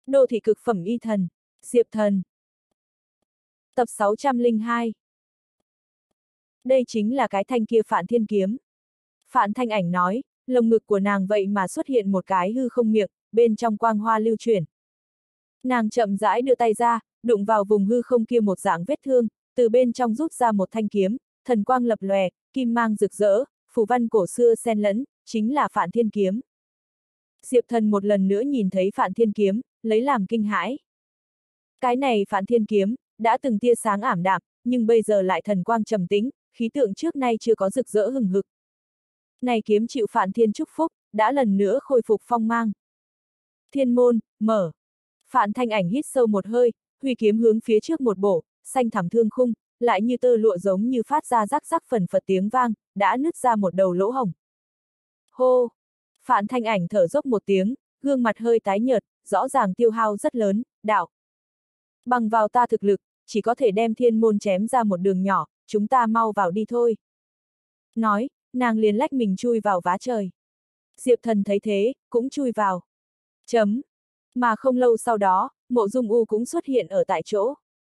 Đô thị cực phẩm y thần, Diệp Thần. Tập 602. Đây chính là cái thanh kia Phạn Thiên Kiếm. Phạn Thanh Ảnh nói, lồng ngực của nàng vậy mà xuất hiện một cái hư không miệng, bên trong quang hoa lưu chuyển. Nàng chậm rãi đưa tay ra, đụng vào vùng hư không kia một dạng vết thương, từ bên trong rút ra một thanh kiếm, thần quang lập lòe, kim mang rực rỡ, phù văn cổ xưa xen lẫn, chính là Phạn Thiên Kiếm. Diệp Thần một lần nữa nhìn thấy Phạn Thiên Kiếm, lấy làm kinh hãi. Cái này Phạn Thiên Kiếm, đã từng tia sáng ảm đạm, nhưng bây giờ lại thần quang trầm tĩnh, khí tượng trước nay chưa có rực rỡ hừng hực. Này kiếm chịu Phạn Thiên chúc phúc, đã lần nữa khôi phục phong mang. Thiên môn, mở. Phạn Thanh Ảnh hít sâu một hơi, huy kiếm hướng phía trước một bổ, xanh thẳm thương khung, lại như tơ lụa giống như phát ra rắc rắc phần phật tiếng vang, đã nứt ra một đầu lỗ hổng. Hô! Phạn Thanh Ảnh thở dốc một tiếng, gương mặt hơi tái nhợt, rõ ràng tiêu hao rất lớn, đạo. Bằng vào ta thực lực, chỉ có thể đem thiên môn chém ra một đường nhỏ, chúng ta mau vào đi thôi. Nói, nàng liền lách mình chui vào vá trời. Diệp Thần thấy thế, cũng chui vào. Chấm. Mà không lâu sau đó, Mộ Dung U cũng xuất hiện ở tại chỗ.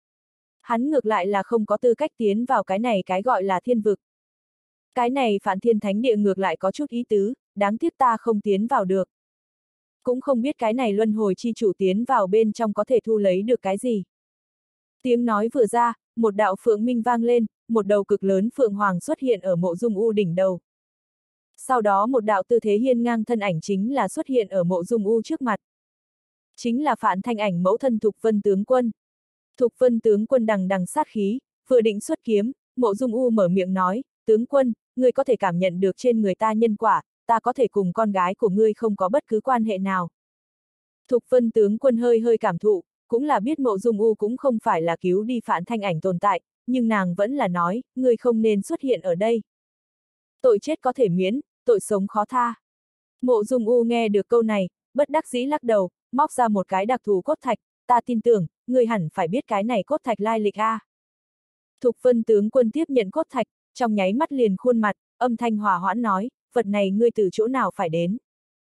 Hắn ngược lại là không có tư cách tiến vào cái này cái gọi là thiên vực. Cái này Phạn Thiên Thánh Địa ngược lại có chút ý tứ, đáng tiếc ta không tiến vào được. Cũng không biết cái này luân hồi chi chủ tiến vào bên trong có thể thu lấy được cái gì. Tiếng nói vừa ra, một đạo phượng minh vang lên, một đầu cực lớn phượng hoàng xuất hiện ở Mộ Dung U đỉnh đầu. Sau đó một đạo tư thế hiên ngang thân ảnh chính là xuất hiện ở Mộ Dung U trước mặt. Chính là Phạn Thanh Ảnh mẫu thân Thục Vân tướng quân. Thục Vân tướng quân đằng đằng sát khí, vừa định xuất kiếm, Mộ Dung U mở miệng nói, tướng quân, ngươi có thể cảm nhận được trên người ta nhân quả, ta có thể cùng con gái của ngươi không có bất cứ quan hệ nào. Thục Vân tướng quân hơi hơi cảm thụ, cũng là biết Mộ Dung U cũng không phải là cứu đi Phạn Thanh Ảnh tồn tại, nhưng nàng vẫn là nói, ngươi không nên xuất hiện ở đây. Tội chết có thể miễn, tội sống khó tha. Mộ Dung U nghe được câu này, bất đắc dĩ lắc đầu, móc ra một cái đặc thù cốt thạch, ta tin tưởng, ngươi hẳn phải biết cái này cốt thạch lai lịch a. Thục Vân tướng quân tiếp nhận cốt thạch, trong nháy mắt liền khuôn mặt, âm thanh hòa hoãn nói, vật này ngươi từ chỗ nào phải đến.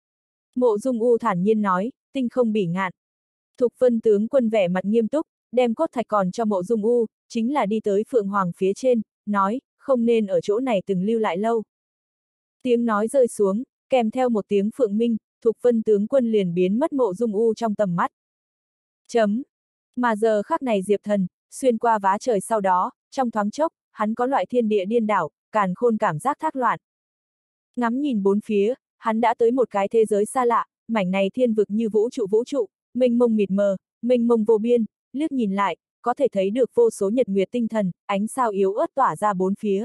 Mộ Dung U thản nhiên nói, tinh không bỉ ngạn. Thục Vân tướng quân vẻ mặt nghiêm túc, đem cốt thạch còn cho Mộ Dung U, chính là đi tới Phượng Hoàng phía trên, nói, không nên ở chỗ này từng lưu lại lâu. Tiếng nói rơi xuống, kèm theo một tiếng phượng minh, Thục Vân tướng quân liền biến mất Mộ Dung U trong tầm mắt. Chấm. Mà giờ khắc này Diệp Thần, xuyên qua vá trời sau đó, trong thoáng chốc, hắn có loại thiên địa điên đảo, càn khôn cảm giác thác loạn. Ngắm nhìn bốn phía, hắn đã tới một cái thế giới xa lạ, mảnh này thiên vực như vũ trụ, mênh mông mịt mờ, mênh mông vô biên, liếc nhìn lại, có thể thấy được vô số nhật nguyệt tinh thần, ánh sao yếu ớt tỏa ra bốn phía.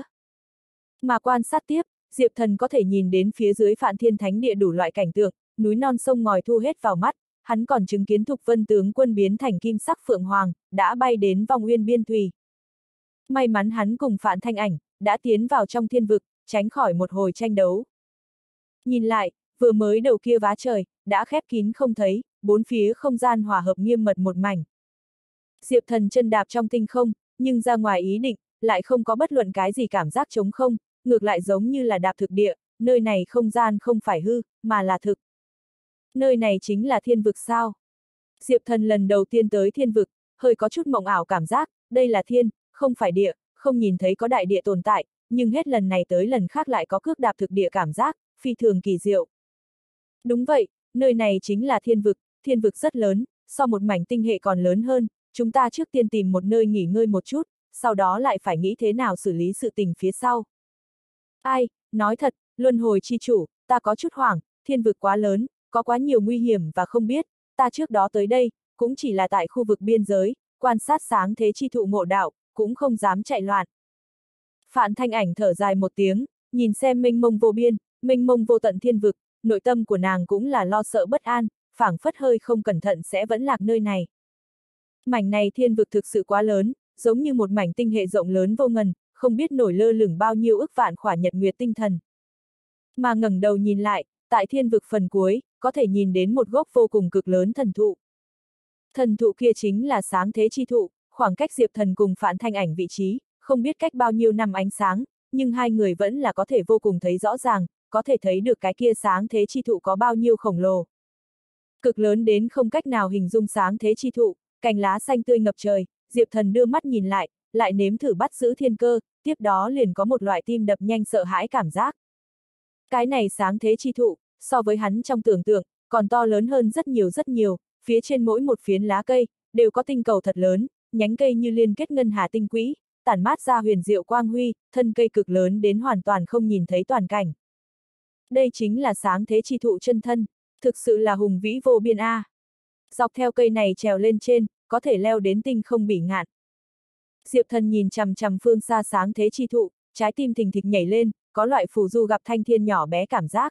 Mà quan sát tiếp, Diệp Thần có thể nhìn đến phía dưới Phạn Thiên Thánh Địa đủ loại cảnh tượng, núi non sông ngòi thu hết vào mắt, hắn còn chứng kiến Thục Vân tướng quân biến thành kim sắc phượng hoàng, đã bay đến vong uyên biên thùy. May mắn hắn cùng Phạn Thanh Ảnh, đã tiến vào trong thiên vực, tránh khỏi một hồi tranh đấu. Nhìn lại, vừa mới đầu kia vá trời, đã khép kín không thấy, bốn phía không gian hòa hợp nghiêm mật một mảnh. Diệp Thần chân đạp trong tinh không, nhưng ra ngoài ý định, lại không có bất luận cái gì cảm giác trống không, ngược lại giống như là đạp thực địa, nơi này không gian không phải hư, mà là thực. Nơi này chính là thiên vực sao? Diệp Thần lần đầu tiên tới thiên vực, hơi có chút mộng ảo cảm giác, đây là thiên, không phải địa, không nhìn thấy có đại địa tồn tại, nhưng hết lần này tới lần khác lại có cước đạp thực địa cảm giác, phi thường kỳ diệu. Đúng vậy, nơi này chính là thiên vực rất lớn, so một mảnh tinh hệ còn lớn hơn, chúng ta trước tiên tìm một nơi nghỉ ngơi một chút, sau đó lại phải nghĩ thế nào xử lý sự tình phía sau. Ai, nói thật, luân hồi chi chủ, ta có chút hoảng, thiên vực quá lớn, có quá nhiều nguy hiểm và không biết, ta trước đó tới đây, cũng chỉ là tại khu vực biên giới, quan sát sáng thế chi thụ ngộ đạo, cũng không dám chạy loạn. Phạn Thanh Ảnh thở dài một tiếng, nhìn xem mênh mông vô biên, mênh mông vô tận thiên vực, nội tâm của nàng cũng là lo sợ bất an, phảng phất hơi không cẩn thận sẽ vẫn lạc nơi này. Mảnh này thiên vực thực sự quá lớn, giống như một mảnh tinh hệ rộng lớn vô ngần, không biết nổi lơ lửng bao nhiêu ức vạn khỏa nhật nguyệt tinh thần. Mà ngẩng đầu nhìn lại, tại thiên vực phần cuối, có thể nhìn đến một gốc vô cùng cực lớn thần thụ. Thần thụ kia chính là sáng thế chi thụ, khoảng cách Diệp Thần cùng Phạn Thanh Ảnh vị trí, không biết cách bao nhiêu năm ánh sáng, nhưng hai người vẫn là có thể vô cùng thấy rõ ràng, có thể thấy được cái kia sáng thế chi thụ có bao nhiêu khổng lồ. Cực lớn đến không cách nào hình dung sáng thế chi thụ, cành lá xanh tươi ngập trời, Diệp Thần đưa mắt nhìn lại nếm thử bắt giữ thiên cơ, tiếp đó liền có một loại tim đập nhanh sợ hãi cảm giác. Cái này sáng thế chi thụ, so với hắn trong tưởng tượng, còn to lớn hơn rất nhiều, phía trên mỗi một phiến lá cây, đều có tinh cầu thật lớn, nhánh cây như liên kết ngân hà tinh quỹ, tản mát ra huyền diệu quang huy, thân cây cực lớn đến hoàn toàn không nhìn thấy toàn cảnh. Đây chính là sáng thế chi thụ chân thân, thực sự là hùng vĩ vô biên a. Dọc theo cây này trèo lên trên, có thể leo đến tinh không bỉ ngạn. Diệp Thần nhìn chằm chằm phương xa sáng thế chi thụ, trái tim thình thịch nhảy lên, có loại phù du gặp thanh thiên nhỏ bé cảm giác.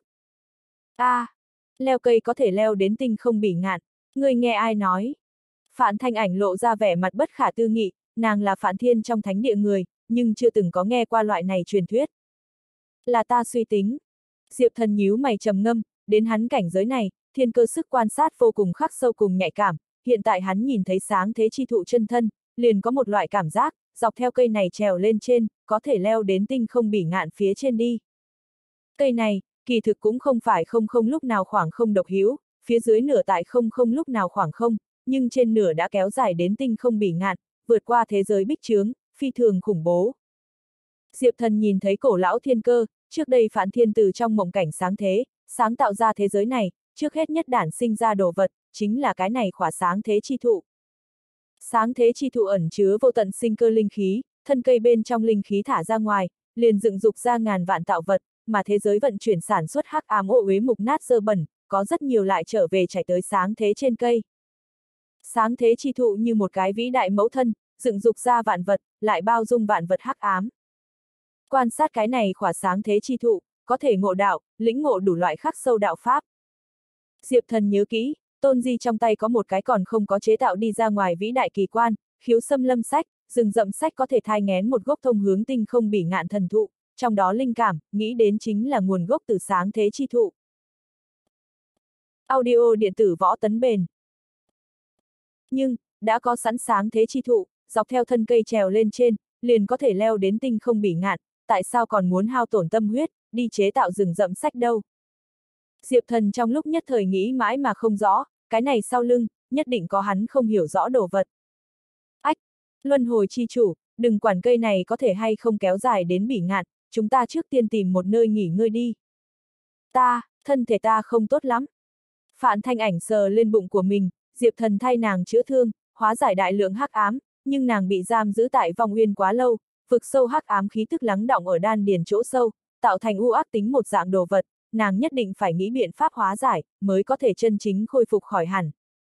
Leo cây có thể leo đến tinh không bỉ ngạn, ngươi nghe ai nói? Phạn Thanh Ảnh lộ ra vẻ mặt bất khả tư nghị, nàng là Phạn Thiên trong thánh địa người, nhưng chưa từng có nghe qua loại này truyền thuyết. Là ta suy tính. Diệp Thần nhíu mày trầm ngâm, đến hắn cảnh giới này, thiên cơ sức quan sát vô cùng khắc sâu cùng nhạy cảm, hiện tại hắn nhìn thấy sáng thế chi thụ chân thân, liền có một loại cảm giác, dọc theo cây này trèo lên trên, có thể leo đến tinh không bỉ ngạn phía trên đi. Cây này, kỳ thực cũng không phải không lúc nào khoảng không độc hữu, phía dưới nửa tại không lúc nào khoảng không, nhưng trên nửa đã kéo dài đến tinh không bỉ ngạn, vượt qua thế giới bích chướng, phi thường khủng bố. Diệp Thần nhìn thấy cổ lão thiên cơ, trước đây Phạn Thiên từ trong mộng cảnh sáng thế, sáng tạo ra thế giới này, trước hết nhất đản sinh ra đồ vật, chính là cái này khỏa sáng thế chi thụ. Sáng thế chi thụ ẩn chứa vô tận sinh cơ linh khí, thân cây bên trong linh khí thả ra ngoài, liền dựng dục ra ngàn vạn tạo vật, mà thế giới vận chuyển sản xuất hắc ám ô uế mục nát dơ bẩn, có rất nhiều lại trở về chảy tới sáng thế trên cây. Sáng thế chi thụ như một cái vĩ đại mẫu thân, dựng dục ra vạn vật, lại bao dung vạn vật hắc ám. Quan sát cái này khỏa sáng thế chi thụ, có thể ngộ đạo, lĩnh ngộ đủ loại khắc sâu đạo pháp. Diệp Thần nhớ kỹ, Tôn Di trong tay có một cái còn không có chế tạo đi ra ngoài vĩ đại kỳ quan, khiếu xâm lâm sách, rừng rậm sách có thể thai nghén một gốc thông hướng tinh không bỉ ngạn thần thụ, trong đó linh cảm, nghĩ đến chính là nguồn gốc từ sáng thế chi thụ. Audio điện tử võ tấn bền. Nhưng, đã có sẵn sáng thế chi thụ, dọc theo thân cây trèo lên trên, liền có thể leo đến tinh không bỉ ngạn, tại sao còn muốn hao tổn tâm huyết, đi chế tạo rừng rậm sách đâu? Diệp Thần trong lúc nhất thời nghĩ mãi mà không rõ, cái này sau lưng, nhất định có hắn không hiểu rõ đồ vật. Ách! Luân hồi chi chủ, đừng quản cây này có thể hay không kéo dài đến bỉ ngạn, chúng ta trước tiên tìm một nơi nghỉ ngơi đi. Thân thể ta không tốt lắm. Phạn Thanh Ảnh sờ lên bụng của mình, Diệp Thần thay nàng chữa thương, hóa giải đại lượng hắc ám, nhưng nàng bị giam giữ tại vong uyên quá lâu, vực sâu hắc ám khí tức lắng đọng ở đan điền chỗ sâu, tạo thành u ác tính một dạng đồ vật, nàng nhất định phải nghĩ biện pháp hóa giải, mới có thể chân chính khôi phục khỏi hẳn.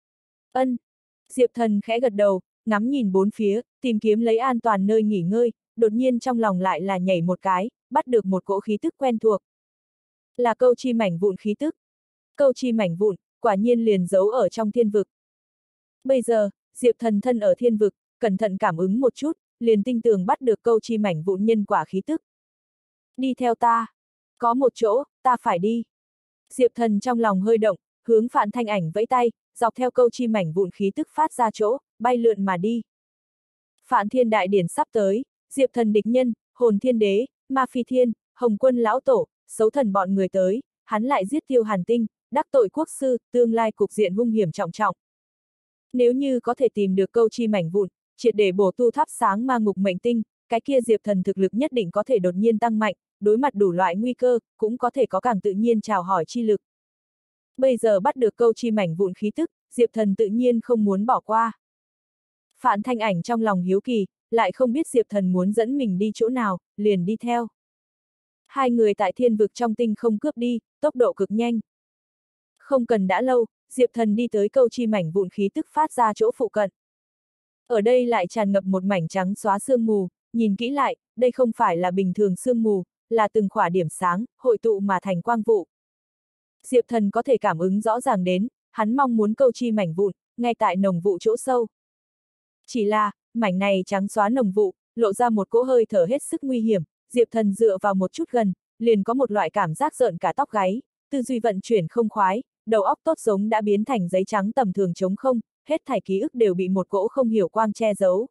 Diệp Thần khẽ gật đầu, ngắm nhìn bốn phía, tìm kiếm lấy an toàn nơi nghỉ ngơi, đột nhiên trong lòng lại là nhảy một cái, bắt được một cỗ khí tức quen thuộc. Là câu chi mảnh vụn khí tức. Câu chi mảnh vụn, quả nhiên liền giấu ở trong thiên vực. Bây giờ, Diệp Thần thân ở thiên vực, cẩn thận cảm ứng một chút, liền tinh tường bắt được câu chi mảnh vụn nhân quả khí tức. Đi theo ta. Có một chỗ, ta phải đi. Diệp Thần trong lòng hơi động, hướng Phạn Thanh Ảnh vẫy tay, dọc theo câu chi mảnh vụn khí tức phát ra chỗ, bay lượn mà đi. Phạn Thiên đại điển sắp tới, Diệp Thần địch nhân, Hồn Thiên Đế, Ma Phi Thiên, Hồng Quân lão tổ, Xấu Thần bọn người tới, hắn lại giết Tiêu Hàn Tinh, đắc tội quốc sư, tương lai cục diện hung hiểm trọng trọng. Nếu như có thể tìm được câu chi mảnh vụn, triệt để bổ tu thắp sáng ma ngục mệnh tinh, cái kia Diệp Thần thực lực nhất định có thể đột nhiên tăng mạnh, đối mặt đủ loại nguy cơ, cũng có thể có càng tự nhiên chào hỏi chi lực. Bây giờ bắt được câu chi mảnh vụn khí tức, Diệp Thần tự nhiên không muốn bỏ qua. Phạn Thanh Ảnh trong lòng hiếu kỳ, lại không biết Diệp Thần muốn dẫn mình đi chỗ nào, liền đi theo. Hai người tại thiên vực trong tinh không cướp đi, tốc độ cực nhanh. Không cần đã lâu, Diệp Thần đi tới câu chi mảnh vụn khí tức phát ra chỗ phụ cận. Ở đây lại tràn ngập một mảnh trắng xóa sương mù, nhìn kỹ lại, đây không phải là bình thường sương mù, là từng khỏa điểm sáng, hội tụ mà thành quang vụ. Diệp Thần có thể cảm ứng rõ ràng đến, hắn mong muốn câu chi mảnh vụn, ngay tại nồng vụ chỗ sâu. Chỉ là, mảnh này trắng xóa nồng vụ, lộ ra một cỗ hơi thở hết sức nguy hiểm, Diệp Thần dựa vào một chút gần, liền có một loại cảm giác rợn cả tóc gáy, tư duy vận chuyển không khoái, đầu óc tốt giống đã biến thành giấy trắng tầm thường trống không, hết thảy ký ức đều bị một cỗ không hiểu quang che giấu.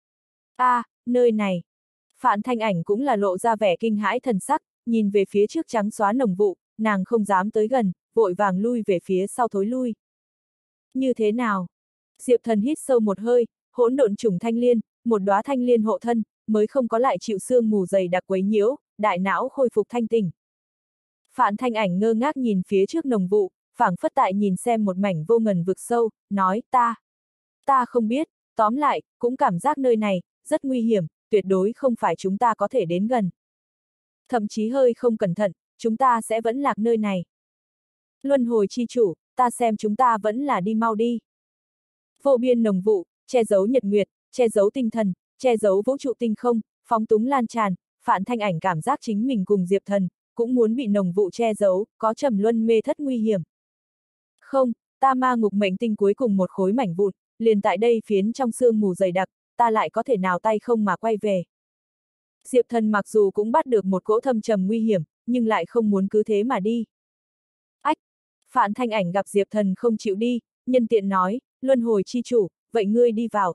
Nơi này. Phạn Thanh Ảnh cũng là lộ ra vẻ kinh hãi thần sắc, nhìn về phía trước trắng xóa nồng vụ, nàng không dám tới gần, vội vàng lui về phía sau thối lui. Như thế nào? Diệp Thần hít sâu một hơi, hỗn độn trùng thanh liên, một đóa thanh liên hộ thân, mới không có lại chịu sương mù dày đặc quấy nhiễu, đại não khôi phục thanh tỉnh. Phạn Thanh Ảnh ngơ ngác nhìn phía trước nồng vụ, phảng phất tại nhìn xem một mảnh vô ngần vực sâu, nói ta không biết, tóm lại, cũng cảm giác nơi này, rất nguy hiểm, tuyệt đối không phải chúng ta có thể đến gần. Thậm chí hơi không cẩn thận, chúng ta sẽ vẫn lạc nơi này. Luân hồi chi chủ, ta xem chúng ta vẫn là đi mau đi. Vô biên nồng vụ, che giấu nhật nguyệt, che giấu tinh thần, che giấu vũ trụ tinh không, phóng túng lan tràn, Phạn Thanh Ảnh cảm giác chính mình cùng Diệp Thần, cũng muốn bị nồng vụ che giấu, có trầm luân mê thất nguy hiểm. Không, ta ma ngục mệnh tinh cuối cùng một khối mảnh vụn, liền tại đây phiến trong sương mù dày đặc, ta lại có thể nào tay không mà quay về. Diệp Thần mặc dù cũng bắt được một cỗ thâm trầm nguy hiểm, nhưng lại không muốn cứ thế mà đi. Ách! Phạn Thanh Ảnh gặp Diệp Thần không chịu đi, nhân tiện nói, luân hồi chi chủ, vậy ngươi đi vào,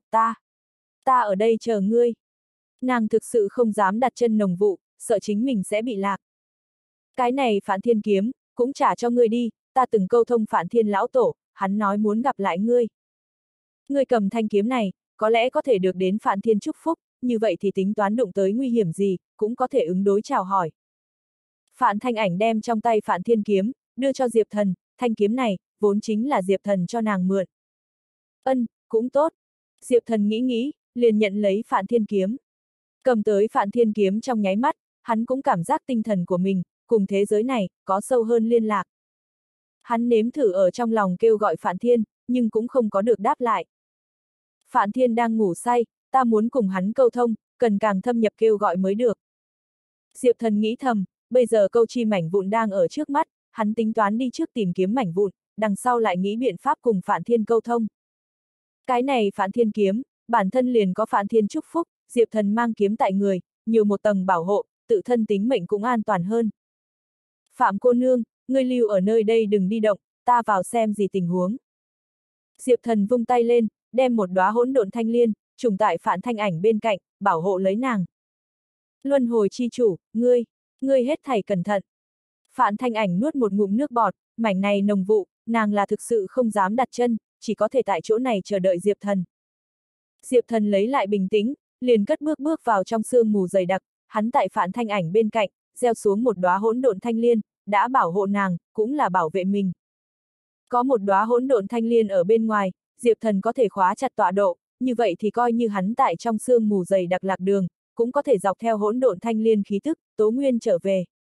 ta ở đây chờ ngươi. Nàng thực sự không dám đặt chân nồng vụ, sợ chính mình sẽ bị lạc. Cái này Phạn Thiên kiếm, cũng trả cho ngươi đi, ta từng câu thông Phạn Thiên lão tổ, hắn nói muốn gặp lại ngươi. Ngươi cầm thanh kiếm này, có lẽ có thể được đến Phạn Thiên chúc phúc, như vậy thì tính toán đụng tới nguy hiểm gì, cũng có thể ứng đối chào hỏi. Phạn Thanh Ảnh đem trong tay Phạn Thiên kiếm, đưa cho Diệp Thần, thanh kiếm này, vốn chính là Diệp Thần cho nàng mượn. Ân, cũng tốt. Diệp Thần nghĩ, liền nhận lấy Phạn Thiên kiếm. Cầm tới Phạn Thiên kiếm trong nháy mắt, hắn cũng cảm giác tinh thần của mình, cùng thế giới này, có sâu hơn liên lạc. Hắn nếm thử ở trong lòng kêu gọi Phạn Thiên, nhưng cũng không có được đáp lại. Phạn Thiên đang ngủ say, ta muốn cùng hắn câu thông, cần càng thâm nhập kêu gọi mới được. Diệp Thần nghĩ thầm, bây giờ câu chi mảnh vụn đang ở trước mắt, hắn tính toán đi trước tìm kiếm mảnh vụn, đằng sau lại nghĩ biện pháp cùng Phạn Thiên câu thông. Cái này Phạn Thiên kiếm, bản thân liền có Phạn Thiên chúc phúc, Diệp Thần mang kiếm tại người, nhiều một tầng bảo hộ, tự thân tính mệnh cũng an toàn hơn. Phạm cô nương, ngươi lưu ở nơi đây đừng đi động, ta vào xem gì tình huống. Diệp Thần vung tay lên, đem một đóa hỗn độn thanh liên, trùng tại Phạn Thanh Ảnh bên cạnh, bảo hộ lấy nàng. Luân hồi chi chủ, ngươi hết thảy cẩn thận. Phạn Thanh Ảnh nuốt một ngụm nước bọt, mảnh này nồng vụ, nàng là thực sự không dám đặt chân, chỉ có thể tại chỗ này chờ đợi Diệp Thần. Diệp Thần lấy lại bình tĩnh, liền cất bước vào trong sương mù dày đặc, hắn tại Phạn Thanh Ảnh bên cạnh, gieo xuống một đóa hỗn độn thanh liên, đã bảo hộ nàng, cũng là bảo vệ mình. Có một đóa hỗn độn thanh liên ở bên ngoài, Diệp Thần có thể khóa chặt tọa độ, như vậy thì coi như hắn tại trong sương mù dày đặc lạc đường, cũng có thể dọc theo hỗn độn thanh liên khí tức, tố nguyên trở về.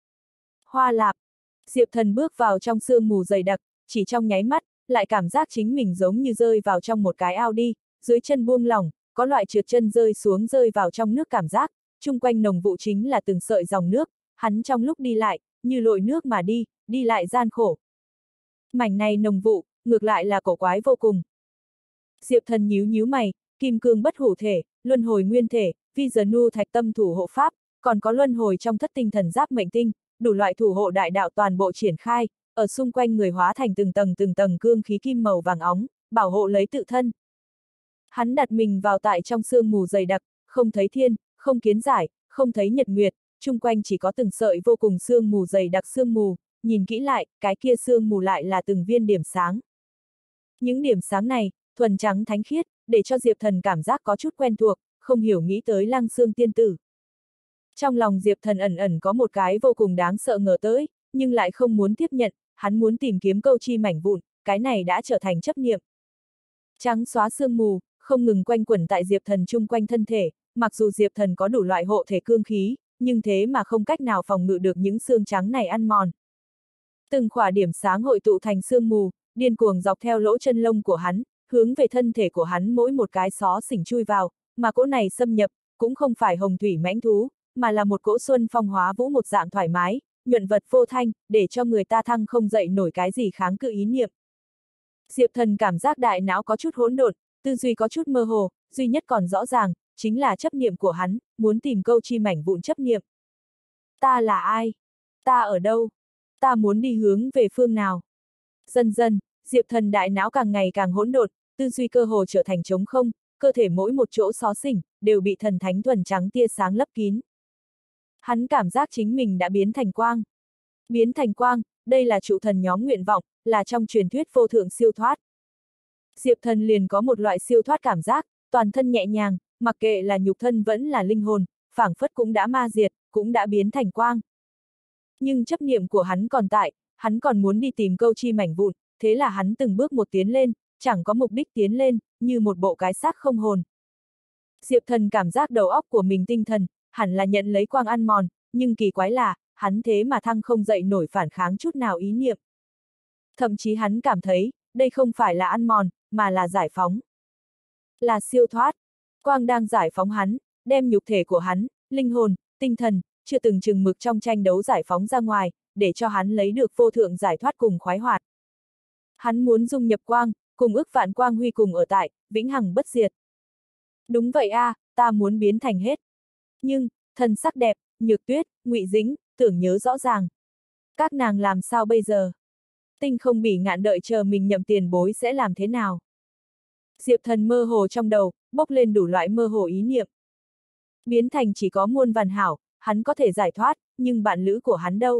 Hoa lạp! Diệp Thần bước vào trong sương mù dày đặc, chỉ trong nháy mắt, lại cảm giác chính mình giống như rơi vào trong một cái ao đi, dưới chân buông lỏng, có loại trượt chân rơi xuống rơi vào trong nước cảm giác, chung quanh nồng vụ chính là từng sợi dòng nước, hắn trong lúc đi lại, như lội nước mà đi lại gian khổ. Mảnh này nồng vụ, ngược lại là cổ quái vô cùng. Diệp Thần nhíu mày, kim cương bất hủ thể, luân hồi nguyên thể, vi giờ nu thạch tâm thủ hộ pháp, còn có luân hồi trong thất tinh thần giáp mệnh tinh, đủ loại thủ hộ đại đạo toàn bộ triển khai, ở xung quanh người hóa thành từng tầng cương khí kim màu vàng óng, bảo hộ lấy tự thân. Hắn đặt mình vào tại trong sương mù dày đặc, không thấy thiên, không kiến giải, không thấy nhật nguyệt, chung quanh chỉ có từng sợi vô cùng sương mù dày đặc sương mù, nhìn kỹ lại, cái kia sương mù lại là từng viên điểm sáng. Những điểm sáng này, thuần trắng thánh khiết, để cho Diệp Thần cảm giác có chút quen thuộc, không hiểu nghĩ tới Lăng Xương tiên tử. Trong lòng Diệp Thần ẩn có một cái vô cùng đáng sợ ngờ tới, nhưng lại không muốn tiếp nhận, hắn muốn tìm kiếm câu chi mảnh vụn, cái này đã trở thành chấp niệm. Trắng xóa sương mù, không ngừng quanh quẩn tại Diệp Thần chung quanh thân thể, mặc dù Diệp Thần có đủ loại hộ thể cương khí, nhưng thế mà không cách nào phòng ngự được những xương trắng này ăn mòn. Từng khỏa điểm sáng hội tụ thành sương mù, điên cuồng dọc theo lỗ chân lông của hắn, hướng về thân thể của hắn mỗi một cái xó xỉnh chui vào, mà cỗ này xâm nhập, cũng không phải hồng thủy mãnh thú, mà là một cỗ xuân phong hóa vũ một dạng thoải mái, nhuận vật vô thanh, để cho người ta thăng không dậy nổi cái gì kháng cự ý niệm. Diệp Thần cảm giác đại não có chút hỗn độn, tư duy có chút mơ hồ, duy nhất còn rõ ràng, chính là chấp niệm của hắn, muốn tìm câu chi mảnh vụn chấp niệm. Ta là ai? Ta ở đâu? Ta muốn đi hướng về phương nào? Dần dần, Diệp Thần đại não càng ngày càng hỗn độn, tư duy cơ hồ trở thành trống không, cơ thể mỗi một chỗ xó xỉnh, đều bị thần thánh thuần trắng tia sáng lấp kín. Hắn cảm giác chính mình đã biến thành quang. Biến thành quang, đây là trụ thần nhóm nguyện vọng, là trong truyền thuyết vô thượng siêu thoát. Diệp Thần liền có một loại siêu thoát cảm giác, toàn thân nhẹ nhàng, mặc kệ là nhục thân vẫn là linh hồn, phảng phất cũng đã ma diệt, cũng đã biến thành quang. Nhưng chấp niệm của hắn còn tại, hắn còn muốn đi tìm câu chi mảnh vụn, thế là hắn từng bước một tiến lên, chẳng có mục đích tiến lên, như một bộ cái xác không hồn. Diệp Thần cảm giác đầu óc của mình tinh thần, hẳn là nhận lấy quang ăn mòn, nhưng kỳ quái là, hắn thế mà thăng không dậy nổi phản kháng chút nào ý niệm. Thậm chí hắn cảm thấy, đây không phải là ăn mòn, mà là giải phóng. Là siêu thoát. Quang đang giải phóng hắn, đem nhục thể của hắn, linh hồn, tinh thần, chưa từng chừng mực trong tranh đấu giải phóng ra ngoài, để cho hắn lấy được vô thượng giải thoát cùng khoái hoạt. Hắn muốn dung nhập quang, cùng ức vạn quang huy cùng ở tại, vĩnh hằng bất diệt. Đúng vậy a, ta muốn biến thành hết. Nhưng, thần sắc đẹp, Nhược Tuyết, Ngụy Dĩnh, Tưởng Nhớ rõ ràng. Các nàng làm sao bây giờ? Tinh không bỉ ngạn đợi chờ mình nhậm tiền bối sẽ làm thế nào? Diệp Thần mơ hồ trong đầu, bốc lên đủ loại mơ hồ ý niệm. Biến thành chỉ có muôn vàn hảo, hắn có thể giải thoát, nhưng bạn lữ của hắn đâu?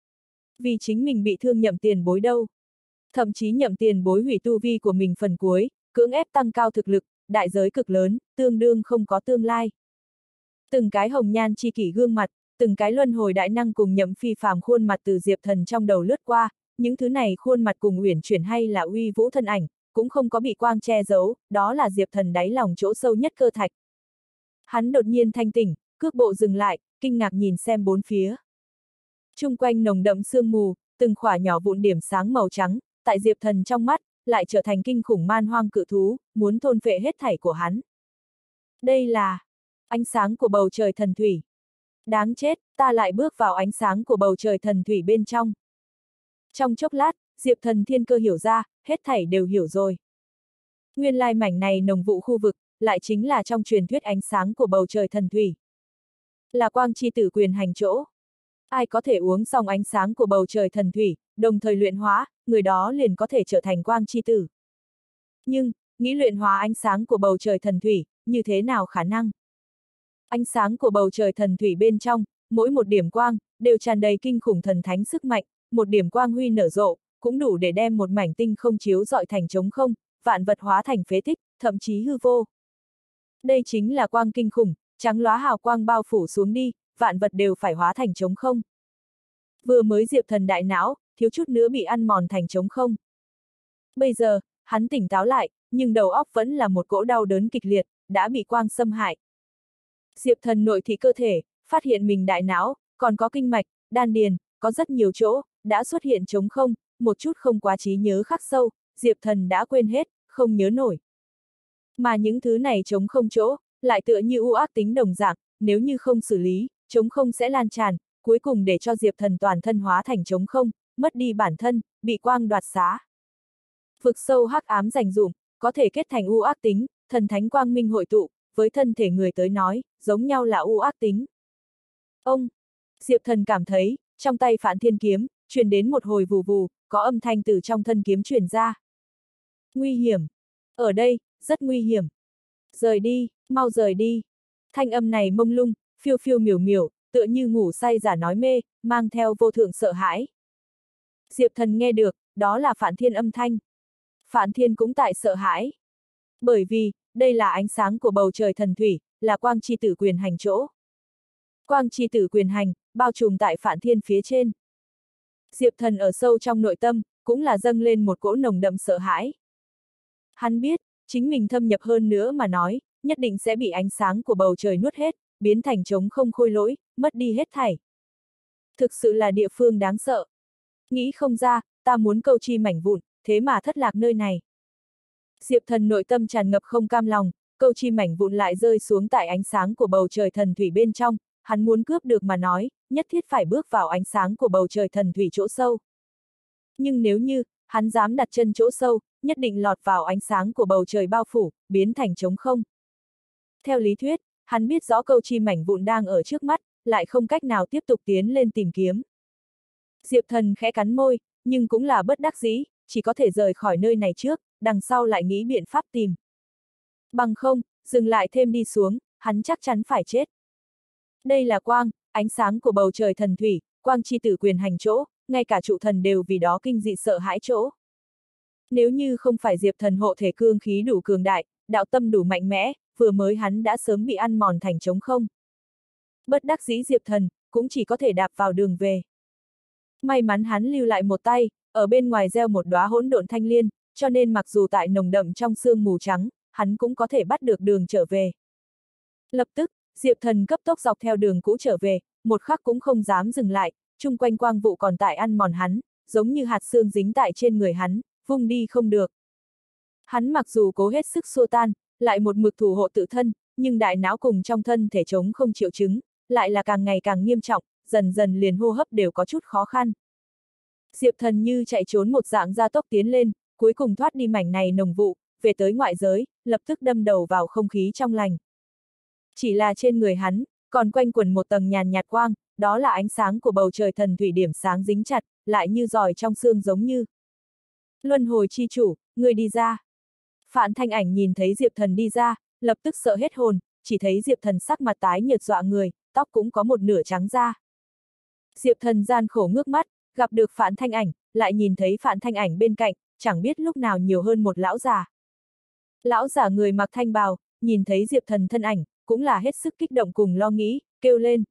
Vì chính mình bị thương nhậm tiền bối đâu? Thậm chí nhậm tiền bối hủy tu vi của mình phần cuối, cưỡng ép tăng cao thực lực, đại giới cực lớn, tương đương không có tương lai. Từng cái hồng nhan chi kỷ gương mặt, từng cái luân hồi đại năng cùng nhậm phi phàm khuôn mặt từ Diệp Thần trong đầu lướt qua, những thứ này khuôn mặt cùng uyển chuyển hay là uy vũ thân ảnh, cũng không có bị quang che giấu, đó là Diệp Thần đáy lòng chỗ sâu nhất cơ thạch. Hắn đột nhiên thanh tỉnh, cước bộ dừng lại, kinh ngạc nhìn xem bốn phía. Chung quanh nồng đậm sương mù, từng khỏa nhỏ vụn điểm sáng màu trắng, tại Diệp Thần trong mắt, lại trở thành kinh khủng man hoang cự thú, muốn thôn phệ hết thảy của hắn. Đây là ánh sáng của bầu trời thần thủy. Đáng chết, ta lại bước vào ánh sáng của bầu trời thần thủy bên trong. Trong chốc lát, Diệp Thần thiên cơ hiểu ra, hết thảy đều hiểu rồi. Nguyên lai mảnh này nồng vụ khu vực, lại chính là trong truyền thuyết ánh sáng của bầu trời thần thủy. Là quang chi tử quyền hành chỗ. Ai có thể uống xong ánh sáng của bầu trời thần thủy, đồng thời luyện hóa, người đó liền có thể trở thành quang chi tử. Nhưng, nghĩ luyện hóa ánh sáng của bầu trời thần thủy, như thế nào khả năng? Ánh sáng của bầu trời thần thủy bên trong, mỗi một điểm quang, đều tràn đầy kinh khủng thần thánh sức mạnh, một điểm quang huy nở rộ, cũng đủ để đem một mảnh tinh không chiếu rọi thành trống không, vạn vật hóa thành phế tích, thậm chí hư vô. Đây chính là quang kinh khủng, trắng lóa hào quang bao phủ xuống đi, vạn vật đều phải hóa thành trống không. Vừa mới Diệp Thần đại não, thiếu chút nữa bị ăn mòn thành trống không. Bây giờ, hắn tỉnh táo lại, nhưng đầu óc vẫn là một cỗ đau đớn kịch liệt, đã bị quang xâm hại. Diệp Thần nội thị cơ thể, phát hiện mình đại não, còn có kinh mạch, đan điền, có rất nhiều chỗ, đã xuất hiện trống không, một chút không quá trí nhớ khắc sâu, Diệp Thần đã quên hết, không nhớ nổi. Mà những thứ này trống không chỗ, lại tựa như u ác tính đồng dạng, nếu như không xử lý, trống không sẽ lan tràn, cuối cùng để cho Diệp Thần toàn thân hóa thành trống không, mất đi bản thân, bị quang đoạt xá. Vực sâu hắc ám rành rụm, có thể kết thành u ác tính, thần thánh quang minh hội tụ, với thân thể người tới nói, giống nhau là u ác tính. Ông, Diệp Thần cảm thấy, trong tay Phạn Thiên kiếm, truyền đến một hồi vù vù, có âm thanh từ trong thân kiếm truyền ra. Nguy hiểm. Ở đây, rất nguy hiểm. Rời đi, mau rời đi. Thanh âm này mông lung, phiêu phiêu miểu miểu, tựa như ngủ say giả nói mê, mang theo vô thượng sợ hãi. Diệp Thần nghe được, đó là Phạn Thiên âm thanh. Phạn Thiên cũng tại sợ hãi. Bởi vì, đây là ánh sáng của bầu trời thần thủy, là quang chi tử quyền hành chỗ. Quang chi tử quyền hành, bao trùm tại Phạn Thiên phía trên. Diệp Thần ở sâu trong nội tâm, cũng là dâng lên một cỗ nồng đậm sợ hãi. Hắn biết, chính mình thâm nhập hơn nữa mà nói, nhất định sẽ bị ánh sáng của bầu trời nuốt hết, biến thành trống không khôi lỗi, mất đi hết thảy. Thực sự là địa phương đáng sợ. Nghĩ không ra, ta muốn câu chi mảnh vụn, thế mà thất lạc nơi này. Diệp Thần nội tâm tràn ngập không cam lòng, câu chi mảnh vụn lại rơi xuống tại ánh sáng của bầu trời thần thủy bên trong, hắn muốn cướp được mà nói, nhất thiết phải bước vào ánh sáng của bầu trời thần thủy chỗ sâu. Nhưng nếu như, hắn dám đặt chân chỗ sâu, nhất định lọt vào ánh sáng của bầu trời bao phủ, biến thành trống không. Theo lý thuyết, hắn biết rõ câu chi mảnh vụn đang ở trước mắt, lại không cách nào tiếp tục tiến lên tìm kiếm. Diệp Thần khẽ cắn môi, nhưng cũng là bất đắc dĩ, chỉ có thể rời khỏi nơi này trước, đằng sau lại nghĩ biện pháp tìm. Bằng không, dừng lại thêm đi xuống, hắn chắc chắn phải chết. Đây là quang, ánh sáng của bầu trời thần thủy, quang chi tử quyền hành chỗ, ngay cả trụ thần đều vì đó kinh dị sợ hãi chỗ. Nếu như không phải Diệp Thần hộ thể cương khí đủ cường đại, đạo tâm đủ mạnh mẽ, vừa mới hắn đã sớm bị ăn mòn thành trống không. Bất đắc dĩ Diệp Thần, cũng chỉ có thể đạp vào đường về. May mắn hắn lưu lại một tay, ở bên ngoài gieo một đóa hỗn độn thanh liên, cho nên mặc dù tại nồng đậm trong sương mù trắng, hắn cũng có thể bắt được đường trở về. Lập tức, Diệp Thần cấp tốc dọc theo đường cũ trở về, một khắc cũng không dám dừng lại, chung quanh quang vụ còn tại ăn mòn hắn, giống như hạt sương dính tại trên người hắn, vung đi không được. Hắn mặc dù cố hết sức xua tan, lại một mực thủ hộ tự thân, nhưng đại não cùng trong thân thể chống không triệu chứng, lại là càng ngày càng nghiêm trọng, dần dần liền hô hấp đều có chút khó khăn. Diệp Thần như chạy trốn một dạng gia tốc tiến lên, cuối cùng thoát đi mảnh này nồng vụ, về tới ngoại giới, lập tức đâm đầu vào không khí trong lành. Chỉ là trên người hắn, còn quanh quẩn một tầng nhàn nhạt quang, đó là ánh sáng của bầu trời thần thủy điểm sáng dính chặt, lại như giỏi trong xương giống như. Luân hồi chi chủ, người đi ra. Phạn Thanh Ảnh nhìn thấy Diệp Thần đi ra, lập tức sợ hết hồn, chỉ thấy Diệp Thần sắc mặt tái nhợt dọa người, tóc cũng có một nửa trắng ra. Diệp Thần gian khổ ngước mắt, gặp được Phạn Thanh Ảnh, lại nhìn thấy Phạn Thanh Ảnh bên cạnh, chẳng biết lúc nào nhiều hơn một lão già. Lão già người mặc thanh bào, nhìn thấy Diệp Thần thân ảnh, cũng là hết sức kích động cùng lo nghĩ, kêu lên.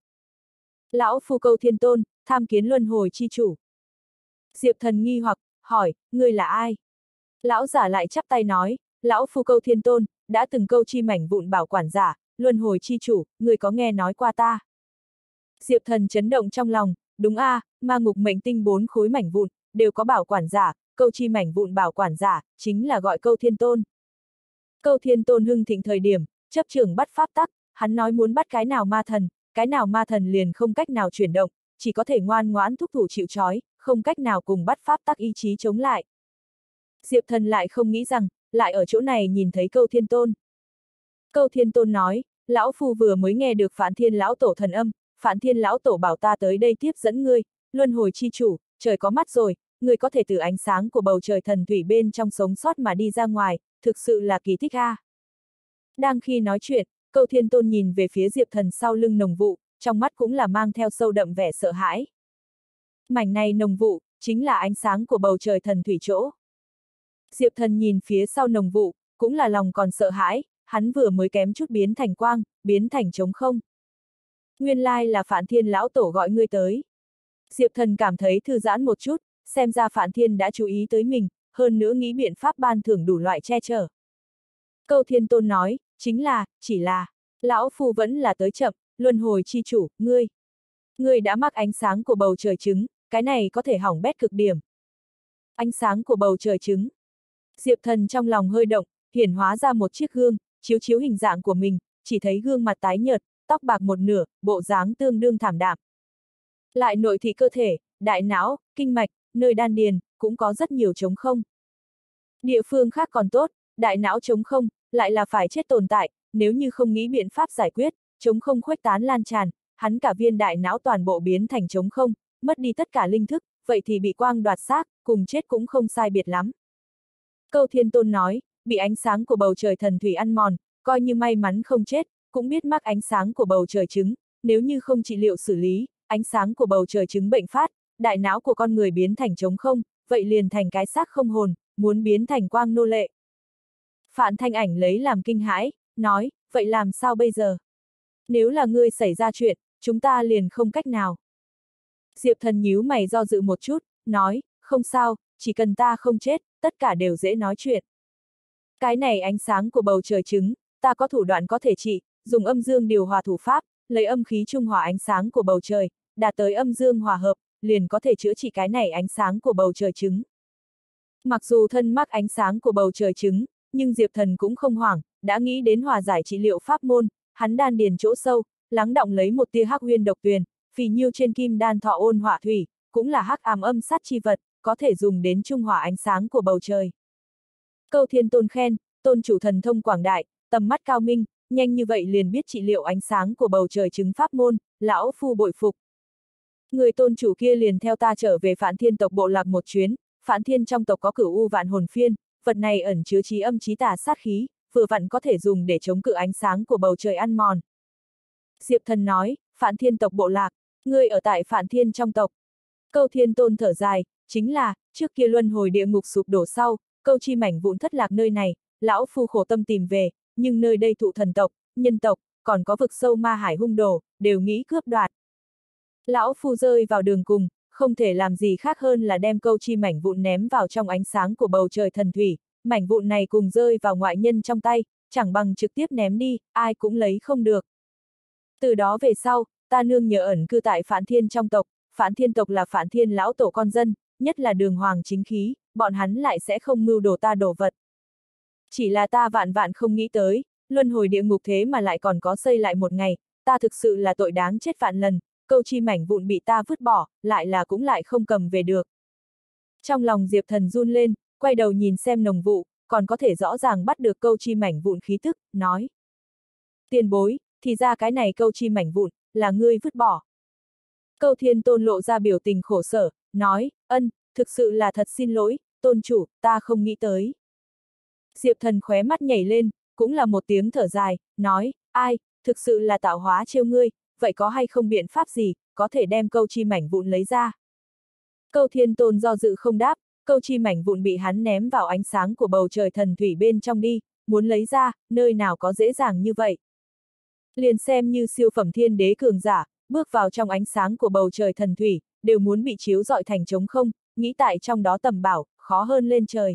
Lão phu Câu Thiên Tôn, tham kiến luân hồi chi chủ. Diệp Thần nghi hoặc, hỏi, ngươi là ai? Lão giả lại chắp tay nói, lão phu Câu Thiên Tôn, đã từng câu chi mảnh vụn bảo quản giả, luân hồi chi chủ, ngươi có nghe nói qua ta? Diệp Thần chấn động trong lòng, đúng a, ma ngục mệnh tinh 4 khối mảnh vụn, đều có bảo quản giả, câu chi mảnh vụn bảo quản giả, chính là gọi Câu Thiên Tôn. Câu Thiên Tôn hưng thịnh thời điểm, chấp trưởng bắt pháp tắc, hắn nói muốn bắt cái nào ma thần liền không cách nào chuyển động, chỉ có thể ngoan ngoãn thúc thủ chịu trói, không cách nào cùng bắt pháp tắc ý chí chống lại. Diệp Thần lại không nghĩ rằng, lại ở chỗ này nhìn thấy Câu Thiên Tôn. Câu Thiên Tôn nói, lão phu vừa mới nghe được Phạn Thiên lão tổ thần âm, Phạn Thiên lão tổ bảo ta tới đây tiếp dẫn ngươi, luân hồi chi chủ, trời có mắt rồi, ngươi có thể từ ánh sáng của bầu trời thần thủy bên trong sống sót mà đi ra ngoài, thực sự là kỳ tích a. Đang khi nói chuyện, Câu Thiên Tôn nhìn về phía Diệp Thần sau lưng nồng vụ, trong mắt cũng là mang theo sâu đậm vẻ sợ hãi. Mảnh này nồng vụ, chính là ánh sáng của bầu trời thần thủy chỗ. Diệp Thần nhìn phía sau nồng vụ, cũng là lòng còn sợ hãi, hắn vừa mới kém chút biến thành quang, biến thành trống không. Nguyên lai là Phạn Thiên lão tổ gọi ngươi tới. Diệp Thần cảm thấy thư giãn một chút, xem ra Phạn Thiên đã chú ý tới mình, hơn nữa nghĩ biện pháp ban thưởng đủ loại che chở. Câu Thiên Tôn nói, chỉ là, lão phu vẫn là tới chậm, luân hồi chi chủ, ngươi đã mắc ánh sáng của bầu trời trứng, cái này có thể hỏng bét cực điểm. Ánh sáng của bầu trời trứng. Diệp Thần trong lòng hơi động, hiển hóa ra một chiếc gương, chiếu chiếu hình dạng của mình, chỉ thấy gương mặt tái nhợt, tóc bạc một nửa, bộ dáng tương đương thảm đạm. Lại nội thị cơ thể, đại não, kinh mạch, nơi đan điền, cũng có rất nhiều trống không. Địa phương khác còn tốt, đại não trống không, lại là phải chết tồn tại, nếu như không nghĩ biện pháp giải quyết, trống không khuếch tán lan tràn, hắn cả viên đại não toàn bộ biến thành trống không, mất đi tất cả linh thức, vậy thì bị quang đoạt xác, cùng chết cũng không sai biệt lắm. Câu Thiên Tôn nói, bị ánh sáng của bầu trời thần thủy ăn mòn, coi như may mắn không chết, cũng biết mắc ánh sáng của bầu trời trứng, nếu như không trị liệu xử lý, ánh sáng của bầu trời trứng bệnh phát, đại não của con người biến thành trống không, vậy liền thành cái xác không hồn, muốn biến thành quang nô lệ. Phạn Thanh Ảnh lấy làm kinh hãi, nói, vậy làm sao bây giờ? Nếu là ngươi xảy ra chuyện, chúng ta liền không cách nào. Diệp Thần nhíu mày do dự một chút, nói, không sao, chỉ cần ta không chết, tất cả đều dễ nói chuyện. Cái này ánh sáng của bầu trời trứng, ta có thủ đoạn có thể trị, dùng âm dương điều hòa thủ pháp, lấy âm khí trung hòa ánh sáng của bầu trời, đạt tới âm dương hòa hợp, liền có thể chữa trị cái này ánh sáng của bầu trời trứng. Mặc dù thân mắc ánh sáng của bầu trời trứng, nhưng Diệp Thần cũng không hoảng, đã nghĩ đến hòa giải trị liệu pháp môn, hắn đan điền chỗ sâu, lắng đọng lấy một tia hắc huyên độc tuyền, phì nhiêu trên kim đan thọ ôn hỏa thủy, cũng là hắc ám âm sát chi vật, có thể dùng đến trung hòa ánh sáng của bầu trời. Câu Thiên Tôn khen, tôn chủ thần thông quảng đại, tầm mắt cao minh, nhanh như vậy liền biết trị liệu ánh sáng của bầu trời chứng pháp môn, lão phu bội phục. Người tôn chủ kia liền theo ta trở về Phạn Thiên tộc bộ lạc một chuyến, Phạn Thiên trong tộc có cửu u vạn hồn phiên, vật này ẩn chứa trí âm trí tà sát khí, vừa vặn có thể dùng để chống cự ánh sáng của bầu trời ăn mòn. Diệp Thần nói, Phạn Thiên tộc bộ lạc, ngươi ở tại Phạn Thiên trong tộc. Câu Thiên Tôn thở dài, chính là, trước kia luân hồi địa ngục sụp đổ sau, câu chi mảnh vụn thất lạc nơi này, lão phu khổ tâm tìm về, nhưng nơi đây thụ thần tộc, nhân tộc, còn có vực sâu ma hải hung đồ, đều nghĩ cướp đoạt. Lão phu rơi vào đường cùng, không thể làm gì khác hơn là đem câu chi mảnh vụn ném vào trong ánh sáng của bầu trời thần thủy, mảnh vụn này cùng rơi vào ngoại nhân trong tay, chẳng bằng trực tiếp ném đi, ai cũng lấy không được. Từ đó về sau, ta nương nhờ ẩn cư tại Phạn Thiên trong tộc, Phạn Thiên tộc là Phạn Thiên lão tổ con dân, nhất là đường hoàng chính khí, bọn hắn lại sẽ không mưu đồ ta đổ vật. Chỉ là ta vạn vạn không nghĩ tới, luân hồi địa ngục thế mà lại còn có xây lại một ngày, ta thực sự là tội đáng chết vạn lần, câu chi mảnh vụn bị ta vứt bỏ, lại là cũng lại không cầm về được. Trong lòng Diệp Thần run lên, quay đầu nhìn xem nồng vụ, còn có thể rõ ràng bắt được câu chi mảnh vụn khí tức, nói. Tiền bối, thì ra cái này câu chi mảnh vụn, là ngươi vứt bỏ. Câu Thiên Tôn lộ ra biểu tình khổ sở, nói, thực sự là thật xin lỗi, tôn chủ, ta không nghĩ tới. Diệp Thần khóe mắt nhảy lên, cũng là một tiếng thở dài, nói, ai, thực sự là tạo hóa trêu ngươi, vậy có hay không biện pháp gì, có thể đem câu chi mảnh vụn lấy ra. Câu Thiên Tôn do dự không đáp, câu chi mảnh vụn bị hắn ném vào ánh sáng của bầu trời thần thủy bên trong đi, muốn lấy ra, nơi nào có dễ dàng như vậy. Liền xem như siêu phẩm thiên đế cường giả, bước vào trong ánh sáng của bầu trời thần thủy, đều muốn bị chiếu rọi thành trống không, nghĩ tại trong đó tầm bảo, khó hơn lên trời.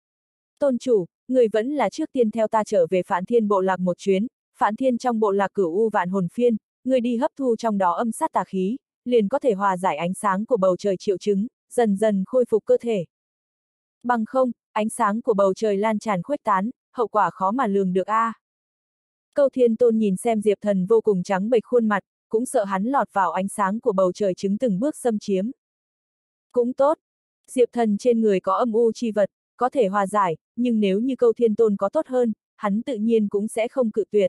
Tôn chủ, người vẫn là trước tiên theo ta trở về Phạn Thiên bộ lạc một chuyến, Phạn Thiên trong bộ lạc Cửu U Vạn Hồn Phiên, người đi hấp thu trong đó âm sát tà khí, liền có thể hòa giải ánh sáng của bầu trời triệu chứng, dần dần khôi phục cơ thể. Bằng không, ánh sáng của bầu trời lan tràn khuếch tán, hậu quả khó mà lường được a. Câu Thiên Tôn nhìn xem Diệp Thần vô cùng trắng bệch khuôn mặt, cũng sợ hắn lọt vào ánh sáng của bầu trời chứng từng bước xâm chiếm. Cũng tốt, Diệp Thần trên người có âm u chi vật, có thể hòa giải, nhưng nếu như Câu Thiên Tôn có tốt hơn, hắn tự nhiên cũng sẽ không cự tuyệt.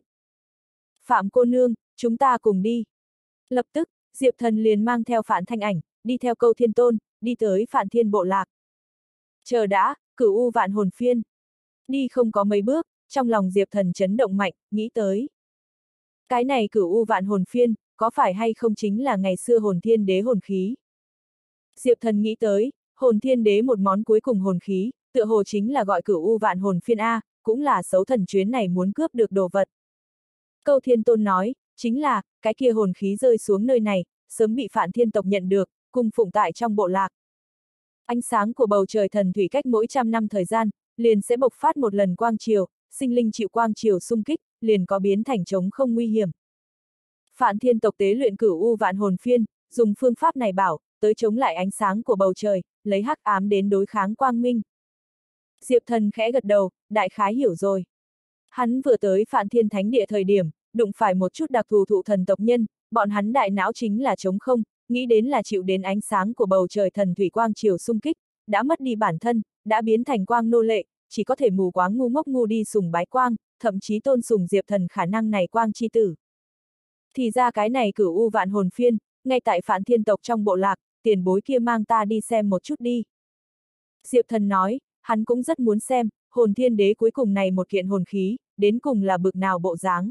Phạm cô nương, chúng ta cùng đi. Lập tức, Diệp Thần liền mang theo Phạn Thanh Ảnh, đi theo Câu Thiên Tôn, đi tới Phạn Thiên bộ lạc. Chờ đã, Cửu U Vạn Hồn Phiên. Đi không có mấy bước, trong lòng Diệp Thần chấn động mạnh, nghĩ tới. Cái này Cửu U Vạn Hồn Phiên, có phải hay không chính là ngày xưa Hồn Thiên Đế hồn khí? Diệp Thần nghĩ tới, Hồn Thiên Đế một món cuối cùng hồn khí, tựa hồ chính là gọi Cửu U Vạn Hồn Phiên A, cũng là xấu thần chuyến này muốn cướp được đồ vật. Câu Thiên Tôn nói, chính là, cái kia hồn khí rơi xuống nơi này, sớm bị Phạn Thiên tộc nhận được, cung phụng tại trong bộ lạc. Ánh sáng của bầu trời thần thủy cách mỗi 100 năm thời gian, liền sẽ bộc phát một lần quang triều, sinh linh chịu quang triều xung kích, liền có biến thành trống không nguy hiểm. Phạn Thiên tộc tế luyện Cửu U Vạn Hồn Phiên, dùng phương pháp này bảo, tới chống lại ánh sáng của bầu trời, lấy hắc ám đến đối kháng quang minh. Diệp Thần khẽ gật đầu, đại khái hiểu rồi. Hắn vừa tới Phạn Thiên Thánh Địa thời điểm, đụng phải một chút đặc thù thụ thần tộc nhân, bọn hắn đại não chính là trống không, nghĩ đến là chịu đến ánh sáng của bầu trời thần thủy quang triều xung kích, đã mất đi bản thân, đã biến thành quang nô lệ, chỉ có thể mù quáng ngu ngốc ngu đi sùng bái quang, thậm chí tôn sùng Diệp Thần khả năng này quang chi tử. Thì ra cái này Cửu U Vạn Hồn Phiên, ngay tại Phạn Thiên tộc trong bộ lạc, tiền bối kia mang ta đi xem một chút đi. Diệp Thần nói, hắn cũng rất muốn xem, Hồn Thiên Đế cuối cùng này một kiện hồn khí, đến cùng là bực nào bộ dáng.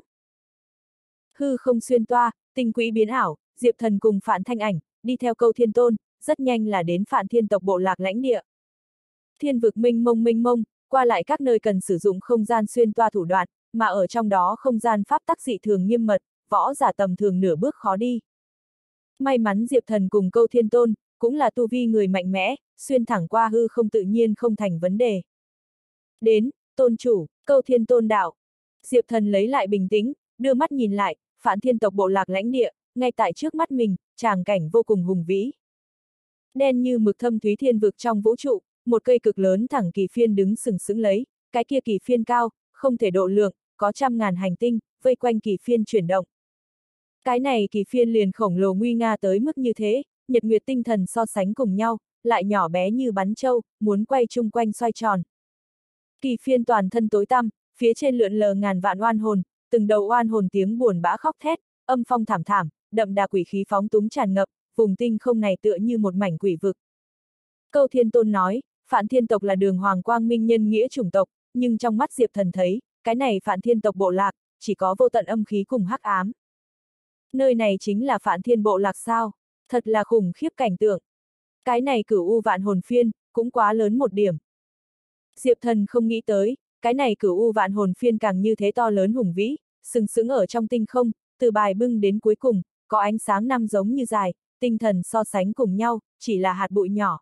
Hư không xuyên toa, tinh quỹ biến ảo, Diệp Thần cùng Phạn Thanh Ảnh, đi theo Câu Thiên Tôn, rất nhanh là đến Phạn Thiên tộc bộ lạc lãnh địa. Thiên vực mênh mông, qua lại các nơi cần sử dụng không gian xuyên toa thủ đoạn, mà ở trong đó không gian pháp tắc dị thường nghiêm mật, võ giả tầm thường nửa bước khó đi. May mắn Diệp Thần cùng Câu Thiên Tôn, cũng là tu vi người mạnh mẽ, xuyên thẳng qua hư không tự nhiên không thành vấn đề. Đến, tôn chủ, Câu Thiên Tôn đạo. Diệp Thần lấy lại bình tĩnh, đưa mắt nhìn lại, Phạn Thiên tộc bộ lạc lãnh địa, ngay tại trước mắt mình, tràng cảnh vô cùng hùng vĩ. Đen như mực thâm thúy thiên vực trong vũ trụ, một cây cực lớn thẳng kỳ phiên đứng sừng sững lấy, cái kia kỳ phiên cao, không thể độ lượng, có trăm ngàn hành tinh, vây quanh kỳ phiên chuyển động. Cái này kỳ phiên liền khổng lồ nguy nga tới mức như thế, nhật nguyệt tinh thần so sánh cùng nhau, lại nhỏ bé như bắn trâu, muốn quay chung quanh xoay tròn. Kỳ phiên toàn thân tối tăm, phía trên lượn lờ ngàn vạn oan hồn, từng đầu oan hồn tiếng buồn bã khóc thét, âm phong thảm thảm, đậm đà quỷ khí phóng túng tràn ngập, vùng tinh không này tựa như một mảnh quỷ vực. Câu Thiên Tôn nói, Phạn Thiên tộc là đường hoàng quang minh nhân nghĩa chủng tộc, nhưng trong mắt Diệp Thần thấy, cái này Phạn Thiên tộc bộ lạc, chỉ có vô tận âm khí cùng hắc ám. Nơi này chính là Phạn Thiên bộ lạc sao? Thật là khủng khiếp cảnh tượng. Cái này Cửu U Vạn Hồn Phiên, cũng quá lớn một điểm. Diệp Thần không nghĩ tới, cái này Cửu U Vạn Hồn Phiên càng như thế to lớn hùng vĩ, sừng sững ở trong tinh không, từ bài bưng đến cuối cùng, có ánh sáng năm giống như dài, tinh thần so sánh cùng nhau, chỉ là hạt bụi nhỏ.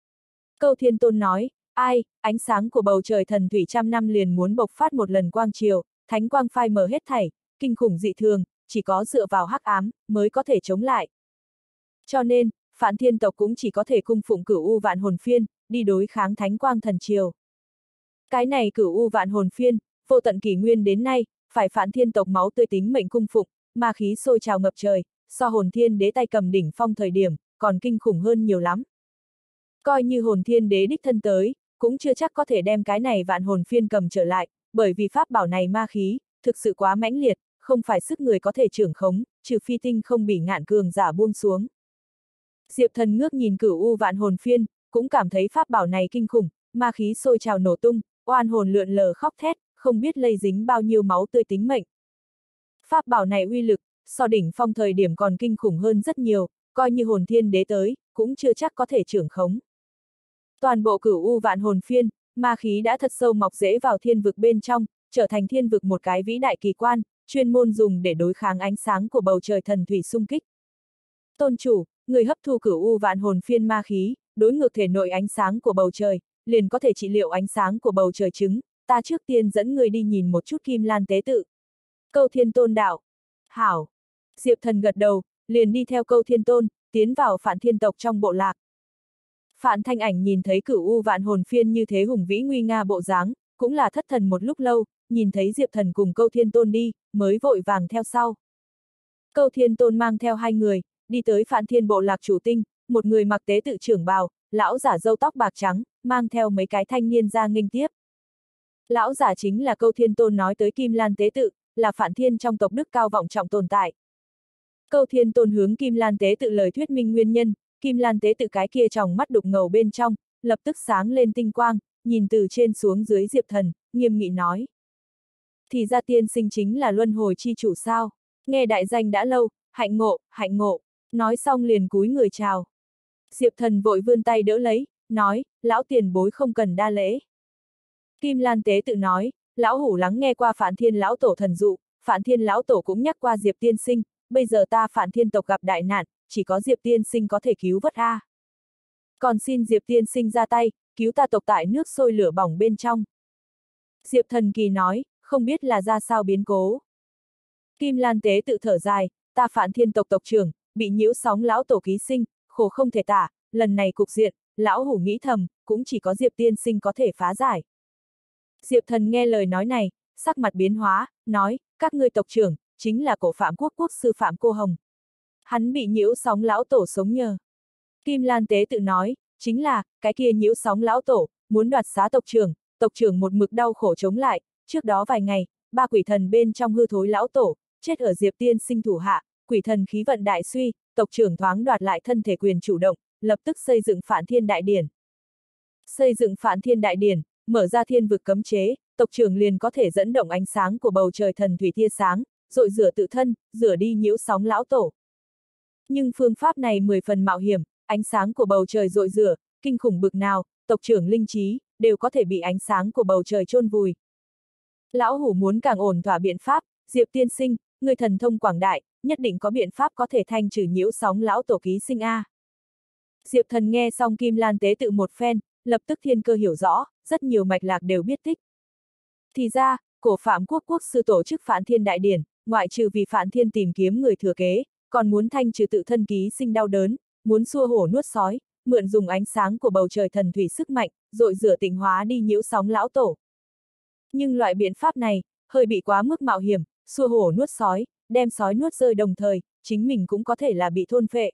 Câu Thiên Tôn nói, ai, ánh sáng của bầu trời thần thủy trăm năm liền muốn bộc phát một lần quang triều, thánh quang phai mờ hết thảy, kinh khủng dị thường, chỉ có dựa vào hắc ám, mới có thể chống lại. Cho nên, Phạn Thiên tộc cũng chỉ có thể cung phụng Cửu U Vạn Hồn Phiên, đi đối kháng thánh quang thần triều. Cái này Cửu U Vạn Hồn Phiên, vô tận kỷ nguyên đến nay, phải Phạn Thiên tộc máu tươi tính mệnh cung phụng, ma khí sôi trào ngập trời, so Hồn Thiên Đế tay cầm đỉnh phong thời điểm, còn kinh khủng hơn nhiều lắm. Coi như Hồn Thiên Đế đích thân tới, cũng chưa chắc có thể đem cái này Vạn Hồn Phiên cầm trở lại, bởi vì pháp bảo này ma khí, thực sự quá mãnh liệt, không phải sức người có thể trưởng khống, trừ phi tinh không bỉ ngạn cường giả buông xuống. Diệp Thần ngước nhìn Cửu U Vạn Hồn Phiên, cũng cảm thấy pháp bảo này kinh khủng, ma khí sôi trào nổ tung, oan hồn lượn lờ khóc thét, không biết lây dính bao nhiêu máu tươi tính mệnh. Pháp bảo này uy lực, so đỉnh phong thời điểm còn kinh khủng hơn rất nhiều, coi như Hồn Thiên Đế tới, cũng chưa chắc có thể trưởng khống. Toàn bộ Cửu U Vạn Hồn Phiên, ma khí đã thật sâu mọc rễ vào thiên vực bên trong, trở thành thiên vực một cái vĩ đại kỳ quan, chuyên môn dùng để đối kháng ánh sáng của bầu trời thần thủy xung kích. Tôn chủ, người hấp thu Cửu U Vạn Hồn Phiên ma khí, đối ngược thể nội ánh sáng của bầu trời, liền có thể trị liệu ánh sáng của bầu trời chứng, ta trước tiên dẫn người đi nhìn một chút Kim Lan tế tự. Câu Thiên Tôn đạo. Hảo. Diệp Thần gật đầu, liền đi theo Câu Thiên Tôn, tiến vào Phạn Thiên tộc trong bộ lạc. Phạn Thanh Ảnh nhìn thấy Cửu U Vạn Hồn Phiên như thế hùng vĩ nguy nga bộ dáng, cũng là thất thần một lúc lâu, nhìn thấy Diệp Thần cùng Câu Thiên Tôn đi, mới vội vàng theo sau. Câu Thiên Tôn mang theo hai người, đi tới Phạn Thiên bộ lạc chủ tinh, một người mặc tế tự trưởng bào, lão giả râu tóc bạc trắng, mang theo mấy cái thanh niên ra nghênh tiếp. Lão giả chính là Câu Thiên Tôn nói tới Kim Lan tế tự, là Phạn Thiên trong tộc đức cao vọng trọng tồn tại. Câu Thiên Tôn hướng Kim Lan tế tự lời thuyết minh nguyên nhân, Kim Lan tế tự cái kia tròng mắt đục ngầu bên trong, lập tức sáng lên tinh quang, nhìn từ trên xuống dưới Diệp Thần, nghiêm nghị nói. Thì ra tiên sinh chính là luân hồi chi chủ sao, nghe đại danh đã lâu, hạnh ngộ, nói xong liền cúi người chào. Diệp Thần vội vươn tay đỡ lấy, nói, lão tiền bối không cần đa lễ. Kim Lan tế tự nói, lão hủ lắng nghe qua Phạn Thiên lão tổ thần dụ, Phạn Thiên lão tổ cũng nhắc qua Diệp tiên sinh, bây giờ ta Phạn Thiên tộc gặp đại nạn, chỉ có Diệp tiên sinh có thể cứu vớt a. Còn xin Diệp tiên sinh ra tay, cứu ta tộc tại nước sôi lửa bỏng bên trong. Diệp Thần kỳ nói, không biết là ra sao biến cố. Kim Lan tế tự thở dài, ta Phạn Thiên tộc tộc trưởng, bị nhiễu sóng lão tổ ký sinh, khổ không thể tả, lần này cục diện, lão hủ nghĩ thầm, cũng chỉ có Diệp tiên sinh có thể phá giải. Diệp Thần nghe lời nói này, sắc mặt biến hóa, nói, các ngươi tộc trưởng, chính là cổ Phạm Quốc quốc sư Phạm Cô Hồng. Hắn bị nhiễu sóng lão tổ sống nhờ. Kim Lan tế tự nói, chính là, cái kia nhiễu sóng lão tổ, muốn đoạt xá tộc trưởng một mực đau khổ chống lại, trước đó vài ngày, ba quỷ thần bên trong hư thối lão tổ, chết ở Diệp tiên sinh thủ hạ, quỷ thần khí vận đại suy, tộc trưởng thoáng đoạt lại thân thể quyền chủ động, lập tức xây dựng Phạn Thiên đại điển. Xây dựng Phạn Thiên đại điển, mở ra thiên vực cấm chế, tộc trưởng liền có thể dẫn động ánh sáng của bầu trời thần thủy tia sáng, rội rửa tự thân, rửa đi nhiễu sóng lão tổ. Nhưng phương pháp này 10 phần mạo hiểm, ánh sáng của bầu trời rội rửa, kinh khủng bực nào, tộc trưởng linh trí, đều có thể bị ánh sáng của bầu trời chôn vùi. Lão hủ muốn càng ổn thỏa biện pháp, Diệp tiên sinh, người thần thông quảng đại, nhất định có biện pháp có thể thanh trừ nhiễu sóng lão tổ ký sinh a. Diệp Thần nghe xong Kim Lan tế tự một phen, lập tức thiên cơ hiểu rõ, rất nhiều mạch lạc đều biết tích. Thì ra, cổ Phạm Quốc quốc sư tổ chức Phạn Thiên đại điển, ngoại trừ vì Phạn Thiên tìm kiếm người thừa kế, còn muốn thanh trừ tự thân ký sinh đau đớn, muốn xua hổ nuốt sói, mượn dùng ánh sáng của bầu trời thần thủy sức mạnh, rội rửa tịnh hóa đi nhiễu sóng lão tổ. Nhưng loại biện pháp này, hơi bị quá mức mạo hiểm, xua hổ nuốt sói, đem sói nuốt rơi đồng thời, chính mình cũng có thể là bị thôn phệ.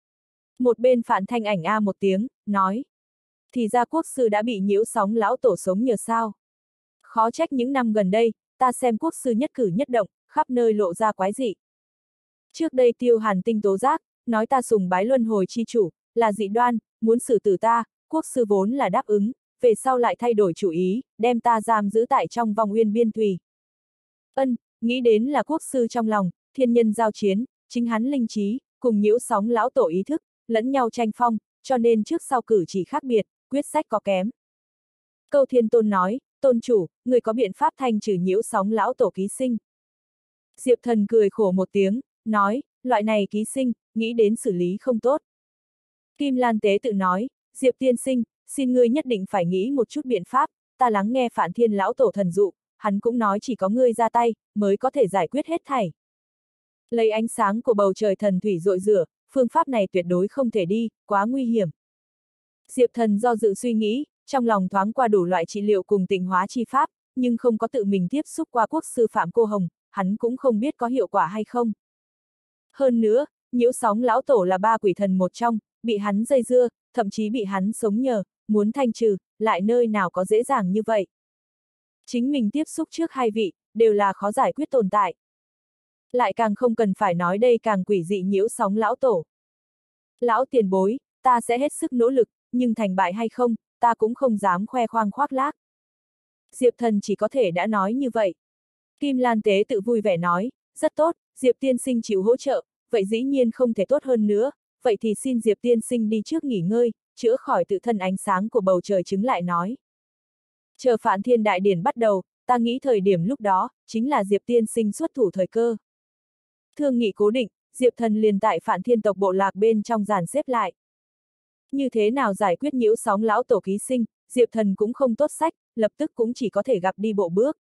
Một bên Phạn Thanh Ảnh a một tiếng, nói. Thì ra quốc sư đã bị nhiễu sóng lão tổ sống nhờ sao. Khó trách những năm gần đây, ta xem quốc sư nhất cử nhất động, khắp nơi lộ ra quái dị. Trước đây Tiêu Hàn Tinh tố giác, nói ta sùng bái luân hồi chi chủ, là dị đoan, muốn xử tử ta, quốc sư vốn là đáp ứng, về sau lại thay đổi chủ ý, đem ta giam giữ tại trong vòng uyên biên thùy. Nghĩ đến là quốc sư trong lòng, thiên nhân giao chiến, chính hắn linh trí, cùng nhiễu sóng lão tổ ý thức, lẫn nhau tranh phong, cho nên trước sau cử chỉ khác biệt, quyết sách có kém. Câu Thiên Tôn nói, tôn chủ, người có biện pháp thanh trừ nhiễu sóng lão tổ ký sinh. Diệp Thần cười khổ một tiếng, nói, loại này ký sinh, nghĩ đến xử lý không tốt. Kim Lan Tế tự nói, Diệp tiên sinh, xin ngươi nhất định phải nghĩ một chút biện pháp, ta lắng nghe Phản Thiên lão tổ thần dụ, hắn cũng nói chỉ có ngươi ra tay, mới có thể giải quyết hết thảy. Lấy ánh sáng của bầu trời thần thủy rội rửa, phương pháp này tuyệt đối không thể đi, quá nguy hiểm. Diệp Thần do dự suy nghĩ, trong lòng thoáng qua đủ loại trị liệu cùng tịnh hóa chi pháp, nhưng không có tự mình tiếp xúc qua quốc sư Phạm Cô Hồng, hắn cũng không biết có hiệu quả hay không. Hơn nữa, nhiễu sóng lão tổ là 3 quỷ thần một trong, bị hắn dây dưa, thậm chí bị hắn sống nhờ, muốn thanh trừ, lại nơi nào có dễ dàng như vậy. Chính mình tiếp xúc trước 2 vị, đều là khó giải quyết tồn tại. Lại càng không cần phải nói đây càng quỷ dị nhiễu sóng lão tổ. Lão tiền bối, ta sẽ hết sức nỗ lực, nhưng thành bại hay không, ta cũng không dám khoe khoang khoác lác. Diệp Thần chỉ có thể đã nói như vậy. Kim Lan Tế tự vui vẻ nói, rất tốt, Diệp tiên sinh chịu hỗ trợ, vậy dĩ nhiên không thể tốt hơn nữa, vậy thì xin Diệp tiên sinh đi trước nghỉ ngơi, chữa khỏi tự thân ánh sáng của bầu trời chứng lại nói. Chờ Phản Thiên đại điển bắt đầu, ta nghĩ thời điểm lúc đó, chính là Diệp tiên sinh xuất thủ thời cơ. Thương nghị cố định, Diệp Thần liền tại Phản Thiên tộc bộ lạc bên trong dàn xếp lại. Như thế nào giải quyết nhiễu sóng lão tổ ký sinh, Diệp Thần cũng không tốt sách, lập tức cũng chỉ có thể gặp đi bộ bước.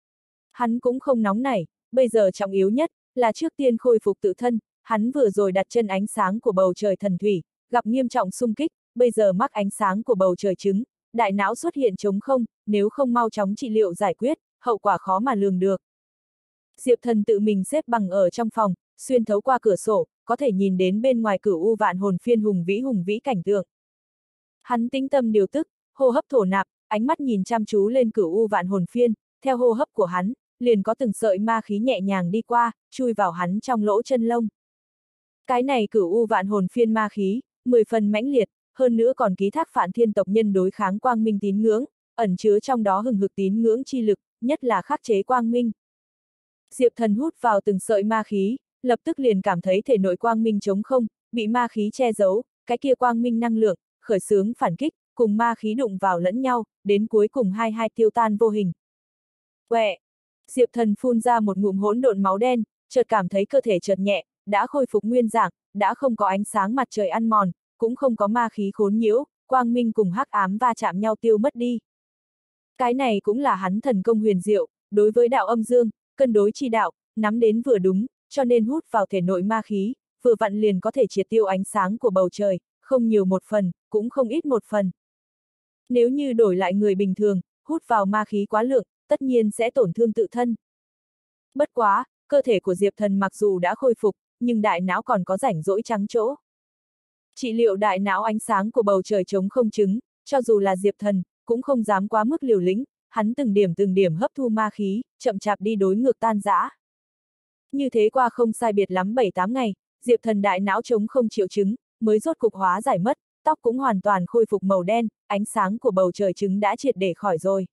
Hắn cũng không nóng nảy, bây giờ trọng yếu nhất, là trước tiên khôi phục tự thân, hắn vừa rồi đặt chân ánh sáng của bầu trời thần thủy, gặp nghiêm trọng xung kích, bây giờ mắc ánh sáng của bầu trời trứng, đại não xuất hiện trống không, nếu không mau chóng trị liệu giải quyết, hậu quả khó mà lường được. Diệp Thần tự mình xếp bằng ở trong phòng, xuyên thấu qua cửa sổ, có thể nhìn đến bên ngoài Cửu U Vạn Hồn Phiên hùng vĩ cảnh tượng. Hắn tĩnh tâm điều tức, hô hấp thổ nạp, ánh mắt nhìn chăm chú lên Cửu U Vạn Hồn Phiên, theo hô hấp của hắn, liền có từng sợi ma khí nhẹ nhàng đi qua, chui vào hắn trong lỗ chân lông. Cái này Cửu U Vạn Hồn Phiên ma khí, 10 phần mãnh liệt, hơn nữa còn ký thác Phản Thiên tộc nhân đối kháng quang minh tín ngưỡng, ẩn chứa trong đó hừng hực tín ngưỡng chi lực, nhất là khắc chế quang minh. Diệp Thần hút vào từng sợi ma khí, lập tức liền cảm thấy thể nội quang minh trống không, bị ma khí che giấu, cái kia quang minh năng lượng, khởi xướng phản kích, cùng ma khí đụng vào lẫn nhau, đến cuối cùng hai tiêu tan vô hình. Quẹ! Diệp Thần phun ra một ngụm hỗn độn máu đen, chợt cảm thấy cơ thể chợt nhẹ, đã khôi phục nguyên dạng, đã không có ánh sáng mặt trời ăn mòn, cũng không có ma khí khốn nhiễu, quang minh cùng hắc ám va chạm nhau tiêu mất đi. Cái này cũng là hắn thần công huyền diệu, đối với đạo âm dương, cân đối chi đạo, nắm đến vừa đúng, cho nên hút vào thể nội ma khí, vừa vặn liền có thể triệt tiêu ánh sáng của bầu trời, không nhiều một phần, cũng không ít một phần. Nếu như đổi lại người bình thường, hút vào ma khí quá lượng, tất nhiên sẽ tổn thương tự thân. Bất quá, cơ thể của Diệp Thần mặc dù đã khôi phục, nhưng đại não còn có rảnh rỗi trắng chỗ. Trị liệu đại não ánh sáng của bầu trời trống không chứng, cho dù là Diệp Thần, cũng không dám quá mức liều lĩnh, hắn từng điểm hấp thu ma khí, chậm chạp đi đối ngược tan rã. Như thế qua không sai biệt lắm 7-8 ngày, Diệp Thần đại não trống không triệu chứng, mới rốt cục hóa giải mất, tóc cũng hoàn toàn khôi phục màu đen, ánh sáng của bầu trời trứng đã triệt để khỏi rồi.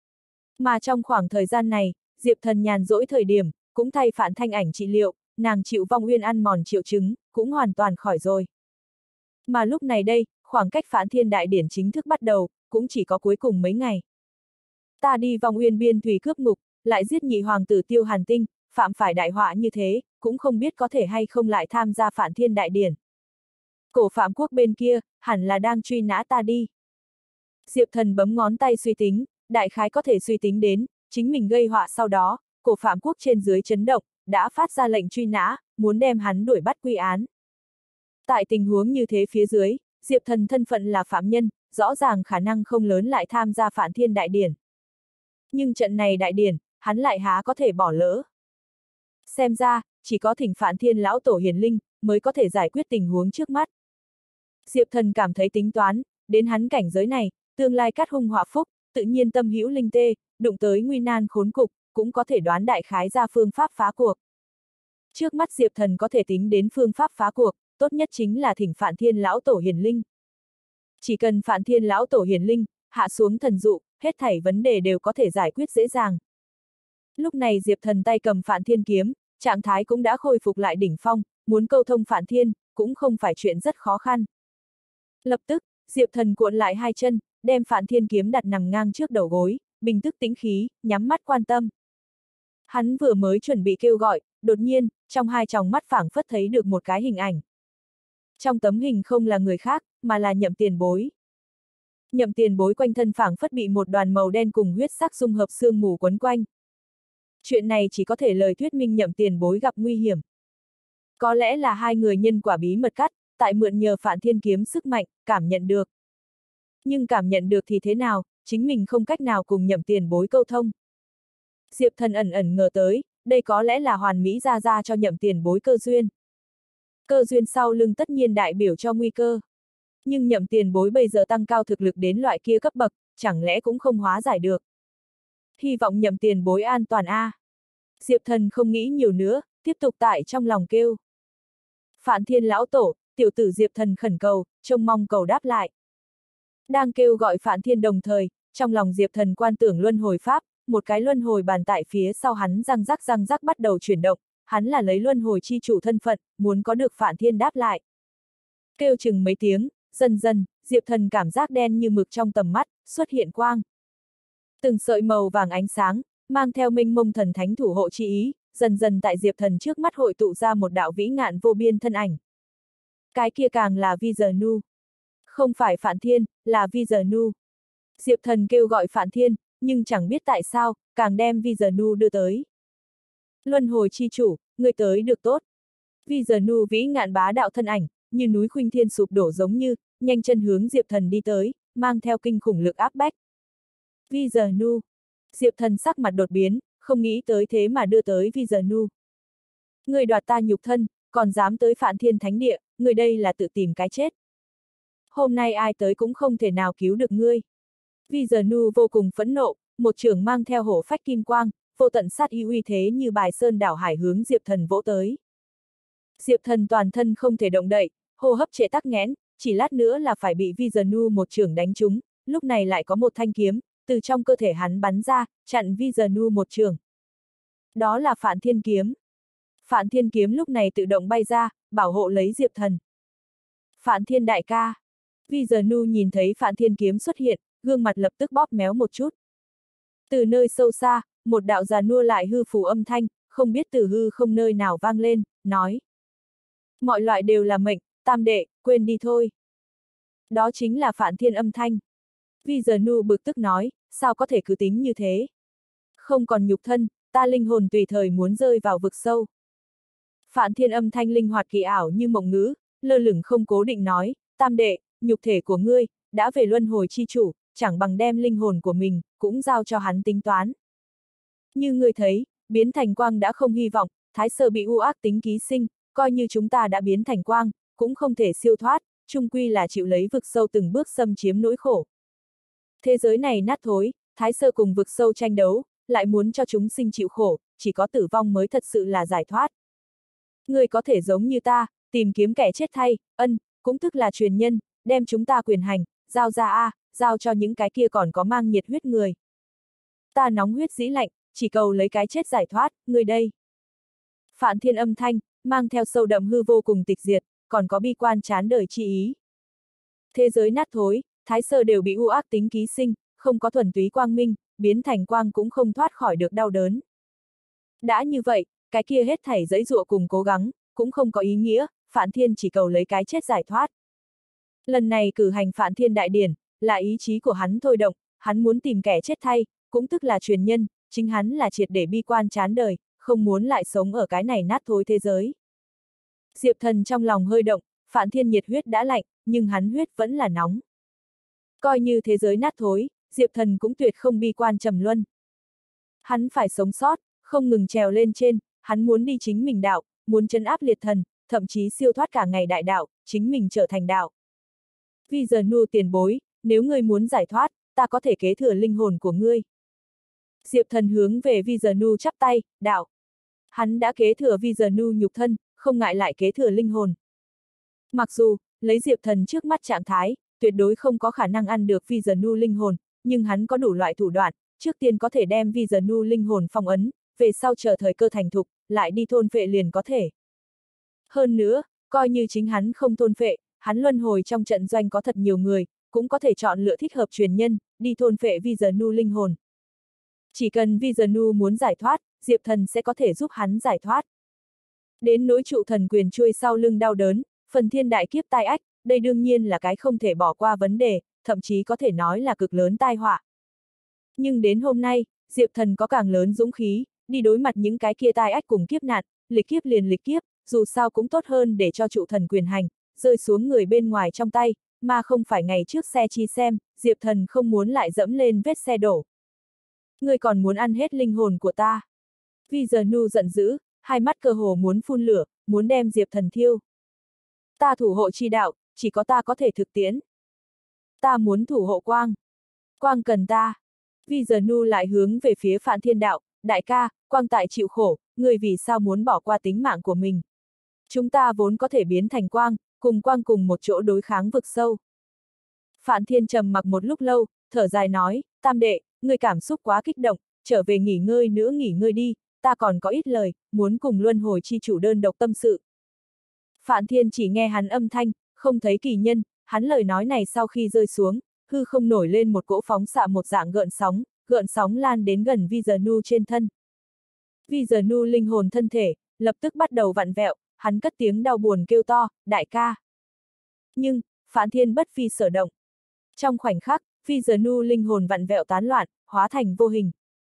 Mà trong khoảng thời gian này, Diệp Thần nhàn rỗi thời điểm, cũng thay Phản Thanh Ảnh trị liệu, nàng chịu vong uyên ăn mòn triệu chứng, cũng hoàn toàn khỏi rồi. Mà lúc này đây, khoảng cách Phản Thiên đại điển chính thức bắt đầu, cũng chỉ có cuối cùng mấy ngày. Ta đi vong uyên biên thủy cướp ngục, lại giết nhị hoàng tử Tiêu Hàn Tinh, phạm phải đại họa như thế, cũng không biết có thể hay không lại tham gia Phản Thiên đại điển. Cổ Phạm Quốc bên kia, hẳn là đang truy nã ta đi. Diệp Thần bấm ngón tay suy tính, đại khái có thể suy tính đến, chính mình gây họa sau đó, Cổ Phạm Quốc trên dưới chấn động, đã phát ra lệnh truy nã, muốn đem hắn đuổi bắt quy án. Tại tình huống như thế phía dưới, Diệp Thần thân phận là phạm nhân, rõ ràng khả năng không lớn lại tham gia Phản Thiên đại điển. Nhưng trận này đại điển, hắn lại há có thể bỏ lỡ. Xem ra, chỉ có thỉnh Phản Thiên lão tổ hiển linh, mới có thể giải quyết tình huống trước mắt. Diệp Thần cảm thấy tính toán, đến hắn cảnh giới này, tương lai cát hung họa phúc, tự nhiên tâm hữu linh tê, đụng tới nguy nan khốn cục, cũng có thể đoán đại khái ra phương pháp phá cuộc. Trước mắt Diệp Thần có thể tính đến phương pháp phá cuộc, tốt nhất chính là thỉnh Phản Thiên lão tổ hiển linh. Chỉ cần Phản Thiên lão tổ hiển linh, hạ xuống thần dụ, hết thảy vấn đề đều có thể giải quyết dễ dàng. Lúc này Diệp Thần tay cầm Phản Thiên kiếm, trạng thái cũng đã khôi phục lại đỉnh phong, muốn câu thông Phản Thiên, cũng không phải chuyện rất khó khăn. Lập tức, Diệp Thần cuộn lại hai chân, đem Phạn Thiên kiếm đặt nằm ngang trước đầu gối, bình tức tĩnh khí, nhắm mắt quan tâm. Hắn vừa mới chuẩn bị kêu gọi, đột nhiên, trong hai tròng mắt phảng phất thấy được một cái hình ảnh. Trong tấm hình không là người khác, mà là Nhậm Tiền Bối. Nhậm Tiền Bối quanh thân phảng phất bị một đoàn màu đen cùng huyết sắc dung hợp sương mù quấn quanh. Chuyện này chỉ có thể lời thuyết minh Nhậm Tiền Bối gặp nguy hiểm. Có lẽ là hai người nhân quả bí mật cắt, tại mượn nhờ Phạn Thiên kiếm sức mạnh, cảm nhận được. Nhưng cảm nhận được thì thế nào, chính mình không cách nào cùng Nhậm Tiền Bối câu thông. Diệp Thần ẩn ẩn ngờ tới, đây có lẽ là hoàn mỹ ra cho Nhậm Tiền Bối cơ duyên. Cơ duyên sau lưng tất nhiên đại biểu cho nguy cơ. Nhưng Nhậm Tiền Bối bây giờ tăng cao thực lực đến loại kia cấp bậc, chẳng lẽ cũng không hóa giải được. Hy vọng Nhậm Tiền Bối an toàn a. Diệp Thần không nghĩ nhiều nữa, tiếp tục tại trong lòng kêu. Phạn Thiên lão tổ, tiểu tử Diệp Thần khẩn cầu, trông mong cầu đáp lại. Đang kêu gọi Phạn Thiên đồng thời, trong lòng Diệp Thần quan tưởng luân hồi pháp, một cái luân hồi bàn tại phía sau hắn răng rắc bắt đầu chuyển động, hắn là lấy luân hồi chi chủ thân phận, muốn có được Phạn Thiên đáp lại. Kêu chừng mấy tiếng, dần dần, Diệp Thần cảm giác đen như mực trong tầm mắt, xuất hiện quang. Từng sợi màu vàng ánh sáng, mang theo mênh mông thần thánh thủ hộ chi ý, dần dần tại Diệp Thần trước mắt hội tụ ra một đạo vĩ ngạn vô biên thân ảnh. Cái kia càng là Viznu. Không phải Phạn Thiên, là Viznu. Diệp Thần kêu gọi Phạn Thiên, nhưng chẳng biết tại sao, càng đem Viznu đưa tới. Luân hồi chi chủ, người tới được tốt. Viznu vĩ ngạn bá đạo thân ảnh, như núi khuynh thiên sụp đổ giống như, nhanh chân hướng Diệp Thần đi tới, mang theo kinh khủng lực áp bách. Viznu. Diệp Thần sắc mặt đột biến, không nghĩ tới thế mà đưa tới Viznu. Người đoạt ta nhục thân, còn dám tới Phạn Thiên Thánh Địa, người đây là tự tìm cái chết. Hôm nay ai tới cũng không thể nào cứu được ngươi. Viznu vô cùng phẫn nộ, một chưởng mang theo hổ phách kim quang, vô tận sát ý uy thế như bài sơn đảo hải hướng Diệp Thần vỗ tới. Diệp Thần toàn thân không thể động đậy, hô hấp trệ tắc nghẽn, chỉ lát nữa là phải bị Viznu một chưởng đánh trúng, lúc này lại có một thanh kiếm, từ trong cơ thể hắn bắn ra, chặn Viznu một chưởng. Đó là Phạn Thiên kiếm. Phạn Thiên kiếm lúc này tự động bay ra, bảo hộ lấy Diệp Thần. Phạn Thiên đại ca. Viznu nhìn thấy Phạn Thiên kiếm xuất hiện, gương mặt lập tức bóp méo một chút. Từ nơi sâu xa, một đạo già nua lại hư phù âm thanh, không biết từ hư không nơi nào vang lên, nói. Mọi loại đều là mệnh, tam đệ, quên đi thôi. Đó chính là Phạn Thiên âm thanh. Viznu bực tức nói, sao có thể cứ tính như thế? Không còn nhục thân, ta linh hồn tùy thời muốn rơi vào vực sâu. Phạn Thiên âm thanh linh hoạt kỳ ảo như mộng ngữ, lơ lửng không cố định nói, tam đệ, nhục thể của ngươi, đã về luân hồi chi chủ, chẳng bằng đem linh hồn của mình, cũng giao cho hắn tính toán. Như ngươi thấy, biến thành quang đã không hy vọng, thái sơ bị u ác tính ký sinh, coi như chúng ta đã biến thành quang, cũng không thể siêu thoát, chung quy là chịu lấy vực sâu từng bước xâm chiếm nỗi khổ. Thế giới này nát thối, thái sơ cùng vực sâu tranh đấu, lại muốn cho chúng sinh chịu khổ, chỉ có tử vong mới thật sự là giải thoát. Ngươi có thể giống như ta, tìm kiếm kẻ chết thay, cũng tức là truyền nhân, đem chúng ta quyền hành, giao ra giao cho những cái kia còn có mang nhiệt huyết người. Ta nóng huyết dĩ lạnh, chỉ cầu lấy cái chết giải thoát, ngươi đây. Phạn Thiên âm thanh, mang theo sâu đậm hư vô cùng tịch diệt, còn có bi quan chán đời chi ý. Thế giới nát thối, thái sơ đều bị u ác tính ký sinh, không có thuần túy quang minh, biến thành quang cũng không thoát khỏi được đau đớn. Đã như vậy, cái kia hết thảy giãy giụa cùng cố gắng, cũng không có ý nghĩa, Phạn Thiên chỉ cầu lấy cái chết giải thoát. Lần này cử hành Phạn Thiên đại điển, là ý chí của hắn thôi động, hắn muốn tìm kẻ chết thay, cũng tức là truyền nhân, chính hắn là triệt để bi quan chán đời, không muốn lại sống ở cái này nát thối thế giới. Diệp Thần trong lòng hơi động, Phạn Thiên nhiệt huyết đã lạnh, nhưng hắn huyết vẫn là nóng. Coi như thế giới nát thối, Diệp Thần cũng tuyệt không bi quan trầm luân. Hắn phải sống sót, không ngừng trèo lên trên, hắn muốn đi chính mình đạo, muốn trấn áp liệt thần, thậm chí siêu thoát cả ngày đại đạo, chính mình trở thành đạo. Viznu tiền bối, nếu ngươi muốn giải thoát, ta có thể kế thừa linh hồn của ngươi. Diệp Thần hướng về Viznu chắp tay, đạo. Hắn đã kế thừa Viznu nhục thân, không ngại lại kế thừa linh hồn. Mặc dù, lấy Diệp Thần trước mắt trạng thái, tuyệt đối không có khả năng ăn được Viznu linh hồn, nhưng hắn có đủ loại thủ đoạn, trước tiên có thể đem Viznu linh hồn phong ấn, về sau chờ thời cơ thành thục, lại đi thôn phệ liền có thể. Hơn nữa, coi như chính hắn không thôn phệ, hắn luân hồi trong trận doanh có thật nhiều người, cũng có thể chọn lựa thích hợp truyền nhân, đi thôn phệ Vishnu linh hồn. Chỉ cần Vishnu muốn giải thoát, Diệp Thần sẽ có thể giúp hắn giải thoát. Đến nỗi trụ thần quyền chuôi sau lưng đau đớn, phần thiên đại kiếp tai ách, đây đương nhiên là cái không thể bỏ qua vấn đề, thậm chí có thể nói là cực lớn tai họa. Nhưng đến hôm nay, Diệp Thần có càng lớn dũng khí, đi đối mặt những cái kia tai ách cùng kiếp nạn, lịch kiếp liền lịch kiếp, dù sao cũng tốt hơn để cho trụ thần quyền hành, rơi xuống người bên ngoài trong tay, mà không phải ngày trước xe chi xem, Diệp Thần không muốn lại dẫm lên vết xe đổ. Ngươi còn muốn ăn hết linh hồn của ta. Vishnu giận dữ, hai mắt cơ hồ muốn phun lửa, muốn đem Diệp Thần thiêu. Ta thủ hộ chi đạo, chỉ có ta có thể thực tiễn. Ta muốn thủ hộ quang. Quang cần ta. Vishnu lại hướng về phía Phạn Thiên đạo, đại ca, quang tại chịu khổ, người vì sao muốn bỏ qua tính mạng của mình. Chúng ta vốn có thể biến thành quang cùng một chỗ đối kháng vực sâu. Phạn Thiên trầm mặc một lúc lâu, thở dài nói, tam đệ, người cảm xúc quá kích động, trở về nghỉ ngơi nữa nghỉ ngơi đi, ta còn có ít lời, muốn cùng luân hồi chi chủ đơn độc tâm sự. Phạn Thiên chỉ nghe hắn âm thanh, không thấy kỳ nhân, hắn lời nói này sau khi rơi xuống, hư không nổi lên một cỗ phóng xạ một dạng gợn sóng lan đến gần Vishnu trên thân. Vishnu linh hồn thân thể, lập tức bắt đầu vặn vẹo, hắn cất tiếng đau buồn kêu to, đại ca. Nhưng, Phạn Thiên bất phi sở động. Trong khoảnh khắc, Vishnu linh hồn vặn vẹo tán loạn, hóa thành vô hình.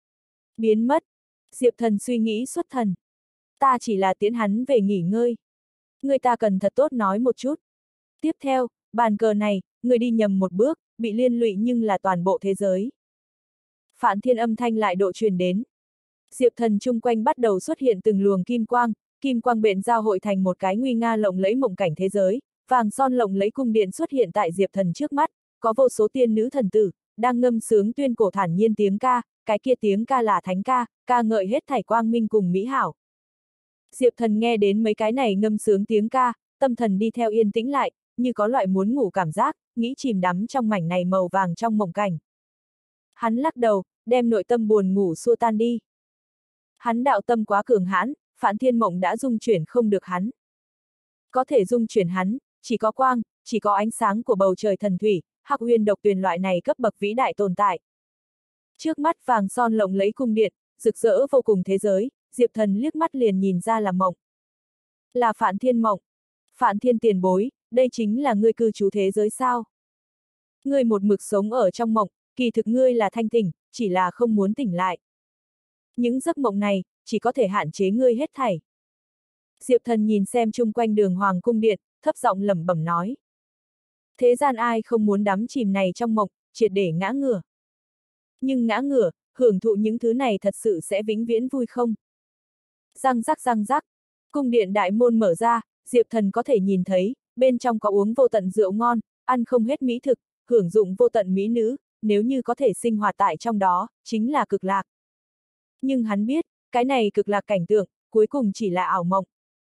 Biến mất. Diệp Thần suy nghĩ xuất thần. Ta chỉ là tiễn hắn về nghỉ ngơi. Người ta cần thật tốt nói một chút. Tiếp theo, bàn cờ này, người đi nhầm một bước, bị liên lụy nhưng là toàn bộ thế giới. Phạn Thiên âm thanh lại độ truyền đến. Diệp Thần chung quanh bắt đầu xuất hiện từng luồng kim quang bện giao hội thành một cái nguy nga lộng lẫy mộng cảnh thế giới, vàng son lộng lẫy cung điện xuất hiện tại Diệp Thần trước mắt, có vô số tiên nữ thần tử, đang ngâm sướng tuyên cổ thản nhiên tiếng ca, cái kia tiếng ca là thánh ca, ca ngợi hết thảy quang minh cùng mỹ hảo. Diệp Thần nghe đến mấy cái này ngâm sướng tiếng ca, tâm thần đi theo yên tĩnh lại, như có loại muốn ngủ cảm giác, nghĩ chìm đắm trong mảnh này màu vàng trong mộng cảnh. Hắn lắc đầu, đem nội tâm buồn ngủ xua tan đi. Hắn đạo tâm quá cường hãn, Phạn Thiên mộng đã dung chuyển không được hắn. Có thể dung chuyển hắn, chỉ có quang, chỉ có ánh sáng của bầu trời thần thủy, Hắc Uyên độc tuyền loại này cấp bậc vĩ đại tồn tại. Trước mắt vàng son lộng lẫy cung điện, rực rỡ vô cùng thế giới, Diệp Thần liếc mắt liền nhìn ra là mộng. Là Phạn Thiên mộng. Phạn Thiên tiền bối, đây chính là ngươi cư trú thế giới sao? Ngươi một mực sống ở trong mộng, kỳ thực ngươi là thanh tỉnh, chỉ là không muốn tỉnh lại. Những giấc mộng này, chỉ có thể hạn chế ngươi hết thảy. Diệp Thần nhìn xem chung quanh đường Hoàng cung điện, thấp giọng lẩm bẩm nói. Thế gian ai không muốn đắm chìm này trong mộng, triệt để ngã ngửa. Nhưng ngã ngửa, hưởng thụ những thứ này thật sự sẽ vĩnh viễn vui không? Răng rắc, cung điện đại môn mở ra, Diệp Thần có thể nhìn thấy, bên trong có uống vô tận rượu ngon, ăn không hết mỹ thực, hưởng dụng vô tận mỹ nữ, nếu như có thể sinh hoạt tại trong đó, chính là cực lạc. Nhưng hắn biết, cái này cực lạc cảnh tượng, cuối cùng chỉ là ảo mộng.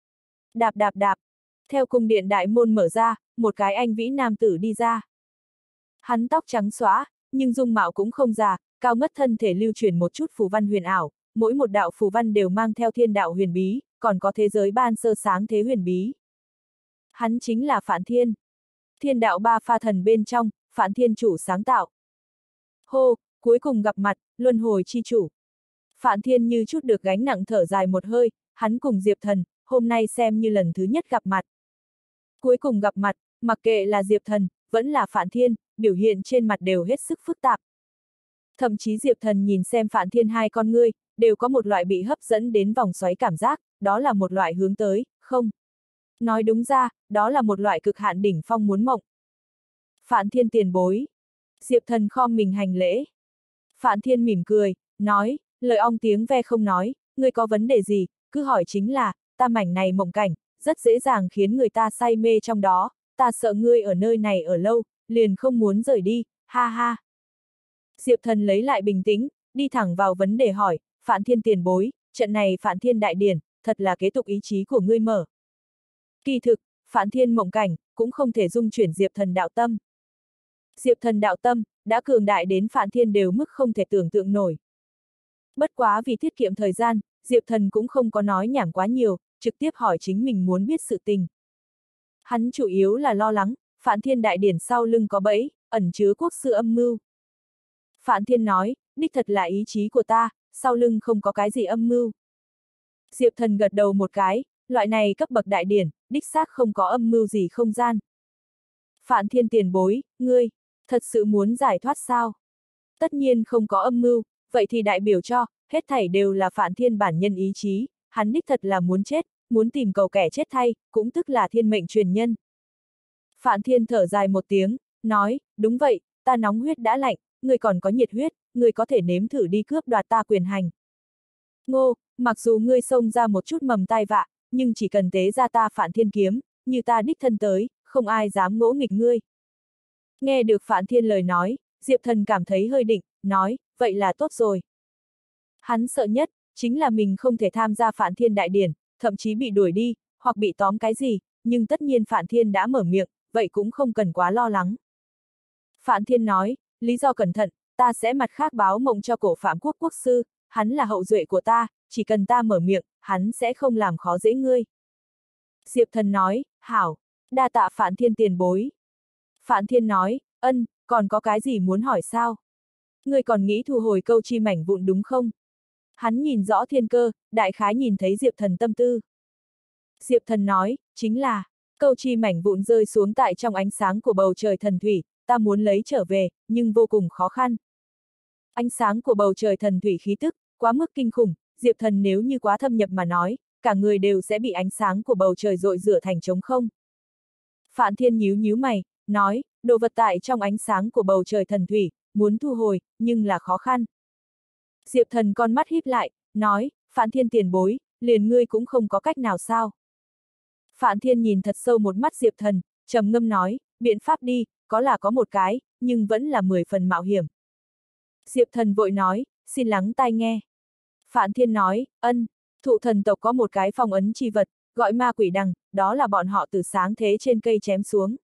Đạp. Theo cung điện đại môn mở ra, một cái anh vĩ nam tử đi ra. Hắn tóc trắng xóa, nhưng dung mạo cũng không già, cao ngất thân thể lưu truyền một chút phù văn huyền ảo, mỗi một đạo phù văn đều mang theo thiên đạo huyền bí, còn có thế giới ban sơ sáng thế huyền bí. Hắn chính là Phạn Thiên. Thiên đạo ba pha thần bên trong, Phạn Thiên chủ sáng tạo. Hô, cuối cùng gặp mặt, luân hồi chi chủ. Phạn Thiên như chút được gánh nặng thở dài một hơi, hắn cùng Diệp Thần, hôm nay xem như lần thứ nhất gặp mặt. Cuối cùng gặp mặt, mặc kệ là Diệp Thần, vẫn là Phạn Thiên, biểu hiện trên mặt đều hết sức phức tạp. Thậm chí Diệp Thần nhìn xem Phạn Thiên hai con ngươi, đều có một loại bị hấp dẫn đến vòng xoáy cảm giác, đó là một loại hướng tới, không. Nói đúng ra, đó là một loại cực hạn đỉnh phong muốn mộng. Phạn Thiên tiền bối. Diệp Thần khom mình hành lễ. Phạn Thiên mỉm cười, nói, lời ong tiếng ve không nói, ngươi có vấn đề gì, cứ hỏi chính là, ta mảnh này mộng cảnh, rất dễ dàng khiến người ta say mê trong đó, ta sợ ngươi ở nơi này ở lâu, liền không muốn rời đi, ha ha. Diệp Thần lấy lại bình tĩnh, đi thẳng vào vấn đề hỏi, Phạn Thiên tiền bối, trận này Phạn Thiên đại điển, thật là kế tục ý chí của ngươi mở. Kỳ thực, Phạn Thiên mộng cảnh, cũng không thể dung chuyển Diệp Thần đạo tâm. Diệp Thần đạo tâm, đã cường đại đến Phạn Thiên đều mức không thể tưởng tượng nổi. Bất quá vì tiết kiệm thời gian, Diệp Thần cũng không có nói nhảm quá nhiều, trực tiếp hỏi chính mình muốn biết sự tình. Hắn chủ yếu là lo lắng, Phạn Thiên đại điển sau lưng có bẫy, ẩn chứa quốc sư âm mưu. Phạn Thiên nói, đích thật là ý chí của ta, sau lưng không có cái gì âm mưu. Diệp Thần gật đầu một cái, loại này cấp bậc đại điển, đích xác không có âm mưu gì không gian. Phạn Thiên tiền bối, ngươi, thật sự muốn giải thoát sao? Tất nhiên không có âm mưu, vậy thì đại biểu cho, hết thảy đều là Phạn Thiên bản nhân ý chí, hắn đích thật là muốn chết, muốn tìm cầu kẻ chết thay, cũng tức là thiên mệnh truyền nhân. Phạn Thiên thở dài một tiếng, nói, đúng vậy, ta nóng huyết đã lạnh, ngươi còn có nhiệt huyết, ngươi có thể nếm thử đi cướp đoạt ta quyền hành. Ngô, mặc dù ngươi xông ra một chút mầm tai vạ, nhưng chỉ cần tế ra ta Phạn Thiên kiếm, như ta đích thân tới, không ai dám ngỗ nghịch ngươi. Nghe được Phạn Thiên lời nói, Diệp Thần cảm thấy hơi định, nói, vậy là tốt rồi. Hắn sợ nhất, chính là mình không thể tham gia Phạn Thiên đại điển, thậm chí bị đuổi đi, hoặc bị tóm cái gì, nhưng tất nhiên Phạn Thiên đã mở miệng, vậy cũng không cần quá lo lắng. Phạn Thiên nói, lý do cẩn thận, ta sẽ mặt khác báo mộng cho cổ Phạm Quốc quốc sư, hắn là hậu duệ của ta, chỉ cần ta mở miệng, hắn sẽ không làm khó dễ ngươi. Diệp Thần nói, hảo, đa tạ Phạn Thiên tiền bối. Phạn Thiên nói, ân, còn có cái gì muốn hỏi sao? Ngươi còn nghĩ thu hồi câu chi mảnh vụn đúng không? Hắn nhìn rõ thiên cơ, đại khái nhìn thấy Diệp Thần tâm tư. Diệp Thần nói, chính là, câu chi mảnh vụn rơi xuống tại trong ánh sáng của bầu trời thần thủy, ta muốn lấy trở về, nhưng vô cùng khó khăn. Ánh sáng của bầu trời thần thủy khí tức, quá mức kinh khủng, Diệp Thần nếu như quá thâm nhập mà nói, cả người đều sẽ bị ánh sáng của bầu trời rội rửa thành trống không. Phạn Thiên nhíu nhíu mày, nói, đồ vật tại trong ánh sáng của bầu trời thần thủy, muốn thu hồi, nhưng là khó khăn. Diệp Thần con mắt híp lại, nói, Phạn Thiên tiền bối, liền ngươi cũng không có cách nào sao. Phạn Thiên nhìn thật sâu một mắt Diệp Thần, trầm ngâm nói, biện pháp đi, có là có một cái, nhưng vẫn là 10 phần mạo hiểm. Diệp Thần vội nói, xin lắng tai nghe. Phạn Thiên nói, ân, thụ thần tộc có một cái phong ấn chi vật, gọi ma quỷ đằng, đó là bọn họ từ sáng thế trên cây chém xuống.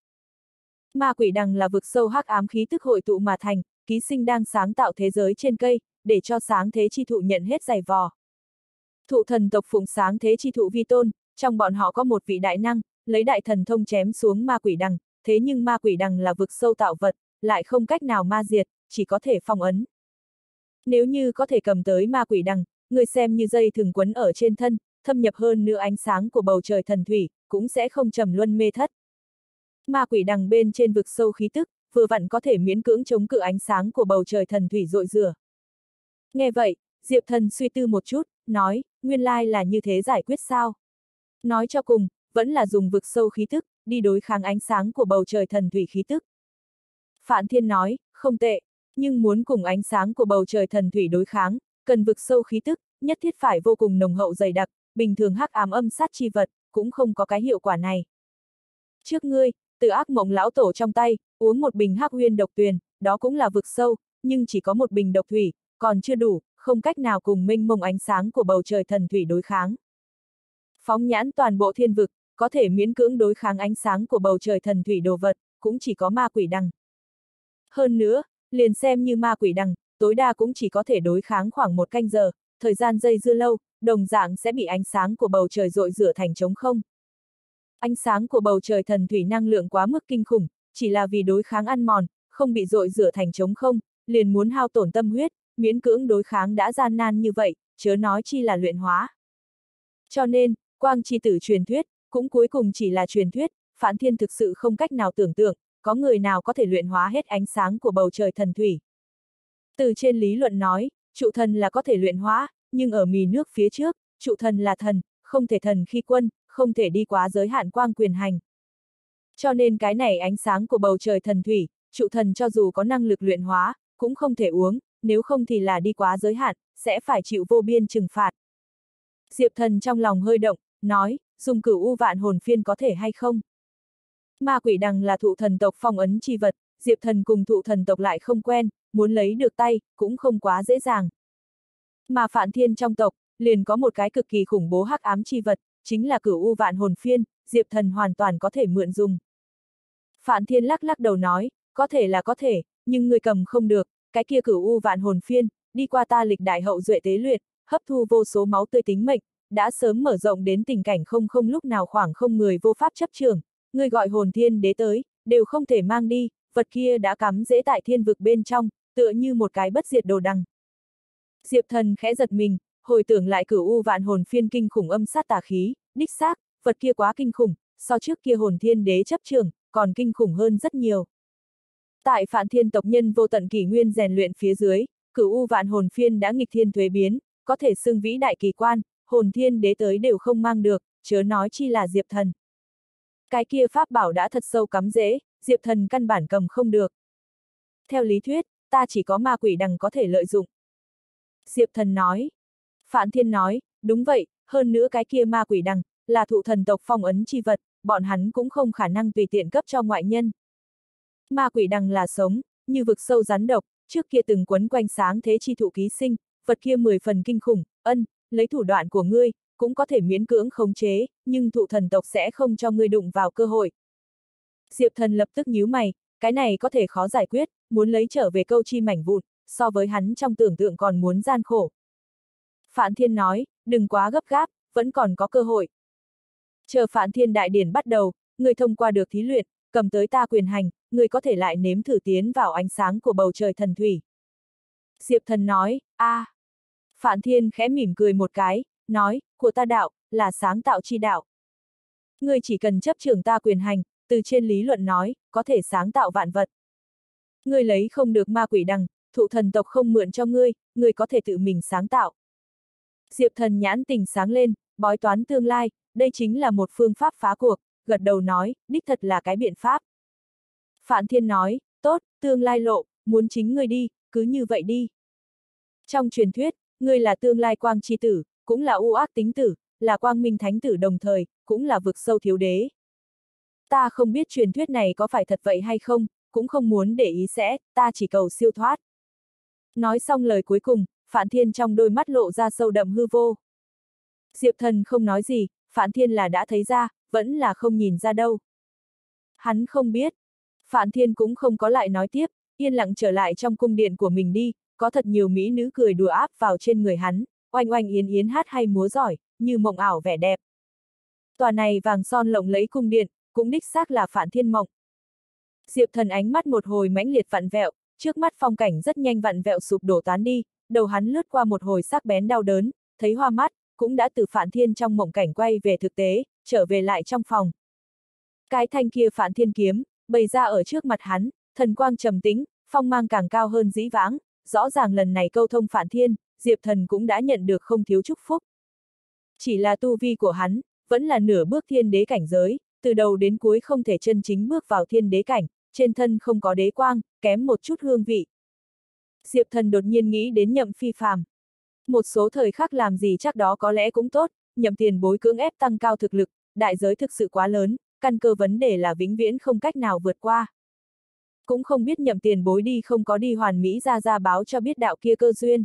Ma quỷ đằng là vực sâu hắc ám khí tức hội tụ mà thành, ký sinh đang sáng tạo thế giới trên cây, để cho sáng thế chi thụ nhận hết giày vò. Thụ thần tộc phụng sáng thế chi thụ vi tôn, trong bọn họ có một vị đại năng, lấy đại thần thông chém xuống ma quỷ đằng, thế nhưng ma quỷ đằng là vực sâu tạo vật, lại không cách nào ma diệt, chỉ có thể phong ấn. Nếu như có thể cầm tới ma quỷ đằng, người xem như dây thừng quấn ở trên thân, thâm nhập hơn nữa ánh sáng của bầu trời thần thủy, cũng sẽ không trầm luân mê thất. Ma quỷ đằng bên trên vực sâu khí tức, vừa vặn có thể miễn cưỡng chống cự ánh sáng của bầu trời thần thủy rội rửa. Nghe vậy, Diệp Thần suy tư một chút, nói, nguyên lai là như thế giải quyết sao? Nói cho cùng, vẫn là dùng vực sâu khí tức, đi đối kháng ánh sáng của bầu trời thần thủy khí tức. Phạn Thiên nói, không tệ, nhưng muốn cùng ánh sáng của bầu trời thần thủy đối kháng, cần vực sâu khí tức, nhất thiết phải vô cùng nồng hậu dày đặc, bình thường hắc ám âm sát chi vật, cũng không có cái hiệu quả này. Trước ngươi, từ ác mộng lão tổ trong tay, uống một bình hắc huyên độc tuyền, đó cũng là vực sâu, nhưng chỉ có một bình độc thủy, còn chưa đủ, không cách nào cùng mênh mông ánh sáng của bầu trời thần thủy đối kháng. Phóng nhãn toàn bộ thiên vực, có thể miễn cưỡng đối kháng ánh sáng của bầu trời thần thủy đồ vật, cũng chỉ có ma quỷ đằng. Hơn nữa, liền xem như ma quỷ đằng, tối đa cũng chỉ có thể đối kháng khoảng 1 canh giờ, thời gian dây dưa lâu, đồng dạng sẽ bị ánh sáng của bầu trời rội rửa thành trống không. Ánh sáng của bầu trời thần thủy năng lượng quá mức kinh khủng, chỉ là vì đối kháng ăn mòn, không bị rội rửa thành trống không, liền muốn hao tổn tâm huyết, miễn cưỡng đối kháng đã gian nan như vậy, chớ nói chi là luyện hóa. Cho nên, quang chi tử truyền thuyết, cũng cuối cùng chỉ là truyền thuyết, Phạn Thiên thực sự không cách nào tưởng tượng, có người nào có thể luyện hóa hết ánh sáng của bầu trời thần thủy. Từ trên lý luận nói, trụ thần là có thể luyện hóa, nhưng ở mì nước phía trước, trụ thần là thần, không thể thần khi quân, không thể đi quá giới hạn quang quyền hành. Cho nên cái này ánh sáng của bầu trời thần thủy, trụ thần cho dù có năng lực luyện hóa, cũng không thể uống, nếu không thì là đi quá giới hạn, sẽ phải chịu vô biên trừng phạt. Diệp Thần trong lòng hơi động, nói, dùng Cửu U Vạn Hồn Phiên có thể hay không? Ma quỷ đằng là thụ thần tộc phong ấn chi vật, Diệp Thần cùng thụ thần tộc lại không quen, muốn lấy được tay, cũng không quá dễ dàng. Mà Phạn Thiên trong tộc, liền có một cái cực kỳ khủng bố hắc ám chi vật, chính là Cửu U Vạn Hồn Phiên, Diệp Thần hoàn toàn có thể mượn dùng. Phạn Thiên lắc lắc đầu nói, có thể là có thể, nhưng người cầm không được, cái kia Cửu U Vạn Hồn Phiên, đi qua ta lịch đại hậu duệ tế luyện, hấp thu vô số máu tươi tính mệnh, đã sớm mở rộng đến tình cảnh không lúc nào khoảng không người vô pháp chấp trường, người gọi hồn thiên đế tới, đều không thể mang đi, vật kia đã cắm rễ tại thiên vực bên trong, tựa như một cái bất diệt đồ đằng. Diệp Thần khẽ giật mình, hồi tưởng lại Cửu U Vạn Hồn Phiên kinh khủng âm sát tà khí, đích xác, vật kia quá kinh khủng, so trước kia Hồn Thiên Đế chấp trưởng, còn kinh khủng hơn rất nhiều. Tại Phạn Thiên tộc nhân vô tận kỷ nguyên rèn luyện phía dưới, Cửu U Vạn Hồn Phiên đã nghịch thiên thuế biến, có thể xưng vĩ đại kỳ quan, Hồn Thiên Đế tới đều không mang được, chớ nói chi là Diệp Thần. Cái kia pháp bảo đã thật sâu cắm rễ, Diệp Thần căn bản cầm không được. Theo lý thuyết, ta chỉ có ma quỷ đằng có thể lợi dụng. Diệp Thần nói. Phạn Thiên nói, đúng vậy, hơn nữa cái kia ma quỷ đằng, là thụ thần tộc phong ấn chi vật, bọn hắn cũng không khả năng tùy tiện cấp cho ngoại nhân. Ma quỷ đằng là sống, như vực sâu rắn độc, trước kia từng quấn quanh sáng thế chi thụ ký sinh, vật kia 10 phần kinh khủng, lấy thủ đoạn của ngươi, cũng có thể miễn cưỡng khống chế, nhưng thụ thần tộc sẽ không cho ngươi đụng vào cơ hội. Diệp Thần lập tức nhíu mày, cái này có thể khó giải quyết, muốn lấy trở về câu chi mảnh vụn, so với hắn trong tưởng tượng còn muốn gian khổ. Phạn Thiên nói, đừng quá gấp gáp, vẫn còn có cơ hội. Chờ Phạn Thiên đại điển bắt đầu, người thông qua được thí luyện, cầm tới ta quyền hành, người có thể lại nếm thử tiến vào ánh sáng của bầu trời thần thủy. Diệp Thần nói, a. Phạn Thiên khẽ mỉm cười một cái, nói, của ta đạo, là sáng tạo chi đạo. Ngươi chỉ cần chấp trưởng ta quyền hành, từ trên lý luận nói, có thể sáng tạo vạn vật. Ngươi lấy không được ma quỷ đằng, thụ thần tộc không mượn cho ngươi, ngươi có thể tự mình sáng tạo. Diệp Thần nhãn tình sáng lên, bói toán tương lai, đây chính là một phương pháp phá cuộc, gật đầu nói, đích thật là cái biện pháp. Phạn Thiên nói, tốt, tương lai lộ, muốn chính ngươi đi, cứ như vậy đi. Trong truyền thuyết, ngươi là tương lai quang chi tử, cũng là u ác tính tử, là quang minh thánh tử đồng thời, cũng là vực sâu thiếu đế. Ta không biết truyền thuyết này có phải thật vậy hay không, cũng không muốn để ý sẽ, ta chỉ cầu siêu thoát. Nói xong lời cuối cùng, Phạn Thiên trong đôi mắt lộ ra sâu đậm hư vô. Diệp Thần không nói gì, Phạn Thiên là đã thấy ra, vẫn là không nhìn ra đâu. Hắn không biết. Phạn Thiên cũng không có lại nói tiếp, yên lặng trở lại trong cung điện của mình đi, có thật nhiều mỹ nữ cười đùa áp vào trên người hắn, oanh oanh yến yến hát hay múa giỏi, như mộng ảo vẻ đẹp. Tòa này vàng son lộng lẫy cung điện, cũng đích xác là Phạn Thiên mộng. Diệp Thần ánh mắt một hồi mãnh liệt vặn vẹo, trước mắt phong cảnh rất nhanh vặn vẹo sụp đổ tán đi, đầu hắn lướt qua một hồi sắc bén đau đớn, thấy hoa mắt, cũng đã từ Phạn Thiên trong mộng cảnh quay về thực tế, trở về lại trong phòng. Cái thanh kia Phạn Thiên kiếm, bày ra ở trước mặt hắn, thần quang trầm tĩnh, phong mang càng cao hơn dĩ vãng, rõ ràng lần này câu thông Phạn Thiên, Diệp Thần cũng đã nhận được không thiếu chúc phúc. Chỉ là tu vi của hắn, vẫn là nửa bước thiên đế cảnh giới, từ đầu đến cuối không thể chân chính bước vào thiên đế cảnh, trên thân không có đế quang, kém một chút hương vị. Diệp Thần đột nhiên nghĩ đến Nhậm Phi Phàm. Một số thời khắc làm gì chắc đó có lẽ cũng tốt, Nhậm tiền bối cưỡng ép tăng cao thực lực, đại giới thực sự quá lớn, căn cơ vấn đề là vĩnh viễn không cách nào vượt qua. Cũng không biết Nhậm tiền bối đi không có đi hoàn mỹ ra báo cho biết đạo kia cơ duyên.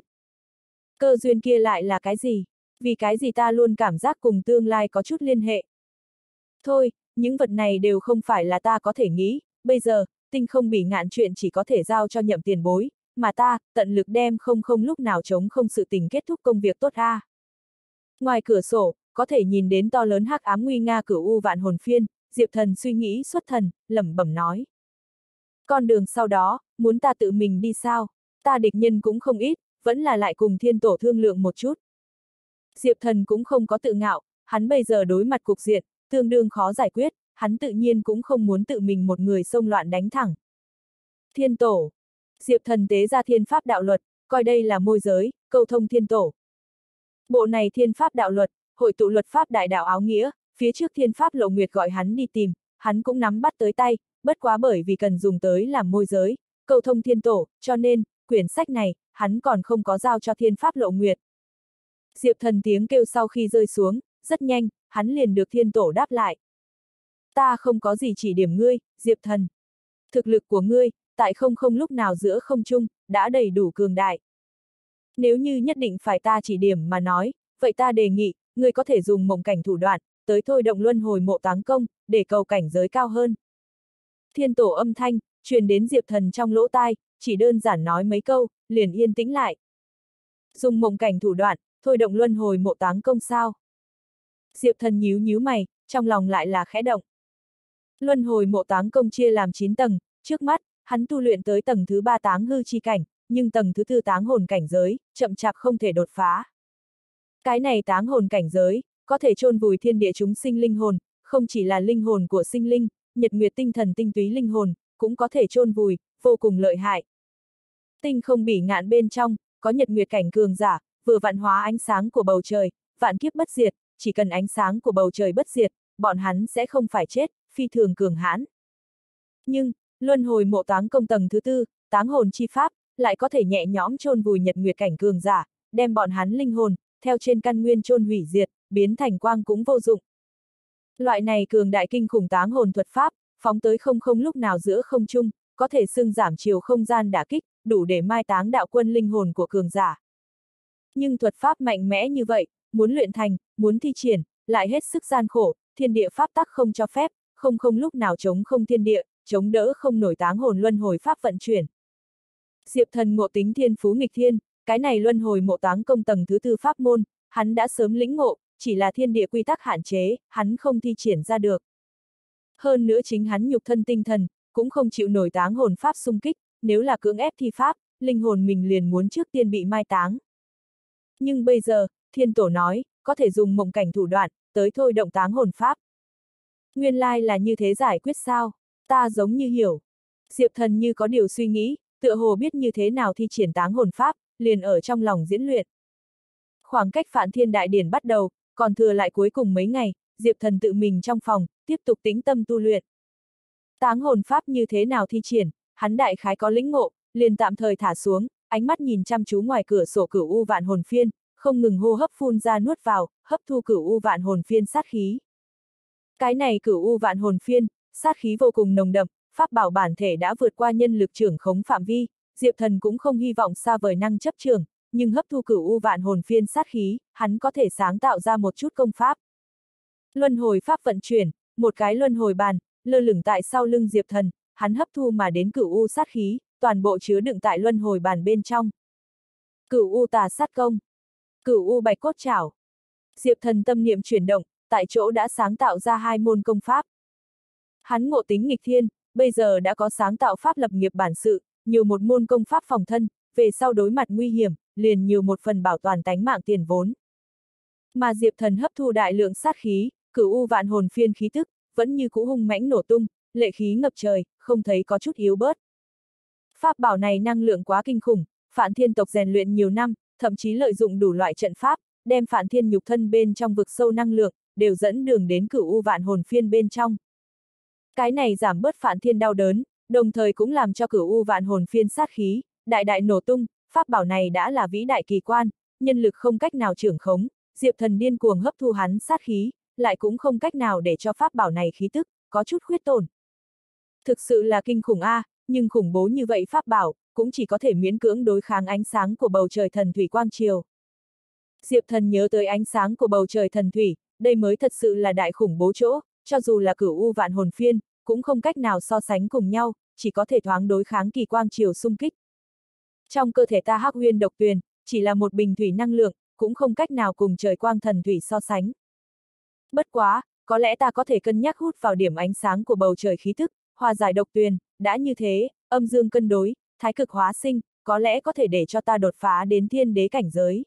Cơ duyên kia lại là cái gì? Vì cái gì ta luôn cảm giác cùng tương lai có chút liên hệ. Thôi, những vật này đều không phải là ta có thể nghĩ, bây giờ, tinh không bỉ ngạn chuyện chỉ có thể giao cho Nhậm tiền bối, mà ta, tận lực đem không lúc nào chống không sự tình kết thúc công việc tốt a. Ngoài cửa sổ, có thể nhìn đến to lớn hắc ám nguy nga Cửu U Vạn Hồn Phiên, Diệp Thần suy nghĩ xuất thần, lẩm bẩm nói. Con đường sau đó, muốn ta tự mình đi sao? Ta địch nhân cũng không ít, vẫn là lại cùng thiên tổ thương lượng một chút. Diệp Thần cũng không có tự ngạo, hắn bây giờ đối mặt cục diện, tương đương khó giải quyết, hắn tự nhiên cũng không muốn tự mình một người xông loạn đánh thẳng. Thiên tổ. Diệp Thần tế ra thiên pháp đạo luật, coi đây là môi giới, câu thông thiên tổ. Bộ này thiên pháp đạo luật, hội tụ luật pháp đại đạo áo nghĩa, phía trước thiên pháp Lộ Nguyệt gọi hắn đi tìm, hắn cũng nắm bắt tới tay, bất quá bởi vì cần dùng tới làm môi giới, câu thông thiên tổ, cho nên, quyển sách này, hắn còn không có giao cho thiên pháp Lộ Nguyệt. Diệp Thần tiếng kêu sau khi rơi xuống, rất nhanh, hắn liền được thiên tổ đáp lại. Ta không có gì chỉ điểm ngươi, Diệp Thần. Thực lực của ngươi, tại không lúc nào giữa không trung, đã đầy đủ cường đại. Nếu như nhất định phải ta chỉ điểm mà nói, vậy ta đề nghị, ngươi có thể dùng mộng cảnh thủ đoạn, tới thôi động luân hồi mộ táng công, để cầu cảnh giới cao hơn. Thiên tổ âm thanh, truyền đến Diệp Thần trong lỗ tai, chỉ đơn giản nói mấy câu, liền yên tĩnh lại. Dùng mộng cảnh thủ đoạn, thôi động luân hồi mộ táng công sao? Diệp Thần nhíu mày, trong lòng lại là khẽ động. Luân hồi mộ táng công chia làm 9 tầng, trước mắt, hắn tu luyện tới tầng thứ 3 táng hư chi cảnh, nhưng tầng thứ 4 táng hồn cảnh giới, chậm chạp không thể đột phá. Cái này táng hồn cảnh giới, có thể chôn vùi thiên địa chúng sinh linh hồn, không chỉ là linh hồn của sinh linh, nhật nguyệt tinh thần tinh túy linh hồn, cũng có thể chôn vùi, vô cùng lợi hại. Tinh không bỉ ngạn bên trong, có nhật nguyệt cảnh cường giả, vừa vạn hóa ánh sáng của bầu trời, vạn kiếp bất diệt, chỉ cần ánh sáng của bầu trời bất diệt, bọn hắn sẽ không phải chết, phi thường cường hãn. Nhưng, luân hồi mộ táng công tầng thứ 4, táng hồn chi pháp, lại có thể nhẹ nhõm chôn vùi nhật nguyệt cảnh cường giả, đem bọn hắn linh hồn, theo trên căn nguyên chôn hủy diệt, biến thành quang cũng vô dụng. Loại này cường đại kinh khủng táng hồn thuật pháp, phóng tới không không lúc nào giữa không trung, có thể xưng giảm chiều không gian đả kích, đủ để mai táng đạo quân linh hồn của cường giả. Nhưng thuật pháp mạnh mẽ như vậy, muốn luyện thành, muốn thi triển, lại hết sức gian khổ, thiên địa pháp tắc không cho phép, không không lúc nào chống không thiên địa, chống đỡ không nổi táng hồn luân hồi pháp vận chuyển. Diệp Thần ngộ tính thiên phú nghịch thiên, cái này luân hồi mộ táng công tầng thứ 4 pháp môn, hắn đã sớm lĩnh ngộ, chỉ là thiên địa quy tắc hạn chế, hắn không thi triển ra được. Hơn nữa chính hắn nhục thân tinh thần, cũng không chịu nổi táng hồn pháp xung kích, nếu là cưỡng ép thi pháp, linh hồn mình liền muốn trước tiên bị mai táng. Nhưng bây giờ, thiên tổ nói, có thể dùng mộng cảnh thủ đoạn, tới thôi động táng hồn pháp. Nguyên lai là như thế giải quyết sao? Ta giống như hiểu. Diệp Thần như có điều suy nghĩ, tựa hồ biết như thế nào thi triển táng hồn pháp, liền ở trong lòng diễn luyện. Khoảng cách Phạn Thiên Đại Điển bắt đầu, còn thừa lại cuối cùng mấy ngày, Diệp Thần tự mình trong phòng, tiếp tục tĩnh tâm tu luyện. Táng hồn pháp như thế nào thi triển, hắn đại khái có lĩnh ngộ, liền tạm thời thả xuống, ánh mắt nhìn chăm chú ngoài cửa sổ Cửu U Vạn Hồn Phiên, không ngừng hô hấp phun ra nuốt vào, hấp thu Cửu U Vạn Hồn Phiên sát khí. Cái này Cửu U Vạn Hồn Phiên, sát khí vô cùng nồng đậm, pháp bảo bản thể đã vượt qua nhân lực trưởng khống phạm vi, Diệp Thần cũng không hy vọng xa vời năng chấp trường, nhưng hấp thu Cửu U Vạn Hồn Phiên sát khí, hắn có thể sáng tạo ra một chút công pháp. Luân hồi pháp vận chuyển, một cái luân hồi bàn, lơ lửng tại sau lưng Diệp Thần, hắn hấp thu mà đến Cửu U sát khí, toàn bộ chứa đựng tại luân hồi bàn bên trong. Cửu U tà sát công, Cửu U bạch cốt chảo. Diệp Thần tâm niệm chuyển động, tại chỗ đã sáng tạo ra 2 môn công pháp. Hắn ngộ tính nghịch thiên, bây giờ đã có sáng tạo pháp lập nghiệp bản sự, nhiều một môn công pháp phòng thân, về sau đối mặt nguy hiểm, liền nhiều một phần bảo toàn tánh mạng tiền vốn. Mà Diệp Thần hấp thu đại lượng sát khí, Cửu U Vạn Hồn Phiên khí tức, vẫn như cũ hung mãnh nổ tung, lệ khí ngập trời, không thấy có chút yếu bớt. Pháp bảo này năng lượng quá kinh khủng, Phạn Thiên tộc rèn luyện nhiều năm, thậm chí lợi dụng đủ loại trận pháp, đem Phạn Thiên nhục thân bên trong vực sâu năng lượng, đều dẫn đường đến Cửu U Vạn Hồn Phiên bên trong. Cái này giảm bớt Phạn Thiên đau đớn, đồng thời cũng làm cho Cửu U Vạn Hồn Phiên sát khí, đại đại nổ tung, pháp bảo này đã là vĩ đại kỳ quan, nhân lực không cách nào trưởng khống, Diệp Thần điên cuồng hấp thu hắn sát khí, lại cũng không cách nào để cho pháp bảo này khí tức, có chút khuyết tổn. Thực sự là kinh khủng a, nhưng khủng bố như vậy pháp bảo, cũng chỉ có thể miễn cưỡng đối kháng ánh sáng của bầu trời thần thủy quang triều. Diệp Thần nhớ tới ánh sáng của bầu trời thần thủy, đây mới thật sự là đại khủng bố chỗ, cho dù là Cửu U Vạn Hồn Phiên, cũng không cách nào so sánh cùng nhau, chỉ có thể thoáng đối kháng kỳ quang triều xung kích. Trong cơ thể ta Hắc Huyên độc tuyền, chỉ là một bình thủy năng lượng, cũng không cách nào cùng trời quang thần thủy so sánh. Bất quá, có lẽ ta có thể cân nhắc hút vào điểm ánh sáng của bầu trời khí thức, hòa giải độc tuyền, đã như thế, âm dương cân đối, thái cực hóa sinh, có lẽ có thể để cho ta đột phá đến thiên đế cảnh giới.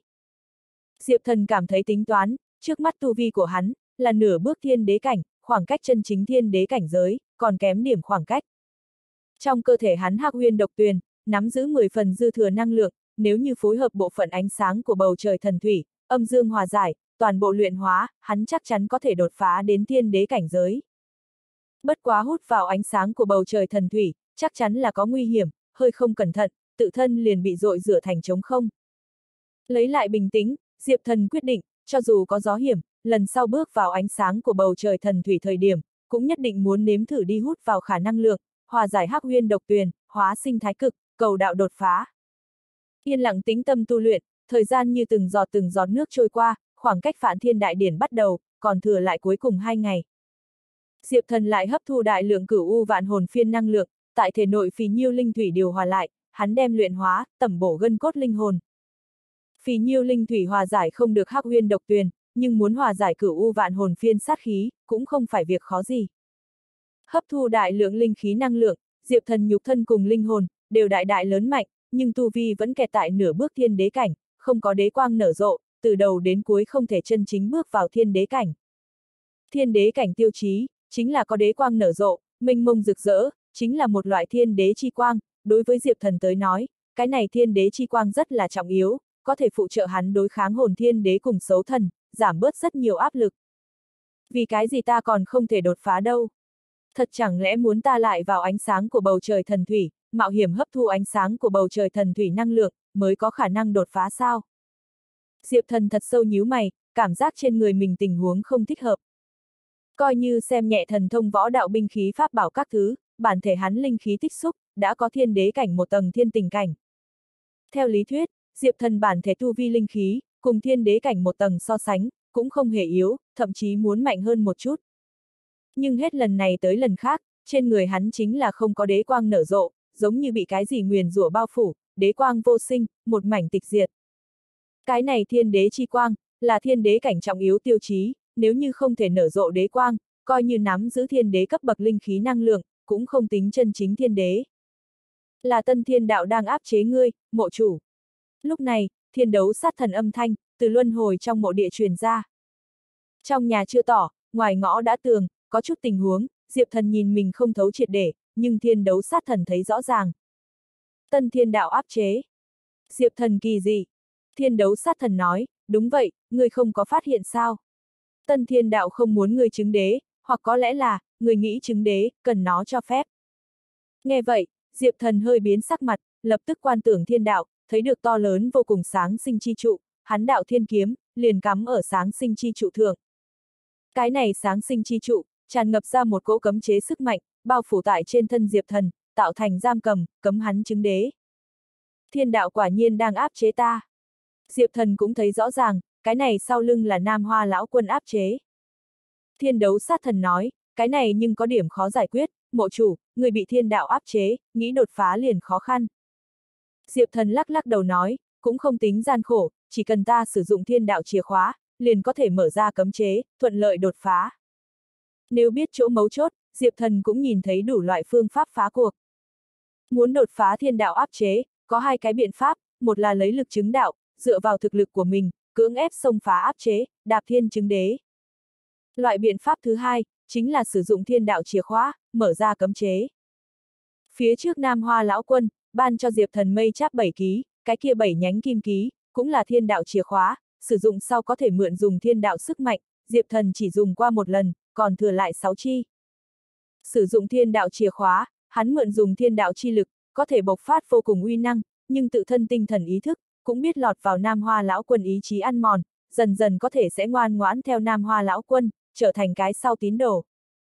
Diệp Thần cảm thấy tính toán, trước mắt tu vi của hắn, là nửa bước thiên đế cảnh, khoảng cách chân chính thiên đế cảnh giới, còn kém điểm khoảng cách. Trong cơ thể hắn Hắc Huyên độc tuyền, nắm giữ 10 phần dư thừa năng lượng, nếu như phối hợp bộ phận ánh sáng của bầu trời thần thủy, âm dương hòa giải, toàn bộ luyện hóa, hắn chắc chắn có thể đột phá đến thiên đế cảnh giới. Bất quá hút vào ánh sáng của bầu trời thần thủy, chắc chắn là có nguy hiểm, hơi không cẩn thận, tự thân liền bị dội rửa thành trống không. Lấy lại bình tĩnh, Diệp Thần quyết định, cho dù có gió hiểm, lần sau bước vào ánh sáng của bầu trời thần thủy thời điểm, cũng nhất định muốn nếm thử đi hút vào khả năng lượng, hòa giải Hắc Huyên độc tuyền, hóa sinh thái cực, cầu đạo đột phá. Yên lặng tĩnh tâm tu luyện, thời gian như từng giọt nước trôi qua, khoảng cách Phạn Thiên Đại Điển bắt đầu, còn thừa lại cuối cùng 2 ngày. Diệp Thần lại hấp thu đại lượng Cửu U Vạn Hồn Phiên năng lượng, tại thể nội phì nhiêu linh thủy điều hòa lại, hắn đem luyện hóa, tẩm bổ gân cốt linh hồn. Phì nhiêu linh thủy hòa giải không được Hắc Huyên độc tuyền, nhưng muốn hòa giải Cửu U Vạn Hồn Phiên sát khí, cũng không phải việc khó gì. Hấp thu đại lượng linh khí năng lượng, Diệp Thần nhục thân cùng linh hồn, đều đại đại lớn mạnh, nhưng tu vi vẫn kẹt tại nửa bước thiên đế cảnh, không có đế quang nở rộ, từ đầu đến cuối không thể chân chính bước vào thiên đế cảnh. Thiên đế cảnh tiêu chí, chính là có đế quang nở rộ, mênh mông rực rỡ, chính là một loại thiên đế chi quang, đối với Diệp Thần tới nói, cái này thiên đế chi quang rất là trọng yếu, có thể phụ trợ hắn đối kháng hồn thiên đế cùng xấu thần, giảm bớt rất nhiều áp lực. Vì cái gì ta còn không thể đột phá đâu? Thật chẳng lẽ muốn ta lại vào ánh sáng của bầu trời thần thủy, mạo hiểm hấp thu ánh sáng của bầu trời thần thủy năng lượng, mới có khả năng đột phá sao? Diệp Thần thật sâu nhíu mày, cảm giác trên người mình tình huống không thích hợp. Coi như xem nhẹ thần thông võ đạo binh khí pháp bảo các thứ, bản thể hắn linh khí tích xúc, đã có thiên đế cảnh một tầng thiên tình cảnh. Theo lý thuyết, Diệp Thần bản thể tu vi linh khí, cùng thiên đế cảnh một tầng so sánh, cũng không hề yếu, thậm chí muốn mạnh hơn một chút. Nhưng hết lần này tới lần khác, trên người hắn chính là không có đế quang nở rộ, giống như bị cái gì nguyền rủa bao phủ, đế quang vô sinh, một mảnh tịch diệt. Cái này thiên đế chi quang, là thiên đế cảnh trọng yếu tiêu chí, nếu như không thể nở rộ đế quang, coi như nắm giữ thiên đế cấp bậc linh khí năng lượng, cũng không tính chân chính thiên đế. Là Tân Thiên Đạo đang áp chế ngươi, mộ chủ. Lúc này, thiên đấu sát thần âm thanh, từ luân hồi trong mộ địa truyền ra. Trong nhà chưa tỏ, ngoài ngõ đã tường, có chút tình huống, Diệp Thần nhìn mình không thấu triệt để, nhưng thiên đấu sát thần thấy rõ ràng. Tân Thiên Đạo áp chế. Diệp Thần kỳ gì? Thiên đấu sát thần nói, đúng vậy, ngươi không có phát hiện sao? Tân Thiên Đạo không muốn ngươi chứng đế, hoặc có lẽ là, ngươi nghĩ chứng đế, cần nó cho phép. Nghe vậy, Diệp Thần hơi biến sắc mặt, lập tức quan tưởng thiên đạo, thấy được to lớn vô cùng sáng sinh chi trụ, hắn đạo thiên kiếm, liền cắm ở sáng sinh chi trụ thượng. Cái này sáng sinh chi trụ, tràn ngập ra một cỗ cấm chế sức mạnh, bao phủ tại trên thân Diệp Thần, tạo thành giam cầm, cấm hắn chứng đế. Thiên đạo quả nhiên đang áp chế ta. Diệp Thần cũng thấy rõ ràng, cái này sau lưng là Nam Hoa lão quân áp chế. Thiên đấu sát thần nói, cái này nhưng có điểm khó giải quyết, mộ chủ, người bị thiên đạo áp chế, nghĩ đột phá liền khó khăn. Diệp Thần lắc lắc đầu nói, cũng không tính gian khổ, chỉ cần ta sử dụng thiên đạo chìa khóa, liền có thể mở ra cấm chế, thuận lợi đột phá. Nếu biết chỗ mấu chốt, Diệp Thần cũng nhìn thấy đủ loại phương pháp phá cuộc. Muốn đột phá thiên đạo áp chế, có hai cái biện pháp, một là lấy lực chứng đạo, dựa vào thực lực của mình, cưỡng ép xông phá áp chế, đạp thiên chứng đế. Loại biện pháp thứ hai, chính là sử dụng thiên đạo chìa khóa, mở ra cấm chế. Phía trước Nam Hoa lão quân, ban cho Diệp Thần mây cháp 7 ký, cái kia 7 nhánh kim ký, cũng là thiên đạo chìa khóa, sử dụng sau có thể mượn dùng thiên đạo sức mạnh, Diệp Thần chỉ dùng qua một lần, còn thừa lại 6 chi. Sử dụng thiên đạo chìa khóa, hắn mượn dùng thiên đạo chi lực, có thể bộc phát vô cùng uy năng, nhưng tự thân tinh thần ý thức, cũng biết lọt vào Nam Hoa lão quân ý chí ăn mòn, dần dần có thể sẽ ngoan ngoãn theo Nam Hoa lão quân, trở thành cái sau tín đồ.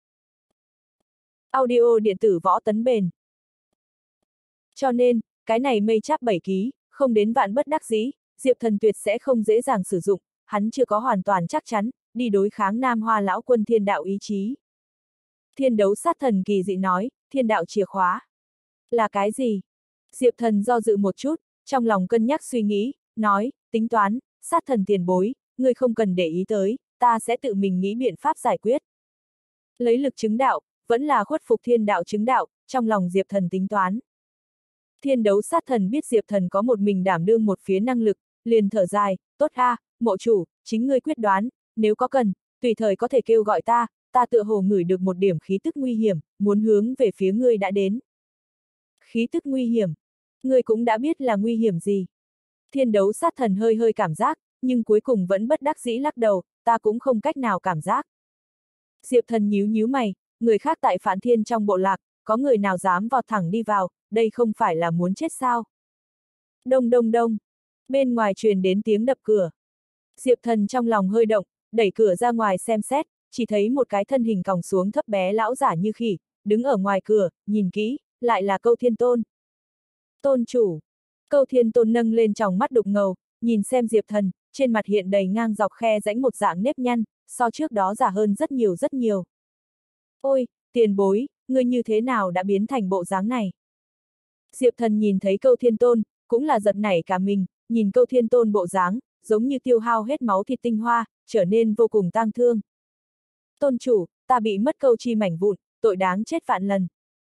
Audio điện tử võ tấn bền. Cho nên, cái này mây cháp 7 ký, không đến vạn bất đắc dĩ, Diệp Thần tuyệt sẽ không dễ dàng sử dụng, hắn chưa có hoàn toàn chắc chắn, đi đối kháng Nam Hoa lão quân thiên đạo ý chí. Thiên đấu sát thần kỳ dị nói, thiên đạo chìa khóa. Là cái gì? Diệp Thần do dự một chút, trong lòng cân nhắc suy nghĩ, nói, tính toán, sát thần tiền bối, ngươi không cần để ý tới, ta sẽ tự mình nghĩ biện pháp giải quyết. Lấy lực chứng đạo, vẫn là khuất phục thiên đạo chứng đạo, trong lòng Diệp Thần tính toán. Thiên đấu sát thần biết Diệp Thần có một mình đảm đương một phía năng lực, liền thở dài, tốt a, mộ chủ, chính ngươi quyết đoán, nếu có cần, tùy thời có thể kêu gọi ta, ta tựa hồ ngửi được một điểm khí tức nguy hiểm, muốn hướng về phía ngươi đã đến. Khí tức nguy hiểm, ngươi cũng đã biết là nguy hiểm gì. Thiên đấu sát thần hơi hơi cảm giác, nhưng cuối cùng vẫn bất đắc dĩ lắc đầu, ta cũng không cách nào cảm giác. Diệp Thần nhíu nhíu mày, người khác tại Phạn Thiên trong bộ lạc, có người nào dám vọt thẳng đi vào, đây không phải là muốn chết sao? Đông đông đông, bên ngoài truyền đến tiếng đập cửa. Diệp Thần trong lòng hơi động, đẩy cửa ra ngoài xem xét, chỉ thấy một cái thân hình còng xuống thấp bé lão giả như khỉ, đứng ở ngoài cửa, nhìn kỹ, lại là Câu Thiên Tôn. Tôn chủ. Câu Thiên Tôn nâng lên tròng mắt đục ngầu, nhìn xem Diệp Thần, trên mặt hiện đầy ngang dọc khe rãnh một dạng nếp nhăn, so trước đó già hơn rất nhiều rất nhiều. Ôi, tiền bối, ngươi như thế nào đã biến thành bộ dáng này? Diệp Thần nhìn thấy Câu Thiên Tôn, cũng là giật nảy cả mình, nhìn Câu Thiên Tôn bộ dáng, giống như tiêu hao hết máu thịt tinh hoa, trở nên vô cùng tang thương. Tôn chủ, ta bị mất câu chi mảnh vụn, tội đáng chết vạn lần.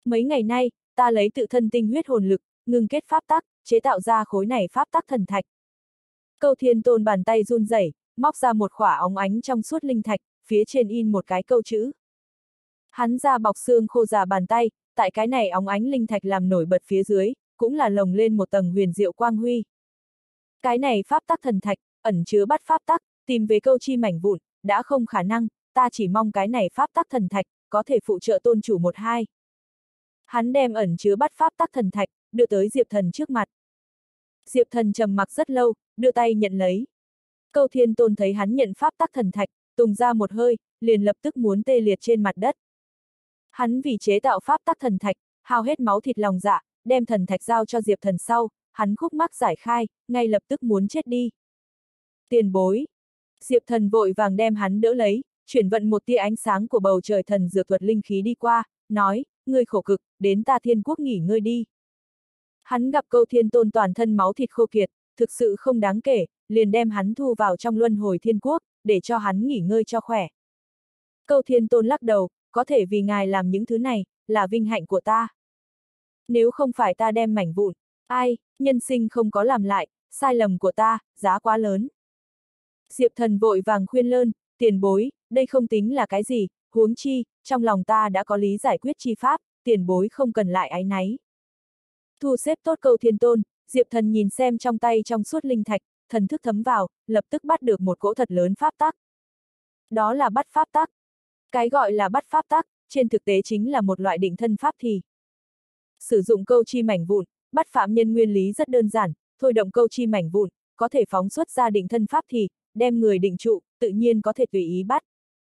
Mấy ngày nay, ta lấy tự thân tinh huyết hồn lực, ngưng kết pháp tắc, chế tạo ra khối này pháp tắc thần thạch. Câu Thiên Tôn bàn tay run rẩy, móc ra một khỏa óng ánh trong suốt linh thạch, phía trên in một cái câu chữ. Hắn ra bọc xương khô già bàn tay, tại cái này óng ánh linh thạch làm nổi bật phía dưới, cũng là lồng lên một tầng huyền diệu quang huy. Cái này pháp tắc thần thạch, ẩn chứa bắt pháp tắc, tìm về câu chi mảnh vụn, đã không khả năng, ta chỉ mong cái này pháp tắc thần thạch, có thể phụ trợ tôn chủ một hai. Hắn đem ẩn chứa bắt pháp tắc thần thạch, đưa tới Diệp Thần trước mặt. Diệp Thần trầm mặc rất lâu, đưa tay nhận lấy. Câu Thiên Tôn thấy hắn nhận pháp tắc thần thạch, tùng ra một hơi, liền lập tức muốn tê liệt trên mặt đất. Hắn vì chế tạo pháp tắc thần thạch, hao hết máu thịt lòng dạ, đem thần thạch giao cho Diệp Thần sau, hắn khúc mắc giải khai, ngay lập tức muốn chết đi. Tiền bối. Diệp Thần vội vàng đem hắn đỡ lấy, chuyển vận một tia ánh sáng của bầu trời thần dược thuật linh khí đi qua, nói, ngươi khổ cực, đến ta Thiên Quốc nghỉ ngơi đi. Hắn gặp Câu Thiên Tôn toàn thân máu thịt khô kiệt, thực sự không đáng kể, liền đem hắn thu vào trong luân hồi Thiên Quốc, để cho hắn nghỉ ngơi cho khỏe. Câu Thiên Tôn lắc đầu, có thể vì ngài làm những thứ này, là vinh hạnh của ta. Nếu không phải ta đem mảnh vụn, ai, nhân sinh không có làm lại, sai lầm của ta, giá quá lớn. Diệp Thần vội vàng khuyên lơn, tiền bối, đây không tính là cái gì, huống chi, trong lòng ta đã có lý giải quyết chi pháp, tiền bối không cần lại áy náy. Thu xếp tốt Câu Thiên Tôn, Diệp Thần nhìn xem trong tay trong suốt linh thạch, thần thức thấm vào, lập tức bắt được một cỗ thật lớn pháp tắc. Đó là bắt pháp tắc. Cái gọi là bắt pháp tắc, trên thực tế chính là một loại định thân pháp thì. Sử dụng câu chi mảnh vụn, bắt phạm nhân nguyên lý rất đơn giản, thôi động câu chi mảnh vụn, có thể phóng xuất ra định thân pháp thì, đem người định trụ, tự nhiên có thể tùy ý bắt.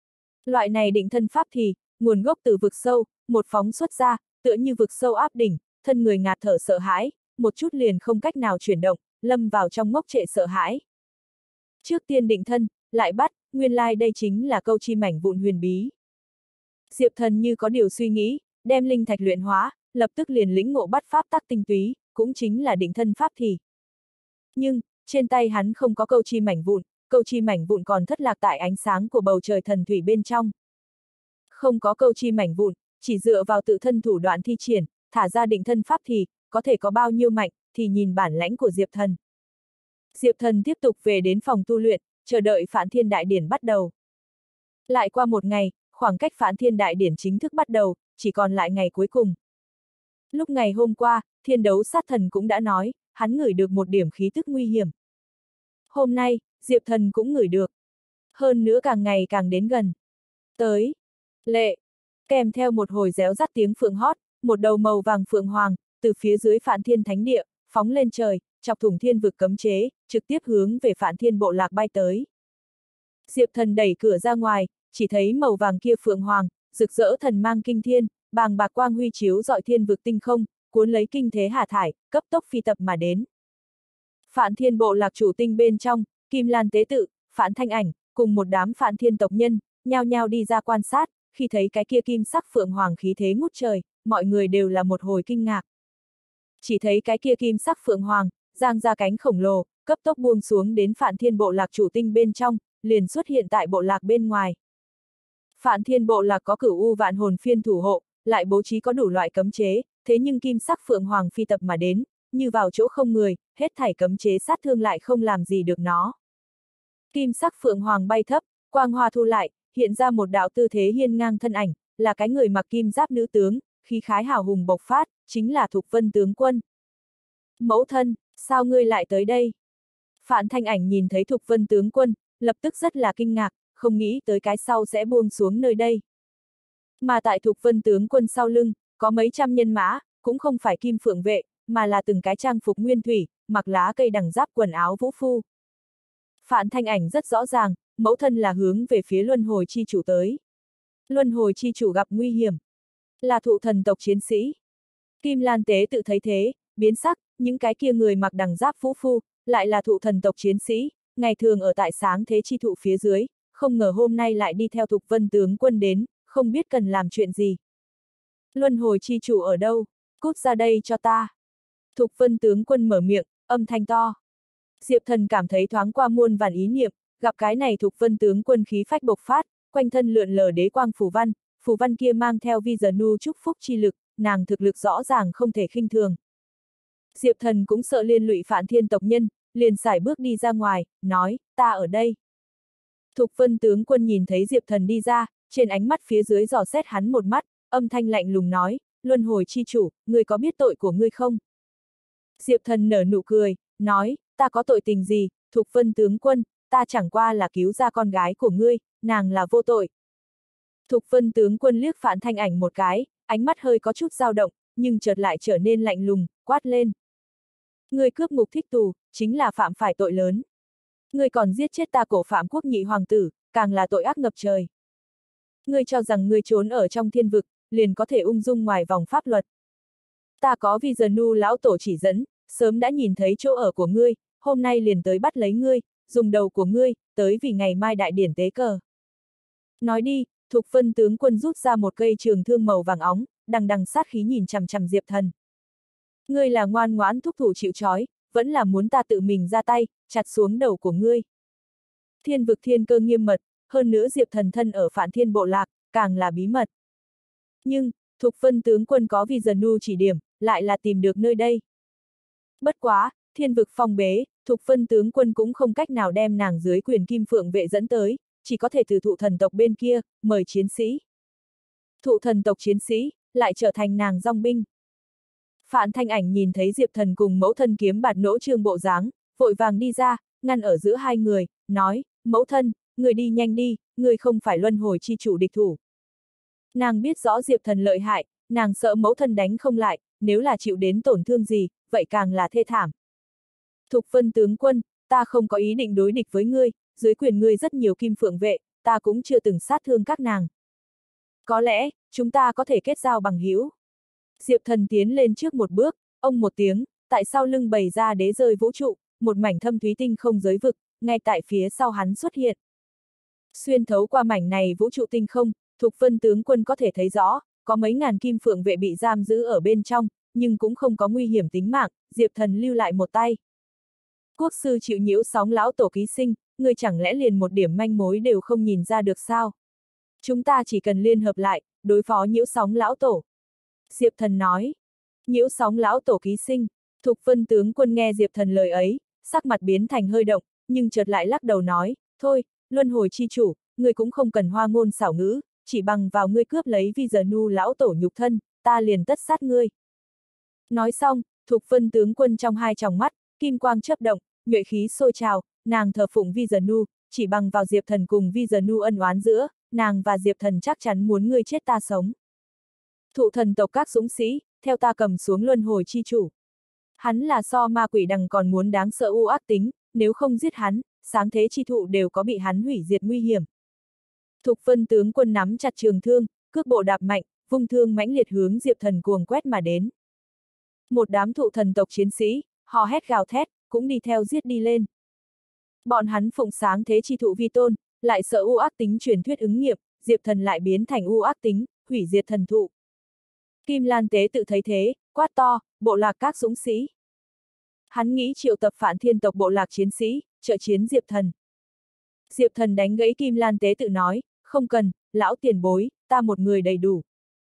Loại này định thân pháp thì, nguồn gốc từ vực sâu, một phóng xuất ra, tựa như vực sâu áp đỉnh, thân người ngạt thở sợ hãi, một chút liền không cách nào chuyển động, lâm vào trong ngốc trệ sợ hãi. Trước tiên định thân, lại bắt, nguyên lai đây chính là câu chi mảnh vụn huyền bí. Diệp Thần như có điều suy nghĩ, đem linh thạch luyện hóa, lập tức liền lĩnh ngộ bắt pháp tắc tinh túy, cũng chính là định thân pháp thì. Nhưng, trên tay hắn không có câu chi mảnh vụn còn thất lạc tại ánh sáng của bầu trời thần thủy bên trong. Không có câu chi mảnh vụn, chỉ dựa vào tự thân thủ đoạn thi triển, thả ra định thân pháp thì, có thể có bao nhiêu mạnh, thì nhìn bản lãnh của Diệp Thần. Diệp Thần tiếp tục về đến phòng tu luyện, chờ đợi Phản Thiên Đại Điển bắt đầu. Lại qua một ngày, khoảng cách Phản Thiên Đại Điển chính thức bắt đầu, chỉ còn lại ngày cuối cùng. Lúc ngày hôm qua, Thiên Đấu Sát Thần cũng đã nói, hắn ngửi được một điểm khí tức nguy hiểm. Hôm nay, Diệp Thần cũng ngửi được. Hơn nữa càng ngày càng đến gần. Tới. Lệ. Kèm theo một hồi réo rắt tiếng phượng hót, một đầu màu vàng phượng hoàng, từ phía dưới Phản Thiên Thánh Địa, phóng lên trời, chọc thủng thiên vực cấm chế, trực tiếp hướng về Phản Thiên Bộ Lạc bay tới. Diệp Thần đẩy cửa ra ngoài, chỉ thấy màu vàng kia phượng hoàng, rực rỡ thần mang kinh thiên, bàng bạc quang huy chiếu rọi thiên vực tinh không, cuốn lấy kinh thế hà thải, cấp tốc phi tập mà đến. Phản Thiên Bộ Lạc chủ tinh bên trong, Kim Lan Tế Tự, Phản Thanh Ảnh, cùng một đám Phản Thiên tộc nhân, nhao nhao đi ra quan sát, khi thấy cái kia kim sắc phượng hoàng khí thế ngút trời, mọi người đều là một hồi kinh ngạc. Chỉ thấy cái kia kim sắc phượng hoàng, giang ra cánh khổng lồ, cấp tốc buông xuống đến Phản Thiên Bộ Lạc chủ tinh bên trong, liền xuất hiện tại bộ lạc bên ngoài. Phản Thiên Bộ Lạc có Cửu U Vạn Hồn Phiên thủ hộ, lại bố trí có đủ loại cấm chế, thế nhưng kim sắc phượng hoàng phi tập mà đến, như vào chỗ không người, hết thảy cấm chế sát thương lại không làm gì được nó. Kim sắc phượng hoàng bay thấp, quang hoa thu lại, hiện ra một đạo tư thế hiên ngang thân ảnh, là cái người mặc kim giáp nữ tướng, khí khái hào hùng bộc phát, chính là Thục Vân tướng quân. Mẫu thân, sao ngươi lại tới đây? Phản Thanh Ảnh nhìn thấy Thục Vân tướng quân, lập tức rất là kinh ngạc, không nghĩ tới cái sau sẽ buông xuống nơi đây. Mà tại Thục Vân tướng quân sau lưng, có mấy trăm nhân mã, cũng không phải kim phượng vệ, mà là từng cái trang phục nguyên thủy, mặc lá cây đằng giáp quần áo vũ phu. Phản Thanh Ảnh rất rõ ràng, mẫu thân là hướng về phía luân hồi chi chủ tới. Luân hồi chi chủ gặp nguy hiểm. Là thụ thần tộc chiến sĩ. Kim Lan Tế Tự thấy thế, biến sắc, những cái kia người mặc đằng giáp vũ phu, lại là thụ thần tộc chiến sĩ, ngày thường ở tại Sáng Thế Chi Thụ phía dưới, không ngờ hôm nay lại đi theo Thục Vân tướng quân đến, không biết cần làm chuyện gì. Luân hồi chi chủ ở đâu? Cút ra đây cho ta. Thục Vân tướng quân mở miệng, âm thanh to. Diệp Thần cảm thấy thoáng qua muôn vàn ý niệm, gặp cái này Thục Vân tướng quân khí phách bộc phát, quanh thân lượn lờ đế quang phù văn kia mang theo vi giờ nu chúc phúc chi lực, nàng thực lực rõ ràng không thể khinh thường. Diệp Thần cũng sợ liên lụy Phạn Thiên tộc nhân, liền sải bước đi ra ngoài, nói, ta ở đây. Thục Vân tướng quân nhìn thấy Diệp Thần đi ra, trên ánh mắt phía dưới dò xét hắn một mắt, âm thanh lạnh lùng nói, luân hồi chi chủ, ngươi có biết tội của ngươi không? Diệp Thần nở nụ cười, nói, ta có tội tình gì, Thục Vân tướng quân, ta chẳng qua là cứu ra con gái của ngươi, nàng là vô tội. Thục Vân tướng quân liếc Phạn Thanh Ảnh một cái, ánh mắt hơi có chút dao động, nhưng chợt lại trở nên lạnh lùng, quát lên. Ngươi cướp ngục thích tù, chính là phạm phải tội lớn. Ngươi còn giết chết ta Cổ Phạm quốc nhị hoàng tử, càng là tội ác ngập trời. Ngươi cho rằng ngươi trốn ở trong thiên vực, liền có thể ung dung ngoài vòng pháp luật. Ta có Vizanu lão tổ chỉ dẫn, sớm đã nhìn thấy chỗ ở của ngươi, hôm nay liền tới bắt lấy ngươi, dùng đầu của ngươi, tới vì ngày mai đại điển tế cờ. Nói đi, Thục Vân tướng quân rút ra một cây trường thương màu vàng óng, đằng đằng sát khí nhìn chằm chằm Diệp Thần. Ngươi là ngoan ngoãn thúc thủ chịu trói, vẫn là muốn ta tự mình ra tay, chặt xuống đầu của ngươi. Thiên vực thiên cơ nghiêm mật, hơn nữa Diệp Thần thân ở Phạn Thiên bộ lạc, càng là bí mật. Nhưng, Thục Vân tướng quân có Vizanu chỉ điểm, lại là tìm được nơi đây. Bất quá, thiên vực phong bế, Thục Vân tướng quân cũng không cách nào đem nàng dưới quyền Kim Phượng vệ dẫn tới, chỉ có thể từ thụ thần tộc bên kia, mời chiến sĩ. Thụ thần tộc chiến sĩ, lại trở thành nàng dòng binh. Phạn Thanh Ảnh nhìn thấy Diệp Thần cùng mẫu thân kiếm bạt nỗ trương bộ dáng, vội vàng đi ra, ngăn ở giữa hai người, nói, mẫu thân, người đi nhanh đi, người không phải luân hồi chi chủ địch thủ. Nàng biết rõ Diệp Thần lợi hại, nàng sợ mẫu thân đánh không lại, nếu là chịu đến tổn thương gì, vậy càng là thê thảm. Thục Vân tướng quân, ta không có ý định đối địch với ngươi, dưới quyền ngươi rất nhiều Kim Phượng vệ, ta cũng chưa từng sát thương các nàng. Có lẽ, chúng ta có thể kết giao bằng hữu. Diệp Thần tiến lên trước một bước, ông một tiếng, tại sau lưng bày ra đế rơi vũ trụ, một mảnh thâm thúy tinh không giới vực, ngay tại phía sau hắn xuất hiện. Xuyên thấu qua mảnh này vũ trụ tinh không, Thục Vân tướng quân có thể thấy rõ, có mấy ngàn Kim Phượng vệ bị giam giữ ở bên trong, nhưng cũng không có nguy hiểm tính mạng, Diệp Thần lưu lại một tay. Quốc sư chịu nhiễu sóng lão tổ ký sinh, người chẳng lẽ liền một điểm manh mối đều không nhìn ra được sao? Chúng ta chỉ cần liên hợp lại, đối phó nhiễu sóng lão tổ. Diệp Thần nói. Nhiễu sóng lão tổ ký sinh. Thục Vân tướng quân nghe Diệp Thần lời ấy, sắc mặt biến thành hơi động, nhưng chợt lại lắc đầu nói, thôi, luân hồi chi chủ, ngươi cũng không cần hoa ngôn xảo ngữ, chỉ bằng vào ngươi cướp lấy Vizanu lão tổ nhục thân, ta liền tất sát ngươi. Nói xong, Thục Vân tướng quân trong hai tròng mắt, kim quang chớp động, nhuệ khí sôi trào, nàng thờ phụng Vizanu, chỉ bằng vào Diệp Thần cùng Vizanu ân oán giữa, nàng và Diệp Thần chắc chắn muốn ngươi chết ta sống. Thụ thần tộc các dũng sĩ, theo ta cầm xuống luân hồi chi chủ. Hắn là so ma quỷ đằng còn muốn đáng sợ u ác tính, nếu không giết hắn, sáng thế chi thụ đều có bị hắn hủy diệt nguy hiểm. Thục Vân tướng quân nắm chặt trường thương, cước bộ đạp mạnh, vung thương mãnh liệt hướng Diệp Thần cuồng quét mà đến. Một đám thụ thần tộc chiến sĩ, hò hét gào thét, cũng đi theo giết đi lên. Bọn hắn phụng sáng thế chi thụ vi tôn, lại sợ u ác tính truyền thuyết ứng nghiệm, Diệp Thần lại biến thành u ác tính, hủy diệt thần thụ. Kim Lan Tế tự thấy thế, quát to, bộ lạc các dũng sĩ. Hắn nghĩ triệu tập Phạn Thiên tộc bộ lạc chiến sĩ, trợ chiến Diệp Thần. Diệp Thần đánh gãy Kim Lan Tế tự nói, không cần, lão tiền bối, ta một người đầy đủ.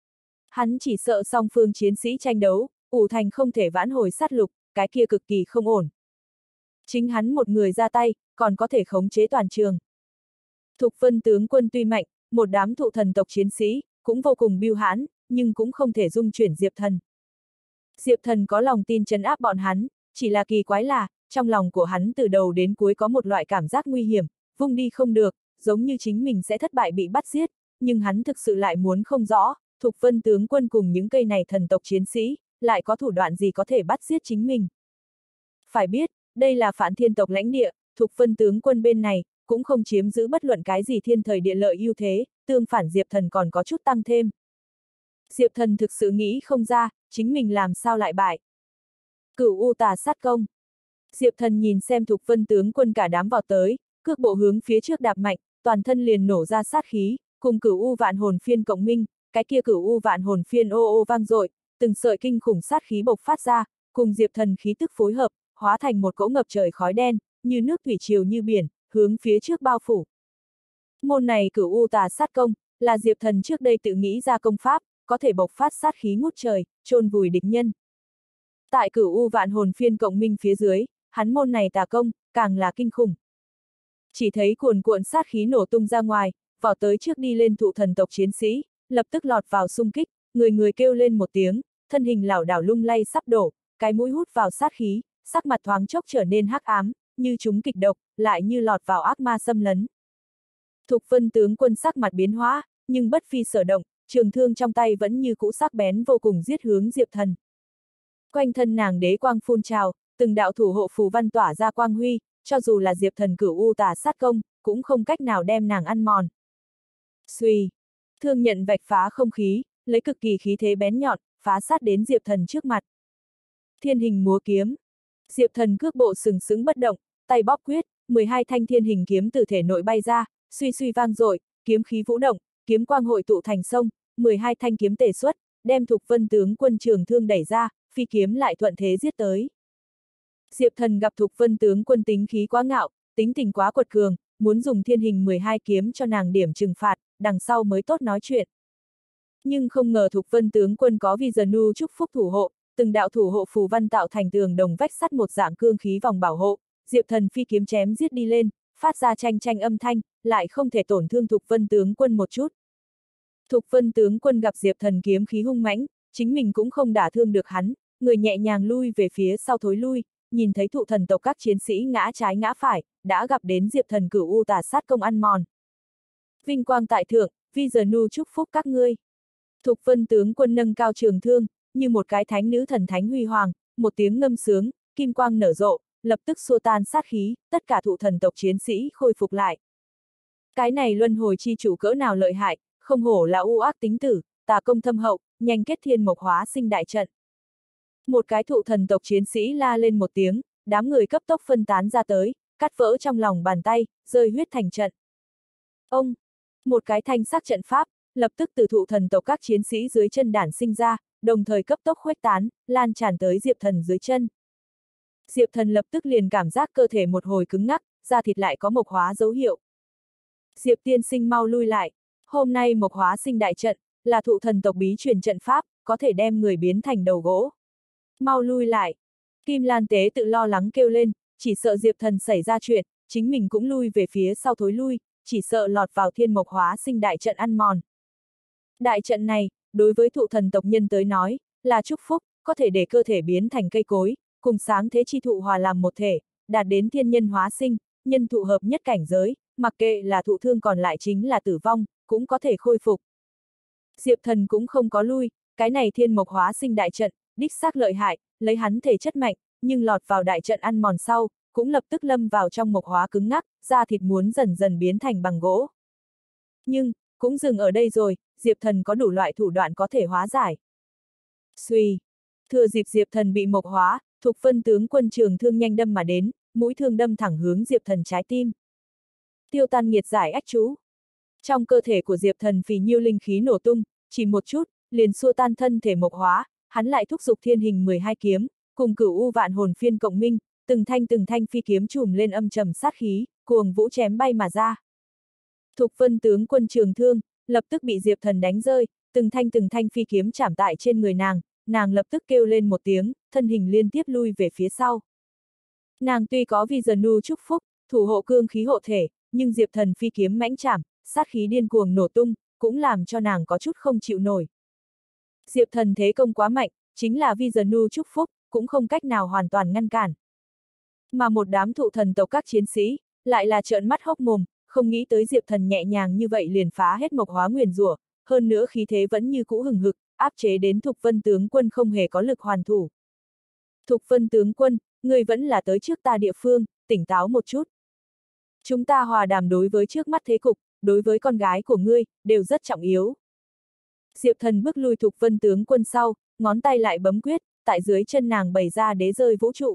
Hắn chỉ sợ song phương chiến sĩ tranh đấu, ủ thành không thể vãn hồi sát lục, cái kia cực kỳ không ổn. Chính hắn một người ra tay, còn có thể khống chế toàn trường. Thục Vân tướng quân tuy mạnh, một đám thụ thần tộc chiến sĩ, cũng vô cùng biêu hãn, nhưng cũng không thể dung chuyển Diệp Thần. Diệp Thần có lòng tin trấn áp bọn hắn, chỉ là kỳ quái là, trong lòng của hắn từ đầu đến cuối có một loại cảm giác nguy hiểm, vung đi không được, giống như chính mình sẽ thất bại bị bắt giết, nhưng hắn thực sự lại muốn không rõ, Thục Vân tướng quân cùng những cây này thần tộc chiến sĩ, lại có thủ đoạn gì có thể bắt giết chính mình. Phải biết, đây là Phạn Thiên tộc lãnh địa, Thục Vân tướng quân bên này, cũng không chiếm giữ bất luận cái gì thiên thời địa lợi ưu thế, tương phản Diệp Thần còn có chút tăng thêm. Diệp Thần thực sự nghĩ không ra, chính mình làm sao lại bại. Cửu U Tà sát công. Diệp Thần nhìn xem Thục Vân tướng quân cả đám vào tới, cước bộ hướng phía trước đạp mạnh, toàn thân liền nổ ra sát khí, cùng Cửu U Vạn Hồn Phiên cộng minh, cái kia Cửu U Vạn Hồn Phiên ô ô vang dội, từng sợi kinh khủng sát khí bộc phát ra, cùng Diệp Thần khí tức phối hợp, hóa thành một cỗ ngập trời khói đen, như nước thủy triều như biển, hướng phía trước bao phủ. Môn này Cửu U Tà sát công, là Diệp Thần trước đây tự nghĩ ra công pháp, có thể bộc phát sát khí ngút trời, chôn vùi địch nhân. Tại Cửu U Vạn Hồn Phiên cộng minh phía dưới, hắn môn này tà công, càng là kinh khủng. Chỉ thấy cuồn cuộn sát khí nổ tung ra ngoài, vào tới trước đi lên thụ thần tộc chiến sĩ, lập tức lọt vào xung kích, người người kêu lên một tiếng, thân hình lảo đảo lung lay sắp đổ, cái mũi hút vào sát khí, sắc mặt thoáng chốc trở nên hắc ám, như chúng kịch độc, lại như lọt vào ác ma xâm lấn. Thục Vân tướng quân sắc mặt biến hóa, nhưng bất phi sở động, trường thương trong tay vẫn như cũ sắc bén vô cùng giết hướng Diệp Thần. Quanh thân nàng đế quang phun trào, từng đạo thủ hộ phù văn tỏa ra quang huy, cho dù là Diệp Thần Cửu U Tà sát công, cũng không cách nào đem nàng ăn mòn. Xuy, thương nhận vạch phá không khí, lấy cực kỳ khí thế bén nhọn, phá sát đến Diệp Thần trước mặt. Thiên hình múa kiếm. Diệp Thần cước bộ sừng sững bất động, tay bóp quyết, 12 thanh thiên hình kiếm từ thể nội bay ra, suy suy vang dội, kiếm khí vũ động, kiếm quang hội tụ thành sông, 12 thanh kiếm tề xuất, đem Thục Vân tướng quân trường thương đẩy ra, phi kiếm lại thuận thế giết tới. Diệp Thần gặp Thục Vân tướng quân tính khí quá ngạo, tính tình quá quật cường, muốn dùng thiên hình 12 kiếm cho nàng điểm trừng phạt, đằng sau mới tốt nói chuyện. Nhưng không ngờ Thục Vân tướng quân có Vizanu chúc phúc thủ hộ, từng đạo thủ hộ phù văn tạo thành tường đồng vách sắt một dạng cương khí vòng bảo hộ, Diệp Thần phi kiếm chém giết đi lên, phát ra chanh chanh âm thanh, lại không thể tổn thương Thục Vân tướng quân một chút. Thục Vân tướng quân gặp Diệp Thần kiếm khí hung mãnh, chính mình cũng không đả thương được hắn, người nhẹ nhàng lui về phía sau thối lui, nhìn thấy thụ thần tộc các chiến sĩ ngã trái ngã phải, đã gặp đến Diệp Thần Cửu U Tà sát công ăn mòn. Vinh quang tại thượng, Vizanu chúc phúc các ngươi. Thục Vân tướng quân nâng cao trường thương, như một cái thánh nữ thần thánh huy hoàng, một tiếng ngâm sướng, kim quang nở rộ, lập tức xua tan sát khí, tất cả thụ thần tộc chiến sĩ khôi phục lại. Cái này luân hồi chi chủ cỡ nào lợi hại, không hổ là u ác tính tử, tà công thâm hậu, nhanh kết thiên mộc hóa sinh đại trận. Một cái thụ thần tộc chiến sĩ la lên một tiếng, đám người cấp tốc phân tán ra tới, cắt vỡ trong lòng bàn tay, rơi huyết thành trận. Ông, một cái thanh sắc trận pháp, lập tức từ thụ thần tộc các chiến sĩ dưới chân đản sinh ra, đồng thời cấp tốc khuếch tán, lan tràn tới Diệp Thần dưới chân. Diệp Thần lập tức liền cảm giác cơ thể một hồi cứng ngắc, da thịt lại có mộc hóa dấu hiệu. Diệp tiên sinh mau lui lại, hôm nay mộc hóa sinh đại trận, là thụ thần tộc bí truyền trận pháp, có thể đem người biến thành đầu gỗ. Mau lui lại. Kim Lan Tế tự lo lắng kêu lên, chỉ sợ Diệp Thần xảy ra chuyện, chính mình cũng lui về phía sau thối lui, chỉ sợ lọt vào thiên mộc hóa sinh đại trận ăn mòn. Đại trận này, đối với thụ thần tộc nhân tới nói, là chúc phúc, có thể để cơ thể biến thành cây cối, cùng sáng thế chi thụ hòa làm một thể, đạt đến thiên nhân hóa sinh, nhân thụ hợp nhất cảnh giới, mặc kệ là thụ thương còn lại chính là tử vong, cũng có thể khôi phục. Diệp Thần cũng không có lui, cái này thiên mộc hóa sinh đại trận, đích xác lợi hại, lấy hắn thể chất mạnh, nhưng lọt vào đại trận ăn mòn sau, cũng lập tức lâm vào trong mộc hóa cứng ngắc, da thịt muốn dần dần biến thành bằng gỗ. Nhưng, cũng dừng ở đây rồi, Diệp Thần có đủ loại thủ đoạn có thể hóa giải. Xuy, thừa dịp Diệp Thần bị mộc hóa, Thục Vân tướng quân trường thương nhanh đâm mà đến, mũi thương đâm thẳng hướng Diệp Thần trái tim. Tiêu tan nghiệt giải ách chú. Trong cơ thể của Diệp Thần phì nhiêu linh khí nổ tung, chỉ một chút, liền xua tan thân thể mộc hóa, hắn lại thúc giục thiên hình 12 kiếm, cùng Cửu U Vạn Hồn Phiên cộng minh, từng thanh phi kiếm trùm lên âm trầm sát khí, cuồng vũ chém bay mà ra. Thục Vân tướng quân trường thương, lập tức bị Diệp Thần đánh rơi, từng thanh phi kiếm chạm tại trên người nàng lập tức kêu lên một tiếng, thân hình liên tiếp lui về phía sau. Nàng tuy có Vizanu chúc phúc, thủ hộ cương khí hộ thể, nhưng Diệp Thần phi kiếm mãnh chạm, sát khí điên cuồng nổ tung, cũng làm cho nàng có chút không chịu nổi. Diệp Thần thế công quá mạnh, chính là Vizanu chúc phúc, cũng không cách nào hoàn toàn ngăn cản. Mà một đám thụ thần tộc các chiến sĩ, lại là trợn mắt hốc mồm, không nghĩ tới Diệp Thần nhẹ nhàng như vậy liền phá hết mộc hóa nguyền rủa, hơn nữa khí thế vẫn như cũ hừng hực, áp chế đến Thục Vân tướng quân không hề có lực hoàn thủ. Thục Vân tướng quân, người vẫn là tới trước ta địa phương, tỉnh táo một chút. Chúng ta hòa đàm đối với trước mắt thế cục, đối với con gái của ngươi, đều rất trọng yếu. Diệp Thần bước lui Thục Vân tướng quân sau, ngón tay lại bấm quyết, tại dưới chân nàng bày ra đế rơi vũ trụ.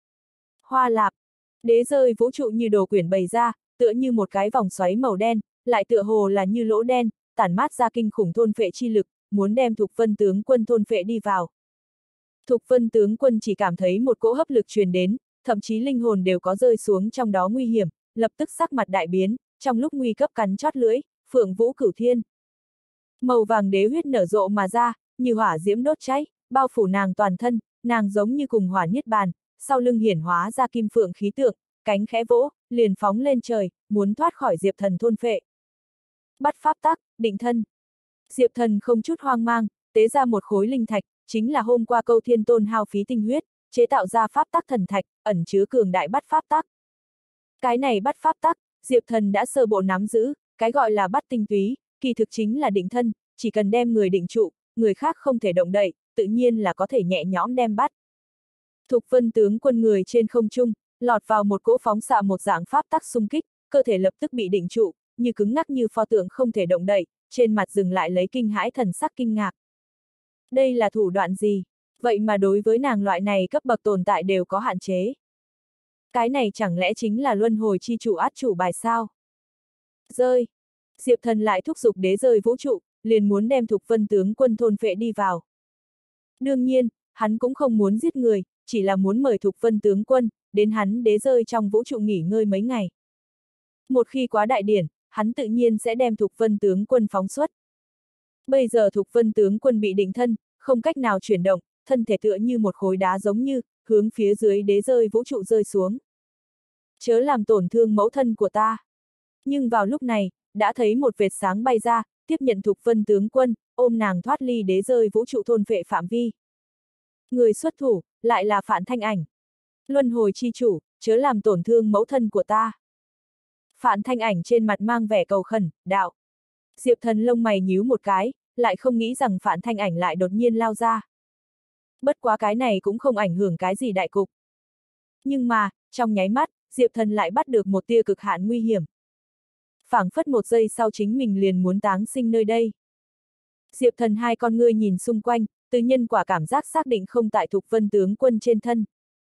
Hoa lạp, đế rơi vũ trụ như đồ quyển bày ra, tựa như một cái vòng xoáy màu đen, lại tựa hồ là như lỗ đen, tản mát ra kinh khủng thôn phệ chi lực, muốn đem Thục Vân tướng quân thôn phệ đi vào. Thục Vân tướng quân chỉ cảm thấy một cỗ hấp lực truyền đến, thậm chí linh hồn đều có rơi xuống trong đó nguy hiểm, lập tức sắc mặt đại biến, trong lúc nguy cấp cắn chót lưỡi, Phượng Vũ Cửu Thiên. Màu vàng đế huyết nở rộ mà ra, như hỏa diễm đốt cháy, bao phủ nàng toàn thân, nàng giống như cùng hỏa niết bàn, sau lưng hiển hóa ra kim phượng khí tượng, cánh khẽ vỗ, liền phóng lên trời, muốn thoát khỏi Diệp Thần thôn phệ. Bắt pháp tắc, định thân. Diệp Thần không chút hoang mang, tế ra một khối linh thạch, chính là hôm qua Câu Thiên Tôn hao phí tinh huyết, chế tạo ra pháp tắc thần thạch, ẩn chứa cường đại bắt pháp tắc. Cái này bắt pháp tắc, Diệp Thần đã sơ bộ nắm giữ, cái gọi là bắt tinh túy, kỳ thực chính là định thân, chỉ cần đem người định trụ, người khác không thể động đậy, tự nhiên là có thể nhẹ nhõm đem bắt. Thục Vân tướng quân người trên không trung, lọt vào một cỗ phóng xạ một dạng pháp tắc xung kích, cơ thể lập tức bị định trụ, như cứng ngắc như pho tượng không thể động đậy, trên mặt dừng lại lấy kinh hãi thần sắc kinh ngạc. Đây là thủ đoạn gì? Vậy mà đối với nàng loại này cấp bậc tồn tại đều có hạn chế. Cái này chẳng lẽ chính là luân hồi chi chủ át chủ bài sao? Rơi! Diệp Thần lại thúc giục đế rơi vũ trụ, liền muốn đem Thục Vân tướng quân thôn phệ đi vào. Đương nhiên, hắn cũng không muốn giết người, chỉ là muốn mời Thục Vân tướng quân, đến hắn đế rơi trong vũ trụ nghỉ ngơi mấy ngày. Một khi quá đại điển, hắn tự nhiên sẽ đem Thục Vân tướng quân phóng xuất. Bây giờ Thục Vân tướng quân bị định thân, không cách nào chuyển động, thân thể tựa như một khối đá giống như, hướng phía dưới đế rơi vũ trụ rơi xuống. Chớ làm tổn thương mẫu thân của ta. Nhưng vào lúc này, đã thấy một vệt sáng bay ra, tiếp nhận Thục Vân tướng quân, ôm nàng thoát ly đế rơi vũ trụ thôn phệ phạm vi. Người xuất thủ, lại là Phản Thanh Ảnh. Luân hồi chi chủ, chớ làm tổn thương mẫu thân của ta. Phản Thanh Ảnh trên mặt mang vẻ cầu khẩn, đạo. Diệp Thần lông mày nhíu một cái, lại không nghĩ rằng Phản Thanh Ảnh lại đột nhiên lao ra. Bất quá cái này cũng không ảnh hưởng cái gì đại cục. Nhưng mà, trong nháy mắt, Diệp Thần lại bắt được một tia cực hạn nguy hiểm. Phảng phất một giây sau chính mình liền muốn táng sinh nơi đây. Diệp Thần hai con ngươi nhìn xung quanh, từ nhân quả cảm giác xác định không tại Thục Vân tướng quân trên thân.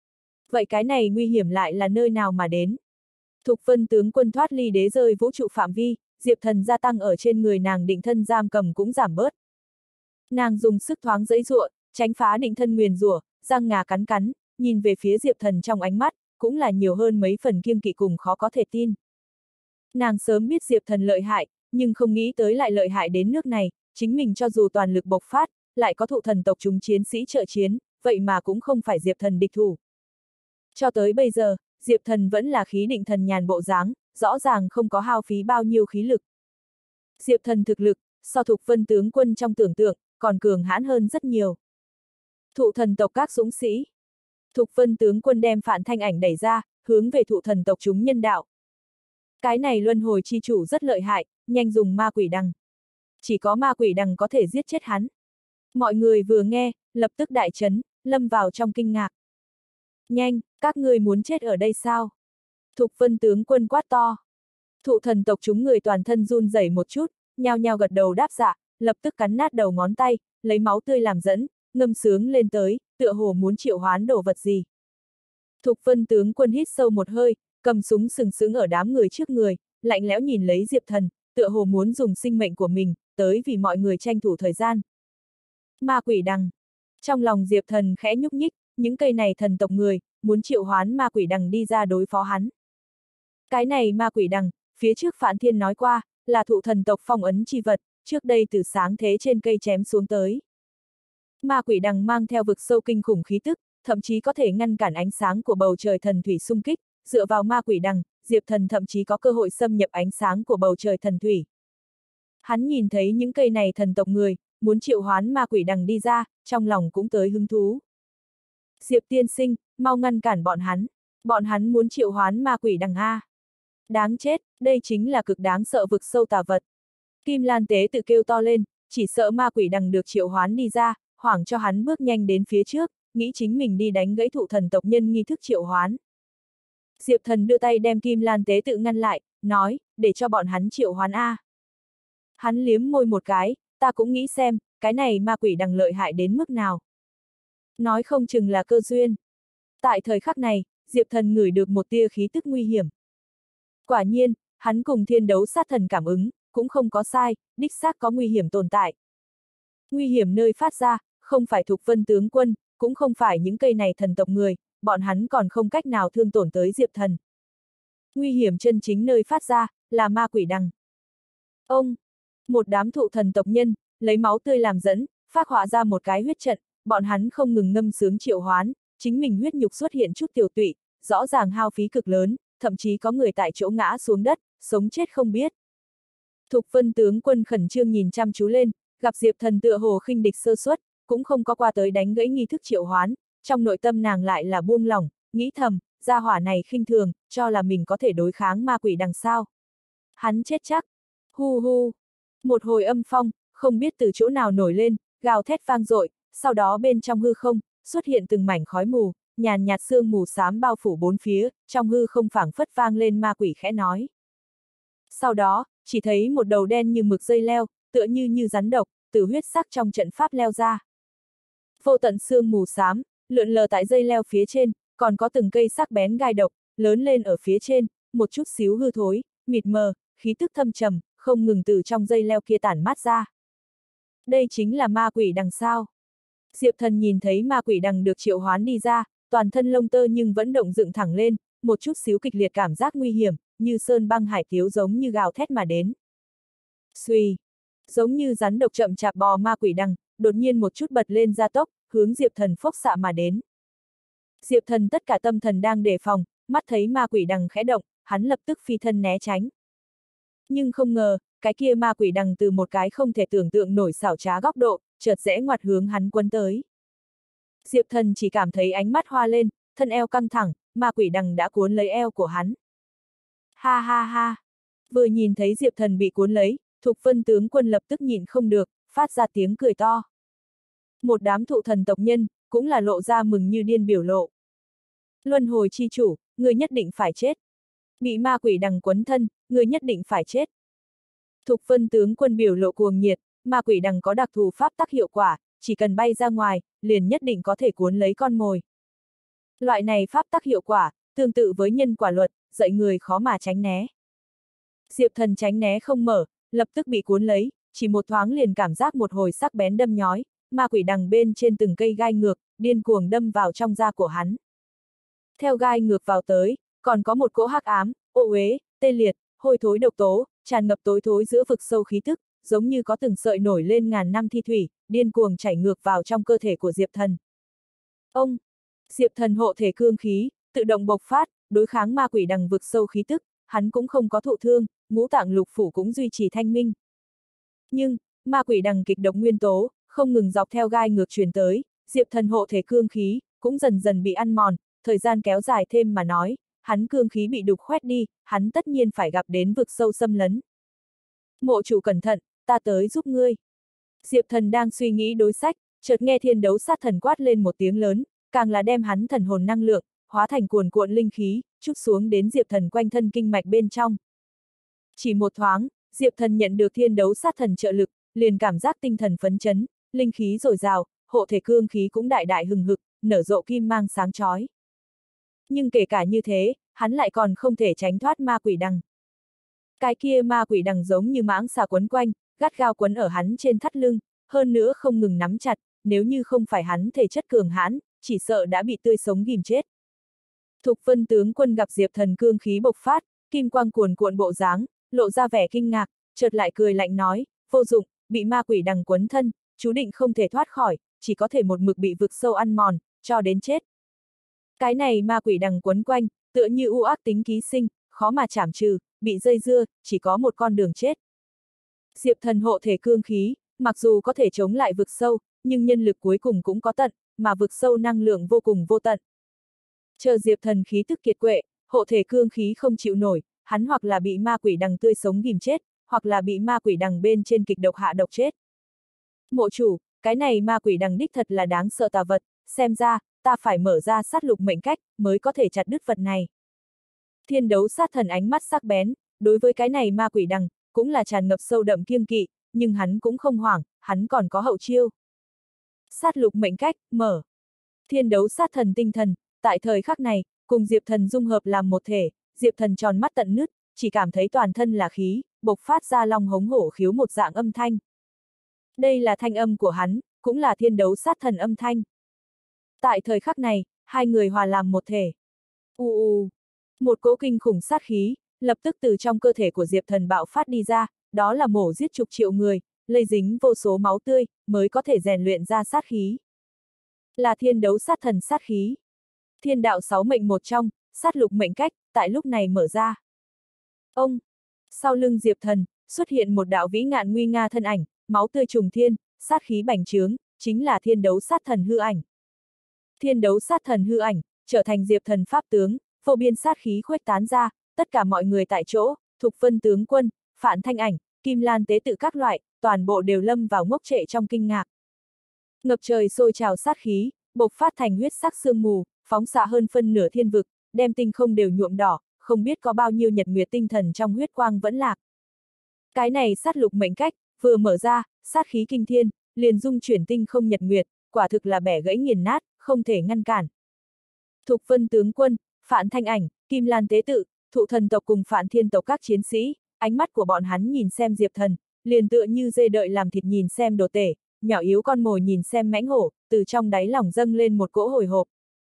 Vậy cái này nguy hiểm lại là nơi nào mà đến? Thục Vân tướng quân thoát ly đế rơi vũ trụ phạm vi, Diệp Thần gia tăng ở trên người nàng định thân giam cầm cũng giảm bớt. Nàng dùng sức thoáng giãy giụa, tránh phá định thân nguyền rủa, răng ngà cắn cắn, nhìn về phía Diệp Thần trong ánh mắt, cũng là nhiều hơn mấy phần kiêng kỵ cùng khó có thể tin. Nàng sớm biết Diệp Thần lợi hại, nhưng không nghĩ tới lại lợi hại đến nước này, chính mình cho dù toàn lực bộc phát, lại có thụ thần tộc chúng chiến sĩ trợ chiến, vậy mà cũng không phải Diệp Thần địch thủ. Cho tới bây giờ, Diệp Thần vẫn là khí định thần nhàn bộ dáng, rõ ràng không có hao phí bao nhiêu khí lực. Diệp Thần thực lực, so Thục Vân tướng quân trong tưởng tượng, còn cường hãn hơn rất nhiều. Thụ thần tộc các dũng sĩ. Thục Vân tướng quân đem Phản Thanh Ảnh đẩy ra, hướng về thụ thần tộc chúng nhân đạo. Cái này luân hồi chi chủ rất lợi hại, nhanh dùng ma quỷ đằng. Chỉ có ma quỷ đằng có thể giết chết hắn. Mọi người vừa nghe, lập tức đại chấn, lâm vào trong kinh ngạc. Nhanh, các ngươi muốn chết ở đây sao? Thục Vân tướng quân quát to. Thụ thần tộc chúng người toàn thân run rẩy một chút, nhao nhao gật đầu đáp dạ, lập tức cắn nát đầu ngón tay, lấy máu tươi làm dẫn, ngâm sướng lên tới, tựa hồ muốn triệu hoán đồ vật gì. Thục Vân tướng quân hít sâu một hơi, cầm súng sừng sững ở đám người trước người, lạnh lẽo nhìn lấy Diệp Thần, tựa hồ muốn dùng sinh mệnh của mình, tới vì mọi người tranh thủ thời gian. Ma quỷ đằng. Trong lòng Diệp Thần khẽ nhúc nhích, những cây này thần tộc người, muốn triệu hoán ma quỷ đằng đi ra đối phó hắn. Cái này ma quỷ đằng, phía trước Phản Thiên nói qua, là thụ thần tộc phong ấn chi vật, trước đây từ sáng thế trên cây chém xuống tới. Ma quỷ đằng mang theo vực sâu kinh khủng khí tức, thậm chí có thể ngăn cản ánh sáng của bầu trời thần thủy xung kích, dựa vào ma quỷ đằng, Diệp Thần thậm chí có cơ hội xâm nhập ánh sáng của bầu trời thần thủy. Hắn nhìn thấy những cây này thần tộc người, muốn triệu hoán ma quỷ đằng đi ra, trong lòng cũng tới hứng thú. Diệp tiên sinh, mau ngăn cản bọn hắn muốn triệu hoán ma quỷ đằng A. Đáng chết, đây chính là cực đáng sợ vực sâu tà vật. Kim Lan Tế tự kêu to lên, chỉ sợ ma quỷ đằng được triệu hoán đi ra, hoảng cho hắn bước nhanh đến phía trước, nghĩ chính mình đi đánh gãy thụ thần tộc nhân nghi thức triệu hoán. Diệp Thần đưa tay đem Kim Lan Tế tự ngăn lại, nói, để cho bọn hắn triệu hoán A. Hắn liếm môi một cái, ta cũng nghĩ xem, cái này ma quỷ đằng lợi hại đến mức nào. Nói không chừng là cơ duyên. Tại thời khắc này, Diệp Thần ngửi được một tia khí tức nguy hiểm. Quả nhiên, hắn cùng thiên đấu sát thần cảm ứng, cũng không có sai, đích xác có nguy hiểm tồn tại. Nguy hiểm nơi phát ra, không phải Thục Vân tướng quân, cũng không phải những cây này thần tộc người, bọn hắn còn không cách nào thương tổn tới Diệp Thần. Nguy hiểm chân chính nơi phát ra, là ma quỷ đằng. Ông! Một đám thụ thần tộc nhân, lấy máu tươi làm dẫn, phác họa ra một cái huyết trận, bọn hắn không ngừng ngâm sướng triệu hoán, chính mình huyết nhục xuất hiện chút tiểu tụy, rõ ràng hao phí cực lớn, thậm chí có người tại chỗ ngã xuống đất, sống chết không biết. Thục Vân tướng quân khẩn trương nhìn chăm chú lên, gặp Diệp Thần tựa hồ khinh địch sơ suất, cũng không có qua tới đánh gãy nghi thức triệu hoán, trong nội tâm nàng lại là buông lỏng, nghĩ thầm, gia hỏa này khinh thường, cho là mình có thể đối kháng ma quỷ đằng sau. Hắn chết chắc. Hu hu. Một hồi âm phong, không biết từ chỗ nào nổi lên, gào thét vang dội, sau đó bên trong hư không, xuất hiện từng mảnh khói mù, nhàn nhạt sương mù xám bao phủ bốn phía, trong hư không phảng phất vang lên ma quỷ khẽ nói. Sau đó, chỉ thấy một đầu đen như mực dây leo, tựa như rắn độc, từ huyết sắc trong trận pháp leo ra. Vô tận sương mù xám, lượn lờ tại dây leo phía trên, còn có từng cây sắc bén gai độc, lớn lên ở phía trên, một chút xíu hư thối, mịt mờ, khí tức thâm trầm, không ngừng từ trong dây leo kia tản mát ra. Đây chính là ma quỷ đằng sao. Diệp Thần nhìn thấy ma quỷ đằng được triệu hoán đi ra, toàn thân lông tơ nhưng vẫn động dựng thẳng lên, một chút xíu kịch liệt cảm giác nguy hiểm, như sơn băng hải thiếu giống như gào thét mà đến. Xuy, giống như rắn độc chậm chạp bò ma quỷ đằng, đột nhiên một chút bật lên gia tốc, hướng Diệp Thần phốc xạ mà đến. Diệp Thần tất cả tâm thần đang đề phòng, mắt thấy ma quỷ đằng khẽ động, hắn lập tức phi thân né tránh. Nhưng không ngờ, cái kia ma quỷ đằng từ một cái không thể tưởng tượng nổi xảo trá góc độ, chợt rẽ ngoặt hướng hắn quấn tới. Diệp Thần chỉ cảm thấy ánh mắt hoa lên, thân eo căng thẳng, ma quỷ đằng đã cuốn lấy eo của hắn. Ha ha ha! Vừa nhìn thấy Diệp Thần bị cuốn lấy, Thục Vân tướng quân lập tức nhịn không được, phát ra tiếng cười to. Một đám thụ thần tộc nhân, cũng là lộ ra mừng như điên biểu lộ. Luân hồi chi chủ, người nhất định phải chết. Bị ma quỷ đằng quấn thân, người nhất định phải chết. Thục Vân tướng quân biểu lộ cuồng nhiệt, ma quỷ đằng có đặc thù pháp tắc hiệu quả, chỉ cần bay ra ngoài, liền nhất định có thể cuốn lấy con mồi. Loại này pháp tắc hiệu quả, tương tự với nhân quả luật, dạy người khó mà tránh né. Diệp Thần tránh né không mở, lập tức bị cuốn lấy, chỉ một thoáng liền cảm giác một hồi sắc bén đâm nhói, ma quỷ đằng bên trên từng cây gai ngược, điên cuồng đâm vào trong da của hắn. Theo gai ngược vào tới, còn có một cỗ hắc ám, ô uế, tê liệt, hôi thối độc tố, tràn ngập tối thối giữa vực sâu khí tức, giống như có từng sợi nổi lên ngàn năm thi thủy, điên cuồng chảy ngược vào trong cơ thể của Diệp Thần. Ông! Diệp Thần hộ thể cương khí, tự động bộc phát, đối kháng ma quỷ đằng vực sâu khí tức, hắn cũng không có thụ thương, ngũ tạng lục phủ cũng duy trì thanh minh. Nhưng, ma quỷ đằng kịch độc nguyên tố, không ngừng dọc theo gai ngược truyền tới, Diệp Thần hộ thể cương khí, cũng dần dần bị ăn mòn, thời gian kéo dài thêm mà nói, hắn cương khí bị đục khoét đi, hắn tất nhiên phải gặp đến vực sâu xâm lấn. Mộ chủ cẩn thận, ta tới giúp ngươi. Diệp Thần đang suy nghĩ đối sách, chợt nghe Thiên Đấu Sát Thần quát lên một tiếng lớn, càng là đem hắn thần hồn năng lượng, hóa thành cuồn cuộn linh khí, trút xuống đến Diệp Thần quanh thân kinh mạch bên trong. Chỉ một thoáng, Diệp Thần nhận được Thiên Đấu Sát Thần trợ lực, liền cảm giác tinh thần phấn chấn, linh khí dồi dào, hộ thể cương khí cũng đại đại hừng hực, nở rộ kim mang sáng chói. Nhưng kể cả như thế, hắn lại còn không thể tránh thoát ma quỷ đằng. Cái kia ma quỷ đằng giống như mãng xà quấn quanh, gắt gao quấn ở hắn trên thắt lưng, hơn nữa không ngừng nắm chặt, nếu như không phải hắn thể chất cường hãn, chỉ sợ đã bị tươi sống ghim chết. Thục Vân tướng quân gặp Diệp Thần cương khí bộc phát, kim quang cuồn cuộn bộ dáng, lộ ra vẻ kinh ngạc, chợt lại cười lạnh nói, vô dụng, bị ma quỷ đằng quấn thân, chú định không thể thoát khỏi, chỉ có thể một mực bị vực sâu ăn mòn, cho đến chết. Cái này ma quỷ đằng quấn quanh, tựa như u ác tính ký sinh, khó mà trảm trừ, bị dây dưa, chỉ có một con đường chết. Diệp Thần hộ thể cương khí, mặc dù có thể chống lại vực sâu, nhưng nhân lực cuối cùng cũng có tận, mà vực sâu năng lượng vô cùng vô tận. Chờ Diệp Thần khí tức kiệt quệ, hộ thể cương khí không chịu nổi, hắn hoặc là bị ma quỷ đằng tươi sống ghim chết, hoặc là bị ma quỷ đằng bên trên kịch độc hạ độc chết. Mộ chủ, cái này ma quỷ đằng đích thật là đáng sợ tà vật, xem ra, ta phải mở ra sát lục mệnh cách, mới có thể chặt đứt vật này. Thiên Đấu Sát Thần ánh mắt sắc bén, đối với cái này ma quỷ đằng, cũng là tràn ngập sâu đậm kiêng kỵ, nhưng hắn cũng không hoảng, hắn còn có hậu chiêu. Sát lục mệnh cách, mở. Thiên Đấu Sát Thần tinh thần, tại thời khắc này, cùng Diệp Thần dung hợp làm một thể, Diệp Thần tròn mắt tận nứt, chỉ cảm thấy toàn thân là khí, bộc phát ra long hống hổ khiếu một dạng âm thanh. Đây là thanh âm của hắn, cũng là Thiên Đấu Sát Thần âm thanh. Tại thời khắc này, hai người hòa làm một thể. Một cỗ kinh khủng sát khí, lập tức từ trong cơ thể của Diệp Thần bạo phát đi ra, đó là mổ giết chục triệu người, lây dính vô số máu tươi, mới có thể rèn luyện ra sát khí. Là thiên đấu sát thần sát khí. Thiên đạo 6 mệnh một trong, sát lục mệnh cách, tại lúc này mở ra. Ông! Sau lưng Diệp Thần, xuất hiện một đạo vĩ ngạn nguy nga thân ảnh, máu tươi trùng thiên, sát khí bành trướng, chính là thiên đấu sát thần hư ảnh. Thiên đấu sát thần hư ảnh, trở thành Diệp Thần pháp tướng, vô biên sát khí khuếch tán ra, tất cả mọi người tại chỗ, Thục Vân tướng quân, Phạn Thanh Ảnh, Kim Lan tế tự các loại, toàn bộ đều lâm vào ngốc trệ trong kinh ngạc. Ngập trời sôi trào sát khí, bộc phát thành huyết sắc sương mù, phóng xạ hơn phân nửa thiên vực, đem tinh không đều nhuộm đỏ, không biết có bao nhiêu nhật nguyệt tinh thần trong huyết quang vẫn lạc. Cái này sát lục mệnh cách, vừa mở ra, sát khí kinh thiên, liền dung chuyển tinh không nhật nguyệt, quả thực là bẻ gãy nghiền nát, không thể ngăn cản. Thục Vân tướng quân, Phạn Thanh Ảnh, Kim Lan tế tự, Thụ Thần tộc cùng Phạn Thiên tộc các chiến sĩ, ánh mắt của bọn hắn nhìn xem Diệp Thần, liền tựa như dê đợi làm thịt nhìn xem đồ tể, nhỏ yếu con mồi nhìn xem mãnh hổ, từ trong đáy lòng dâng lên một cỗ hồi hộp.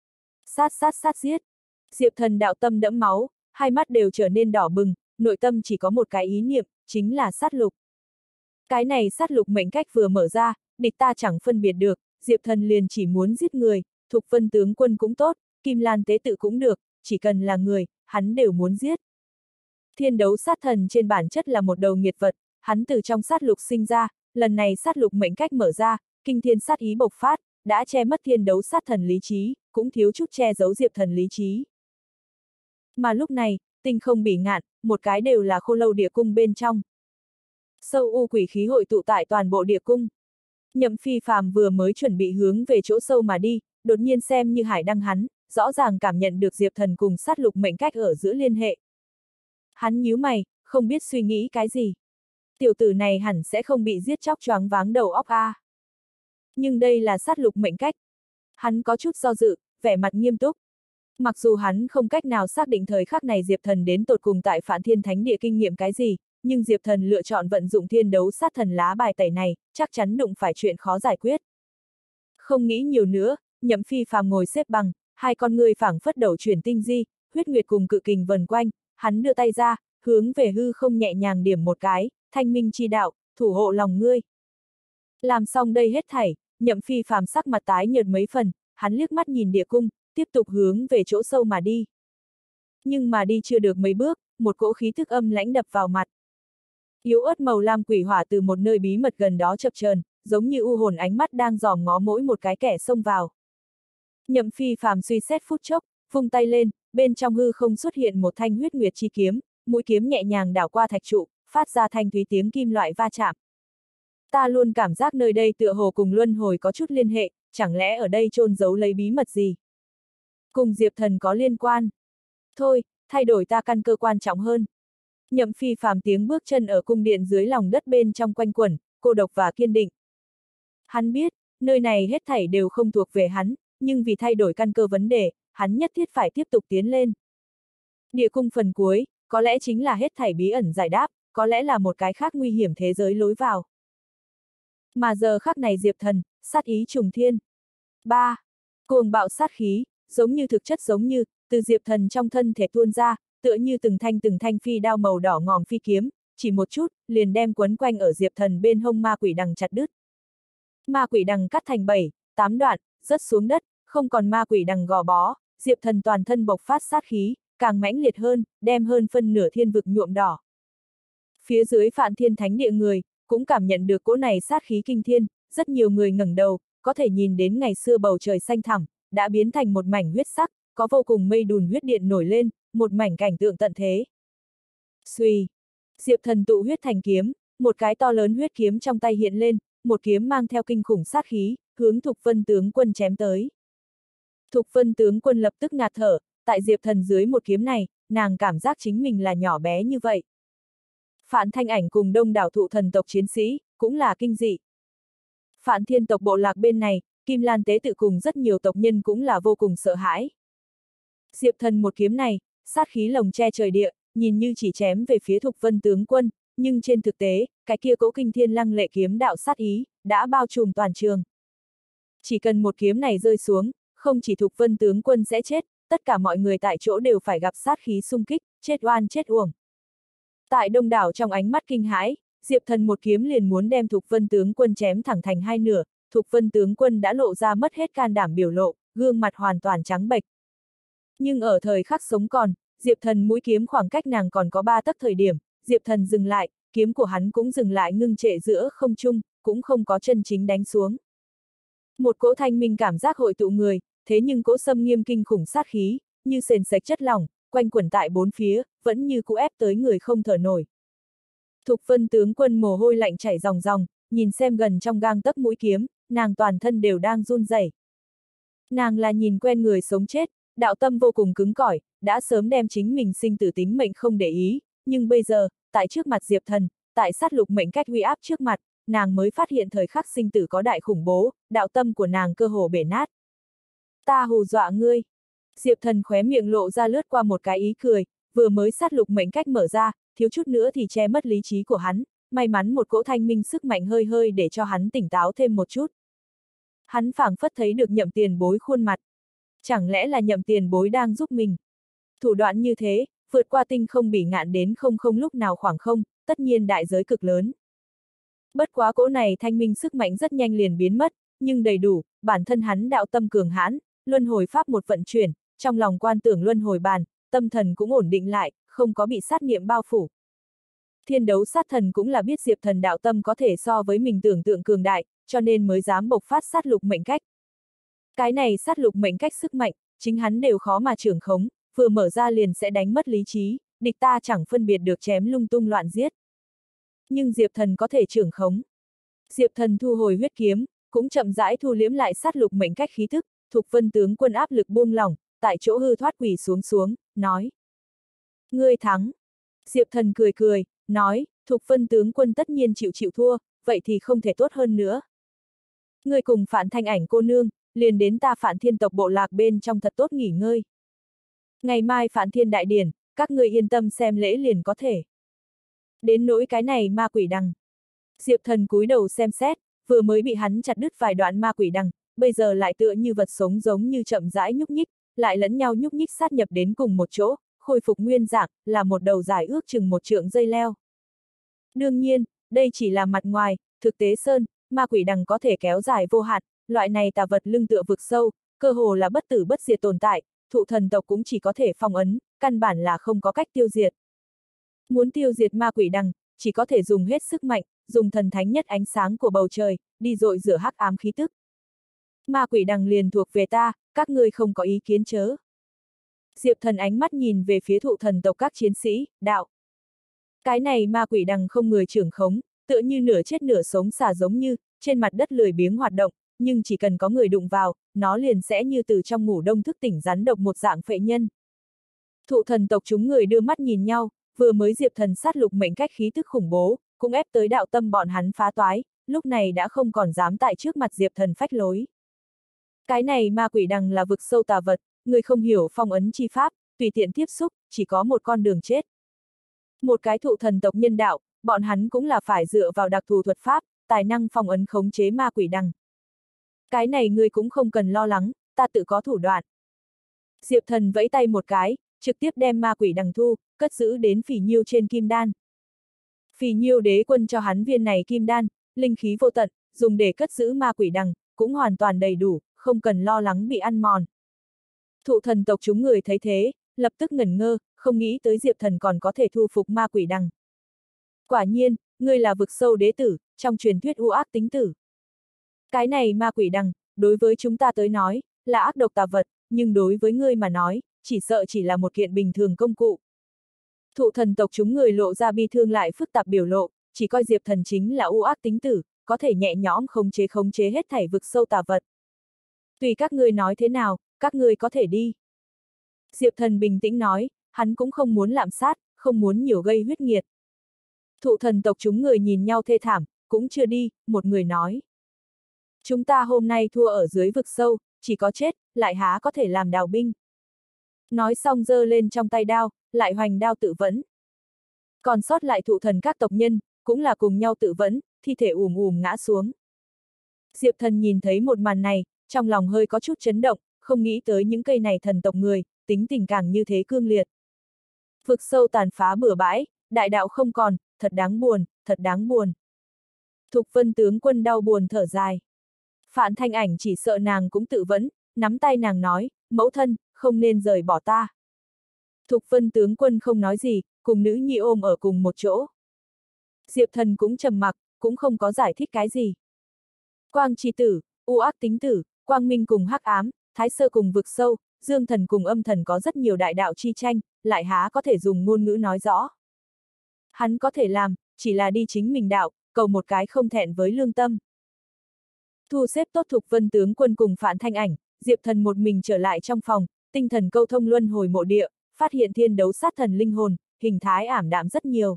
Sát giết. Diệp Thần đạo tâm đẫm máu, hai mắt đều trở nên đỏ bừng, nội tâm chỉ có một cái ý niệm, chính là sát lục. Cái này sát lục mệnh cách vừa mở ra, địch ta chẳng phân biệt được, Diệp Thần liền chỉ muốn giết người, Thục Vân tướng quân cũng tốt, Kim Lan tế tự cũng được, chỉ cần là người, hắn đều muốn giết. Thiên đấu sát thần trên bản chất là một đầu nghiệt vật, hắn từ trong sát lục sinh ra, lần này sát lục mệnh cách mở ra, kinh thiên sát ý bộc phát, đã che mất thiên đấu sát thần lý trí, cũng thiếu chút che giấu Diệp Thần lý trí. Mà lúc này, tinh không bỉ ngạn, một cái đều là Khô Lâu địa cung bên trong. Sâu u quỷ khí hội tụ tại toàn bộ địa cung. Nhậm Phi Phàm vừa mới chuẩn bị hướng về chỗ sâu mà đi, đột nhiên xem như hải đăng hắn, rõ ràng cảm nhận được Diệp Thần cùng sát lục mệnh cách ở giữa liên hệ. Hắn nhíu mày, không biết suy nghĩ cái gì. Tiểu tử này hẳn sẽ không bị giết chóc choáng váng đầu óc a. Nhưng đây là sát lục mệnh cách. Hắn có chút do dự, vẻ mặt nghiêm túc. Mặc dù hắn không cách nào xác định thời khắc này Diệp Thần đến tột cùng tại Phạn Thiên Thánh Địa kinh nghiệm cái gì, nhưng Diệp Thần lựa chọn vận dụng thiên đấu sát thần lá bài tẩy này, chắc chắn đụng phải chuyện khó giải quyết. Không nghĩ nhiều nữa, Nhậm Phi Phàm ngồi xếp bằng, hai con người phảng phất đầu chuyển tinh di, huyết nguyệt cùng cự kình vần quanh, hắn đưa tay ra, hướng về hư không nhẹ nhàng điểm một cái, thanh minh chi đạo, thủ hộ lòng ngươi. Làm xong đây hết thảy, Nhậm Phi Phàm sắc mặt tái nhợt mấy phần, hắn liếc mắt nhìn địa cung, tiếp tục hướng về chỗ sâu mà đi. Nhưng mà đi chưa được mấy bước, một cỗ khí thức âm lãnh đập vào mặt. Yếu ớt màu lam quỷ hỏa từ một nơi bí mật gần đó chập chờn, giống như u hồn ánh mắt đang dòm ngó mỗi một cái kẻ xông vào. Nhậm Phi Phàm suy xét phút chốc, vung tay lên, bên trong hư không xuất hiện một thanh huyết nguyệt chi kiếm, mũi kiếm nhẹ nhàng đảo qua thạch trụ, phát ra thanh thúy tiếng kim loại va chạm. Ta luôn cảm giác nơi đây tựa hồ cùng luân hồi có chút liên hệ, chẳng lẽ ở đây chôn giấu lấy bí mật gì? Cùng Diệp Thần có liên quan. Thôi, thay đổi ta căn cơ quan trọng hơn. Nhậm Phi Phàm tiếng bước chân ở cung điện dưới lòng đất bên trong quanh quẩn, cô độc và kiên định. Hắn biết, nơi này hết thảy đều không thuộc về hắn, nhưng vì thay đổi căn cơ vấn đề, hắn nhất thiết phải tiếp tục tiến lên. Địa cung phần cuối, có lẽ chính là hết thảy bí ẩn giải đáp, có lẽ là một cái khác nguy hiểm thế giới lối vào. Mà giờ khắc này Diệp Thần, sát ý trùng thiên. 3. Cuồng bạo sát khí, giống như thực chất giống như, từ Diệp Thần trong thân thể tuôn ra, tựa như từng thanh phi đao màu đỏ ngòm phi kiếm, chỉ một chút, liền đem quấn quanh ở Diệp Thần bên hông ma quỷ đằng chặt đứt. Ma quỷ đằng cắt thành 7, 8 đoạn, rớt xuống đất, không còn ma quỷ đằng gò bó, Diệp Thần toàn thân bộc phát sát khí, càng mãnh liệt hơn, đem hơn phân nửa thiên vực nhuộm đỏ. Phía dưới Phạn Thiên Thánh Địa người, cũng cảm nhận được cỗ này sát khí kinh thiên, rất nhiều người ngẩng đầu, có thể nhìn đến ngày xưa bầu trời xanh thẳm, đã biến thành một mảnh huyết sắc, có vô cùng mây đùn huyết điện nổi lên, một mảnh cảnh tượng tận thế. Xuy! Diệp Thần tụ huyết thành kiếm, một cái to lớn huyết kiếm trong tay hiện lên, một kiếm mang theo kinh khủng sát khí, hướng Thục Vân tướng quân chém tới. Thục Vân tướng quân lập tức ngạt thở, tại Diệp Thần dưới một kiếm này, nàng cảm giác chính mình là nhỏ bé như vậy. Phạn Thanh Ảnh cùng đông đảo Thụ Thần tộc chiến sĩ, cũng là kinh dị. Phạn Thiên tộc bộ lạc bên này, Kim Lan tế tự cùng rất nhiều tộc nhân cũng là vô cùng sợ hãi. Diệp Thần một kiếm này, sát khí lồng che trời địa, nhìn như chỉ chém về phía Thục Vân tướng quân, nhưng trên thực tế, cái kia cỗ kinh thiên lăng lệ kiếm đạo sát ý, đã bao trùm toàn trường. Chỉ cần một kiếm này rơi xuống, không chỉ Thục Vân tướng quân sẽ chết, tất cả mọi người tại chỗ đều phải gặp sát khí xung kích, chết oan chết uổng. Tại đông đảo trong ánh mắt kinh hãi, Diệp Thần một kiếm liền muốn đem Thục Vân tướng quân chém thẳng thành hai nửa, Thục Vân tướng quân đã lộ ra mất hết can đảm biểu lộ, gương mặt hoàn toàn trắng bệch. Nhưng ở thời khắc sống còn, Diệp Thần mũi kiếm khoảng cách nàng còn có 3 tấc thời điểm, Diệp Thần dừng lại, kiếm của hắn cũng dừng lại ngưng trệ giữa không trung, cũng không có chân chính đánh xuống. Một cỗ thanh minh cảm giác hội tụ người, thế nhưng cỗ xâm nghiêm kinh khủng sát khí, như sền sệt chất lỏng, quanh quẩn tại bốn phía, vẫn như cú ép tới người không thở nổi. Thục Vân tướng quân mồ hôi lạnh chảy ròng ròng, nhìn xem gần trong gang tấc mũi kiếm, nàng toàn thân đều đang run rẩy. Nàng là nhìn quen người sống chết, đạo tâm vô cùng cứng cỏi, đã sớm đem chính mình sinh tử tính mệnh không để ý, nhưng bây giờ, tại trước mặt Diệp Thần, tại sát lục mệnh cách uy áp trước mặt, nàng mới phát hiện thời khắc sinh tử có đại khủng bố, đạo tâm của nàng cơ hồ bể nát. Ta hù dọa ngươi. Diệp Thần khóe miệng lộ ra lướt qua một cái ý cười, vừa mới sát lục mệnh cách mở ra, thiếu chút nữa thì che mất lý trí của hắn, may mắn một cỗ thanh minh sức mạnh hơi hơi để cho hắn tỉnh táo thêm một chút. Hắn phảng phất thấy được Nhậm Tiền Bối khuôn mặt. Chẳng lẽ là Nhậm Tiền Bối đang giúp mình? Thủ đoạn như thế, vượt qua tinh không bỉ ngạn đến không lúc nào khoảng không, tất nhiên đại giới cực lớn. Bất quá cỗ này thanh minh sức mạnh rất nhanh liền biến mất, nhưng đầy đủ, bản thân hắn đạo tâm cường hãn, luân hồi pháp một vận chuyển, trong lòng quan tưởng luân hồi bàn, tâm thần cũng ổn định lại, không có bị sát niệm bao phủ. Thiên đấu sát thần cũng là biết Diệp Thần đạo tâm có thể so với mình tưởng tượng cường đại, cho nên mới dám bộc phát sát lục mệnh cách. Cái này sát lục mệnh cách sức mạnh, chính hắn đều khó mà trưởng khống, vừa mở ra liền sẽ đánh mất lý trí, địch ta chẳng phân biệt được chém lung tung loạn giết. Nhưng Diệp Thần có thể trưởng khống. Diệp Thần thu hồi huyết kiếm, cũng chậm rãi thu liếm lại sát lục mệnh cách khí thức, Thục Vân tướng quân áp lực buông lỏng, tại chỗ hư thoát quỳ xuống, nói. Ngươi thắng. Diệp Thần cười cười, nói, Thục Vân tướng quân tất nhiên chịu thua, vậy thì không thể tốt hơn nữa. Ngươi cùng Phạn Thanh Ảnh cô nương, liền đến ta Phạn Thiên tộc bộ lạc bên trong thật tốt nghỉ ngơi. Ngày mai Phạn Thiên đại điển, các ngươi yên tâm xem lễ liền có thể. Đến nỗi cái này ma quỷ đằng. Diệp Thần cúi đầu xem xét, vừa mới bị hắn chặt đứt vài đoạn ma quỷ đằng, bây giờ lại tựa như vật sống giống như chậm rãi nhúc nhích, lại lẫn nhau nhúc nhích sát nhập đến cùng một chỗ, khôi phục nguyên dạng, là một đầu dài ước chừng 1 trượng dây leo. Đương nhiên, đây chỉ là mặt ngoài, thực tế sơn, ma quỷ đằng có thể kéo dài vô hạn, loại này tà vật lưng tựa vực sâu, cơ hồ là bất tử bất diệt tồn tại, thụ thần tộc cũng chỉ có thể phong ấn, căn bản là không có cách tiêu diệt. Muốn tiêu diệt ma quỷ đằng, chỉ có thể dùng hết sức mạnh, dùng thần thánh nhất ánh sáng của bầu trời, đi dội rửa hắc ám khí tức. Ma quỷ đằng liền thuộc về ta, các ngươi không có ý kiến chớ. Diệp Thần ánh mắt nhìn về phía thụ thần tộc các chiến sĩ, đạo. Cái này ma quỷ đằng không người trưởng khống, tựa như nửa chết nửa sống xả giống như, trên mặt đất lười biếng hoạt động, nhưng chỉ cần có người đụng vào, nó liền sẽ như từ trong ngủ đông thức tỉnh rắn độc một dạng phệ nhân. Thụ thần tộc chúng người đưa mắt nhìn nhau, vừa mới Diệp Thần sát lục mệnh cách khí tức khủng bố, cũng ép tới đạo tâm bọn hắn phá toái, lúc này đã không còn dám tại trước mặt Diệp Thần phách lối. Cái này ma quỷ đằng là vực sâu tà vật, người không hiểu phong ấn chi pháp, tùy tiện tiếp xúc, chỉ có một con đường chết. Một cái thụ thần tộc nhân đạo, bọn hắn cũng là phải dựa vào đặc thù thuật pháp, tài năng phong ấn khống chế ma quỷ đằng. Cái này người cũng không cần lo lắng, ta tự có thủ đoạn. Diệp Thần vẫy tay một cái, trực tiếp đem ma quỷ đằng thu, cất giữ đến Phỉ Nhiêu trên kim đan. Phỉ Nhiêu đế quân cho hắn viên này kim đan, linh khí vô tận, dùng để cất giữ ma quỷ đằng, cũng hoàn toàn đầy đủ, không cần lo lắng bị ăn mòn. Thụ thần tộc chúng người thấy thế, lập tức ngẩn ngơ, không nghĩ tới Diệp Thần còn có thể thu phục ma quỷ đằng. Quả nhiên, ngươi là vực sâu đế tử, trong truyền thuyết u ác tính tử. Cái này ma quỷ đằng, đối với chúng ta tới nói, là ác độc tà vật, nhưng đối với ngươi mà nói, chỉ sợ chỉ là một kiện bình thường công cụ. Thụ thần tộc chúng người lộ ra bi thương lại phức tạp biểu lộ, chỉ coi Diệp Thần chính là u ác tính tử, có thể nhẹ nhõm khống chế hết thảy vực sâu tà vật. Tùy các ngươi nói thế nào, các ngươi có thể đi. Diệp Thần bình tĩnh nói, hắn cũng không muốn lạm sát, không muốn nhiều gây huyết nghiệt. Thụ thần tộc chúng người nhìn nhau thê thảm, cũng chưa đi, một người nói. Chúng ta hôm nay thua ở dưới vực sâu, chỉ có chết, lại há có thể làm đào binh. Nói xong giơ lên trong tay đao, lại hoành đao tự vẫn. Còn sót lại thụ thần các tộc nhân, cũng là cùng nhau tự vẫn, thi thể ngã xuống. Diệp Thần nhìn thấy một màn này, trong lòng hơi có chút chấn động, không nghĩ tới những cây này thần tộc người, tính tình càng như thế cương liệt. Vực sâu tàn phá bừa bãi, đại đạo không còn, thật đáng buồn, thật đáng buồn. Thục Vân tướng quân đau buồn thở dài. Phạn Thanh Ảnh chỉ sợ nàng cũng tự vấn, nắm tay nàng nói, mẫu thân, không nên rời bỏ ta. Thục Vân tướng quân không nói gì, cùng nữ nhi ôm ở cùng một chỗ. Diệp Thần cũng trầm mặc, cũng không có giải thích cái gì. Quang Chi Tử, U Ác Tính Tử, Quang Minh cùng Hắc Ám, Thái Sơ cùng Vực Sâu, Dương Thần cùng Âm Thần có rất nhiều đại đạo chi tranh, lại há có thể dùng ngôn ngữ nói rõ. Hắn có thể làm, chỉ là đi chính mình đạo, cầu một cái không thẹn với lương tâm. Thu xếp tốt Thục Vân tướng quân cùng Phạn Thanh Ảnh, Diệp Thần một mình trở lại trong phòng, tinh thần câu thông luân hồi mộ địa, phát hiện thiên đấu sát thần linh hồn, hình thái ảm đạm rất nhiều.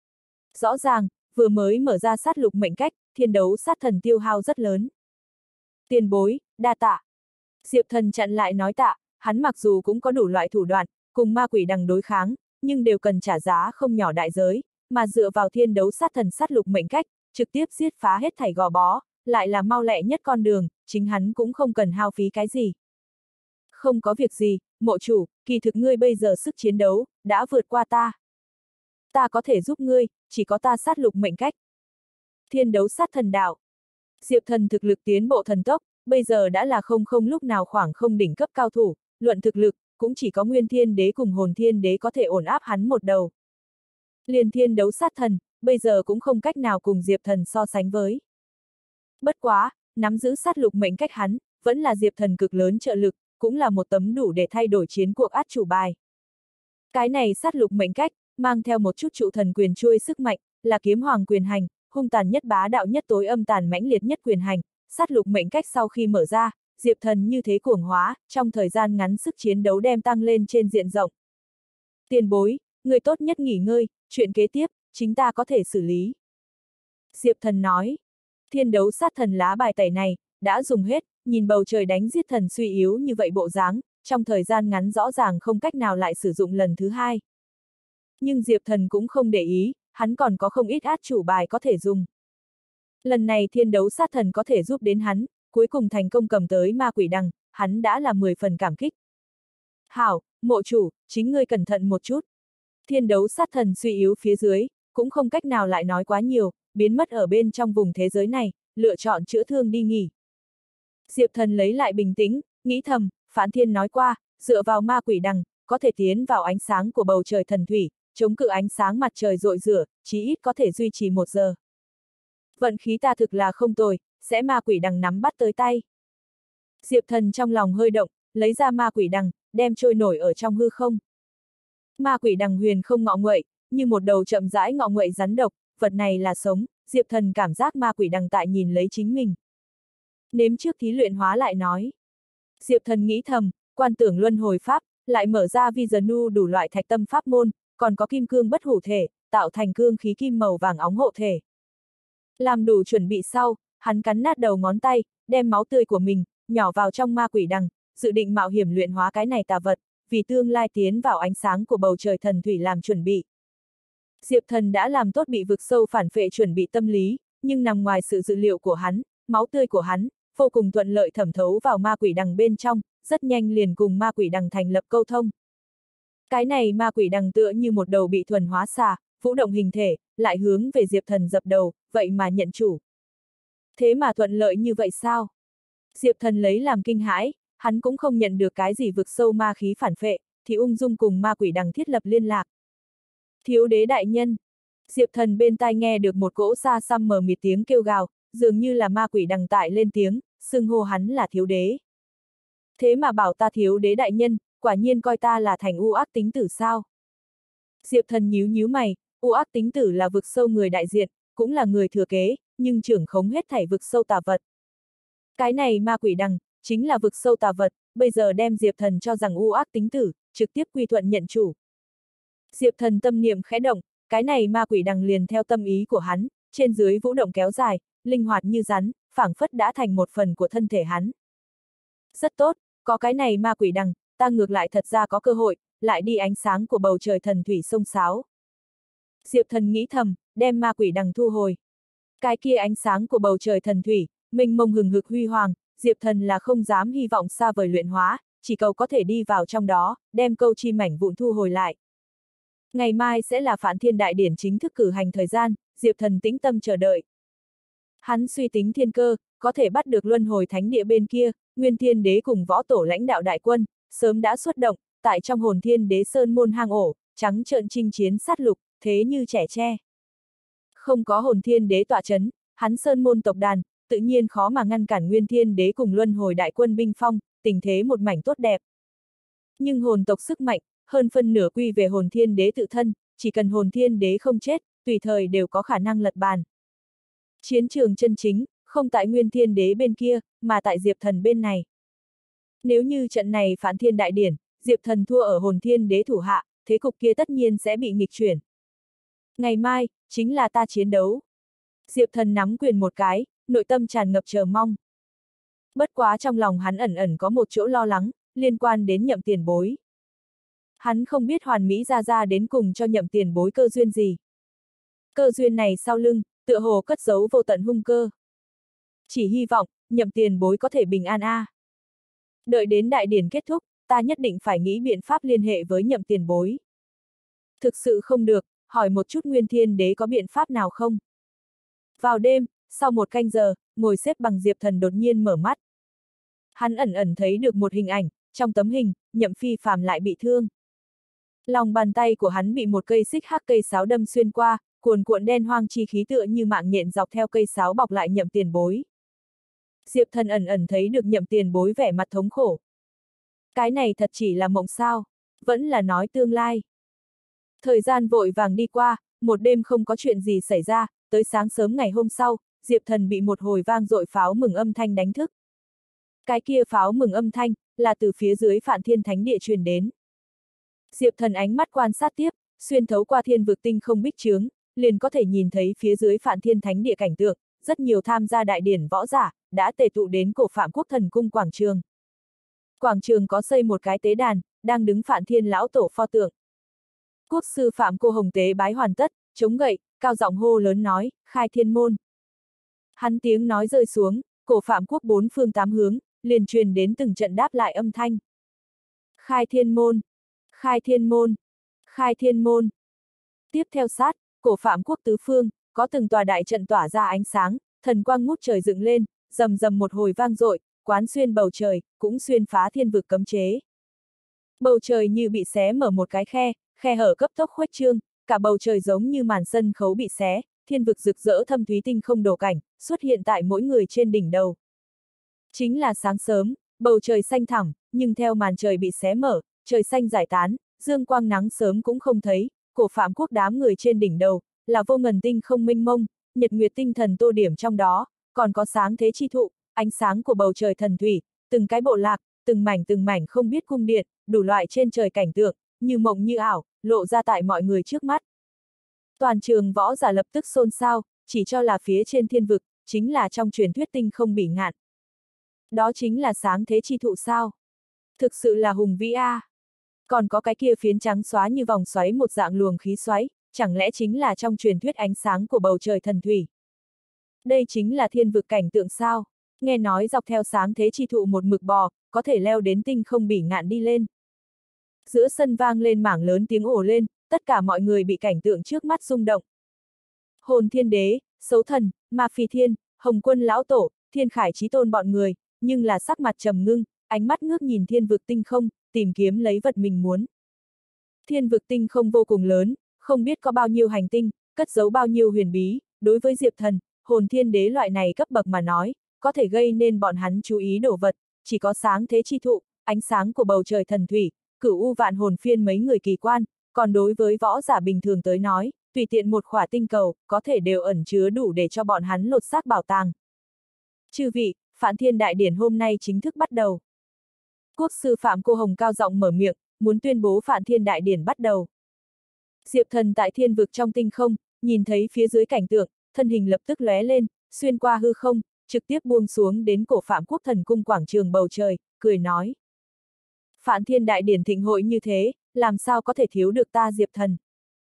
Rõ ràng, vừa mới mở ra sát lục mệnh cách, thiên đấu sát thần tiêu hao rất lớn. Tiền bối, đa tạ. Diệp Thần chặn lại nói tạ, hắn mặc dù cũng có đủ loại thủ đoạn, cùng ma quỷ đằng đối kháng, nhưng đều cần trả giá không nhỏ đại giới, mà dựa vào thiên đấu sát thần sát lục mệnh cách, trực tiếp giết phá hết thảy gò bó, lại là mau lẹ nhất con đường, chính hắn cũng không cần hao phí cái gì. Không có việc gì, mộ chủ, kỳ thực ngươi bây giờ sức chiến đấu, đã vượt qua ta. Ta có thể giúp ngươi, chỉ có ta sát lục mệnh cách. Thiên đấu sát thần đạo. Diệp Thần thực lực tiến bộ thần tốc, bây giờ đã là không lúc nào khoảng không đỉnh cấp cao thủ, luận thực lực, cũng chỉ có Nguyên Thiên Đế cùng Hồn Thiên Đế có thể ổn áp hắn một đầu. Liền thiên đấu sát thần, bây giờ cũng không cách nào cùng Diệp Thần so sánh với. Bất quá, nắm giữ sát lục mệnh cách hắn, vẫn là Diệp Thần cực lớn trợ lực, cũng là một tấm đủ để thay đổi chiến cuộc át chủ bài. Cái này sát lục mệnh cách, mang theo một chút trụ thần quyền chuôi sức mạnh, là kiếm hoàng quyền hành, hung tàn nhất bá đạo nhất tối âm tàn mãnh liệt nhất quyền hành, sát lục mệnh cách sau khi mở ra, Diệp Thần như thế cuồng hóa, trong thời gian ngắn sức chiến đấu đem tăng lên trên diện rộng. Tiền bối, người tốt nhất nghỉ ngơi, chuyện kế tiếp, chính ta có thể xử lý. Diệp Thần nói, thiên đấu sát thần lá bài tẩy này, đã dùng hết, nhìn bầu trời đánh giết thần suy yếu như vậy bộ dáng, trong thời gian ngắn rõ ràng không cách nào lại sử dụng lần thứ hai. Nhưng Diệp Thần cũng không để ý, hắn còn có không ít át chủ bài có thể dùng. Lần này thiên đấu sát thần có thể giúp đến hắn, cuối cùng thành công cầm tới ma quỷ đằng, hắn đã là 10 phần cảm kích. Hảo, mộ chủ, chính ngươi cẩn thận một chút. Thiên đấu sát thần suy yếu phía dưới, cũng không cách nào lại nói quá nhiều, biến mất ở bên trong vùng thế giới này, lựa chọn chữa thương đi nghỉ. Diệp Thần lấy lại bình tĩnh, nghĩ thầm, Phán Thiên nói qua, dựa vào ma quỷ đằng, có thể tiến vào ánh sáng của bầu trời thần thủy, chống cự ánh sáng mặt trời rọi rửa, chí ít có thể duy trì 1 giờ. Vận khí ta thực là không tồi, sẽ ma quỷ đằng nắm bắt tới tay. Diệp Thần trong lòng hơi động, lấy ra ma quỷ đằng, đem trôi nổi ở trong hư không. Ma quỷ đằng huyền không ngọ nguậy, như một đầu chậm rãi ngọ nguậy rắn độc, vật này là sống, Diệp Thần cảm giác ma quỷ đằng tại nhìn lấy chính mình. Nếm trước thí luyện hóa lại nói. Diệp Thần nghĩ thầm, quan tưởng luân hồi pháp, lại mở ra vi giờ nu đủ loại thạch tâm pháp môn, còn có kim cương bất hủ thể, tạo thành cương khí kim màu vàng óng hộ thể. Làm đủ chuẩn bị sau, hắn cắn nát đầu ngón tay, đem máu tươi của mình, nhỏ vào trong ma quỷ đằng, dự định mạo hiểm luyện hóa cái này tà vật, vì tương lai tiến vào ánh sáng của bầu trời thần thủy làm chuẩn bị. Diệp Thần đã làm tốt bị vực sâu phản phệ chuẩn bị tâm lý, nhưng nằm ngoài sự dự liệu của hắn, máu tươi của hắn, vô cùng thuận lợi thẩm thấu vào ma quỷ đằng bên trong, rất nhanh liền cùng ma quỷ đằng thành lập câu thông. Cái này ma quỷ đằng tựa như một đầu bị thuần hóa xà, vũ động hình thể, lại hướng về Diệp Thần dập đầu, vậy mà nhận chủ. Thế mà thuận lợi như vậy sao? Diệp Thần lấy làm kinh hãi, hắn cũng không nhận được cái gì vực sâu ma khí phản phệ, thì ung dung cùng ma quỷ đằng thiết lập liên lạc. Thiếu đế đại nhân. Diệp Thần bên tai nghe được một cỗ xa xăm mờ mịt tiếng kêu gào, dường như là ma quỷ đằng tại lên tiếng, xưng hô hắn là thiếu đế. Thế mà bảo ta thiếu đế đại nhân, quả nhiên coi ta là thành u ác tính tử sao? Diệp Thần nhíu nhíu mày, u ác tính tử là vực sâu người đại diện, cũng là người thừa kế, nhưng trưởng khống hết thảy vực sâu tà vật. Cái này ma quỷ đằng, chính là vực sâu tà vật, bây giờ đem Diệp Thần cho rằng u ác tính tử, trực tiếp quy thuận nhận chủ. Diệp Thần tâm niệm khẽ động, cái này ma quỷ đằng liền theo tâm ý của hắn, trên dưới vũ động kéo dài, linh hoạt như rắn, phảng phất đã thành một phần của thân thể hắn. Rất tốt, có cái này ma quỷ đằng, ta ngược lại thật ra có cơ hội, lại đi ánh sáng của bầu trời thần thủy sông sáo. Diệp Thần nghĩ thầm, đem ma quỷ đằng thu hồi. Cái kia ánh sáng của bầu trời thần thủy, mênh mông hừng hực huy hoàng, Diệp Thần là không dám hy vọng xa vời luyện hóa, chỉ cầu có thể đi vào trong đó, đem câu chi mảnh vụn thu hồi lại. Ngày mai sẽ là Phạn Thiên Đại Điển chính thức cử hành thời gian, Diệp Thần tĩnh tâm chờ đợi. Hắn suy tính thiên cơ, có thể bắt được luân hồi thánh địa bên kia, Nguyên Thiên Đế cùng võ tổ lãnh đạo đại quân, sớm đã xuất động, tại trong Hồn Thiên Đế Sơn môn hang ổ, trắng trợn chinh chiến sát lục, thế như trẻ tre. Không có Hồn Thiên Đế tọa chấn, hắn Sơn môn tộc đàn, tự nhiên khó mà ngăn cản Nguyên Thiên Đế cùng luân hồi đại quân binh phong, tình thế một mảnh tốt đẹp. Nhưng hồn tộc sức mạnh, hơn phân nửa quy về Hồn Thiên Đế tự thân, chỉ cần Hồn Thiên Đế không chết, tùy thời đều có khả năng lật bàn. Chiến trường chân chính, không tại Nguyên Thiên Đế bên kia, mà tại Diệp Thần bên này. Nếu như trận này Phạn Thiên Đại Điển, Diệp Thần thua ở Hồn Thiên Đế thủ hạ, thế cục kia tất nhiên sẽ bị nghịch chuyển. Ngày mai, chính là ta chiến đấu. Diệp Thần nắm quyền một cái, nội tâm tràn ngập chờ mong. Bất quá trong lòng hắn ẩn ẩn có một chỗ lo lắng, liên quan đến Nhậm Tiền Bối. Hắn không biết Hoàn Mỹ ra ra đến cùng cho Nhậm Tiền Bối cơ duyên gì. Cơ duyên này sau lưng, tựa hồ cất giấu vô tận hung cơ. Chỉ hy vọng, Nhậm Tiền Bối có thể bình an a. Đợi đến đại điển kết thúc, ta nhất định phải nghĩ biện pháp liên hệ với Nhậm Tiền Bối. Thực sự không được, hỏi một chút Nguyên Thiên Đế có biện pháp nào không? Vào đêm, sau một canh giờ, ngồi xếp bằng Diệp Thần đột nhiên mở mắt. Hắn ẩn ẩn thấy được một hình ảnh, trong tấm hình, Nhậm Phi Phàm lại bị thương. Lòng bàn tay của hắn bị một cây xích hắc cây sáo đâm xuyên qua, cuồn cuộn đen hoang chi khí tựa như mạng nhện dọc theo cây sáo bọc lại Nhậm Tiền Bối. Diệp Thần ẩn ẩn thấy được Nhậm Tiền Bối vẻ mặt thống khổ. Cái này thật chỉ là mộng sao, vẫn là nói tương lai. Thời gian vội vàng đi qua, một đêm không có chuyện gì xảy ra, tới sáng sớm ngày hôm sau, Diệp Thần bị một hồi vang dội pháo mừng âm thanh đánh thức. Cái kia pháo mừng âm thanh, là từ phía dưới Phạn Thiên Thánh Địa truyền đến. Diệp Thần ánh mắt quan sát tiếp, xuyên thấu qua thiên vực tinh không bích chướng, liền có thể nhìn thấy phía dưới Phạn Thiên Thánh Địa cảnh tượng, rất nhiều tham gia đại điển võ giả, đã tề tụ đến cổ Phạm Quốc Thần Cung quảng trường. Quảng trường có xây một cái tế đàn, đang đứng Phạn Thiên lão tổ pho tượng. Quốc sư Phạm Cô Hồng tế bái hoàn tất, chống gậy, cao giọng hô lớn nói, khai thiên môn. Hắn tiếng nói rơi xuống, cổ Phạm Quốc bốn phương tám hướng, liền truyền đến từng trận đáp lại âm thanh. Khai thiên môn, khai thiên môn, khai thiên môn. Tiếp theo sát, cổ Phạm Quốc tứ phương, có từng tòa đại trận tỏa ra ánh sáng, thần quang ngút trời dựng lên, rầm rầm một hồi vang dội, quán xuyên bầu trời, cũng xuyên phá thiên vực cấm chế. Bầu trời như bị xé mở một cái khe, khe hở cấp tốc khuếch trương, cả bầu trời giống như màn sân khấu bị xé, thiên vực rực rỡ thâm thúy tinh không đồ cảnh, xuất hiện tại mỗi người trên đỉnh đầu. Chính là sáng sớm, bầu trời xanh thẳm, nhưng theo màn trời bị xé mở, trời xanh giải tán, dương quang nắng sớm cũng không thấy, cổ Phạm Quốc đám người trên đỉnh đầu, là vô ngần tinh không mênh mông, nhật nguyệt tinh thần tô điểm trong đó, còn có sáng thế chi thụ, ánh sáng của bầu trời thần thủy, từng cái bộ lạc, từng mảnh không biết cung điện, đủ loại trên trời cảnh tượng, như mộng như ảo, lộ ra tại mọi người trước mắt. Toàn trường võ giả lập tức xôn xao, chỉ cho là phía trên thiên vực, chính là trong truyền thuyết tinh không bỉ ngạn. Đó chính là sáng thế chi thụ sao? Thực sự là hùng vĩ a. Còn có cái kia phiến trắng xóa như vòng xoáy một dạng luồng khí xoáy, chẳng lẽ chính là trong truyền thuyết ánh sáng của bầu trời thần thủy? Đây chính là thiên vực cảnh tượng sao? Nghe nói dọc theo sáng thế chi thụ một mực bò, có thể leo đến tinh không bỉ ngạn đi lên. Giữa sân vang lên mảng lớn tiếng ồ lên, tất cả mọi người bị cảnh tượng trước mắt rung động. Hồn Thiên Đế, Sấu Thần, Ma Phi Thiên, Hồng Quân Lão Tổ, Thiên Khải Chí Tôn bọn người, nhưng là sắc mặt trầm ngưng, ánh mắt ngước nhìn thiên vực tinh không, tìm kiếm lấy vật mình muốn. Thiên vực tinh không vô cùng lớn, không biết có bao nhiêu hành tinh, cất giấu bao nhiêu huyền bí, đối với Diệp Thần, Hồn Thiên Đế loại này cấp bậc mà nói, có thể gây nên bọn hắn chú ý đồ vật, chỉ có sáng thế chi thụ, ánh sáng của bầu trời thần thủy, Cửu U Vạn Hồn Phiên mấy người kỳ quan, còn đối với võ giả bình thường tới nói, tùy tiện một khỏa tinh cầu, có thể đều ẩn chứa đủ để cho bọn hắn lột xác bảo tàng. Chư vị, Phạn Thiên Đại Điển hôm nay chính thức bắt đầu. Quốc sư Phạm Cô Hồng cao giọng mở miệng, muốn tuyên bố Phạn Thiên Đại Điển bắt đầu. Diệp Thần tại thiên vực trong tinh không, nhìn thấy phía dưới cảnh tượng, thân hình lập tức lóe lên, xuyên qua hư không, trực tiếp buông xuống đến cổ Phạm Quốc Thần Cung quảng trường bầu trời, cười nói. Phạn Thiên Đại Điển thịnh hội như thế, làm sao có thể thiếu được ta Diệp Thần.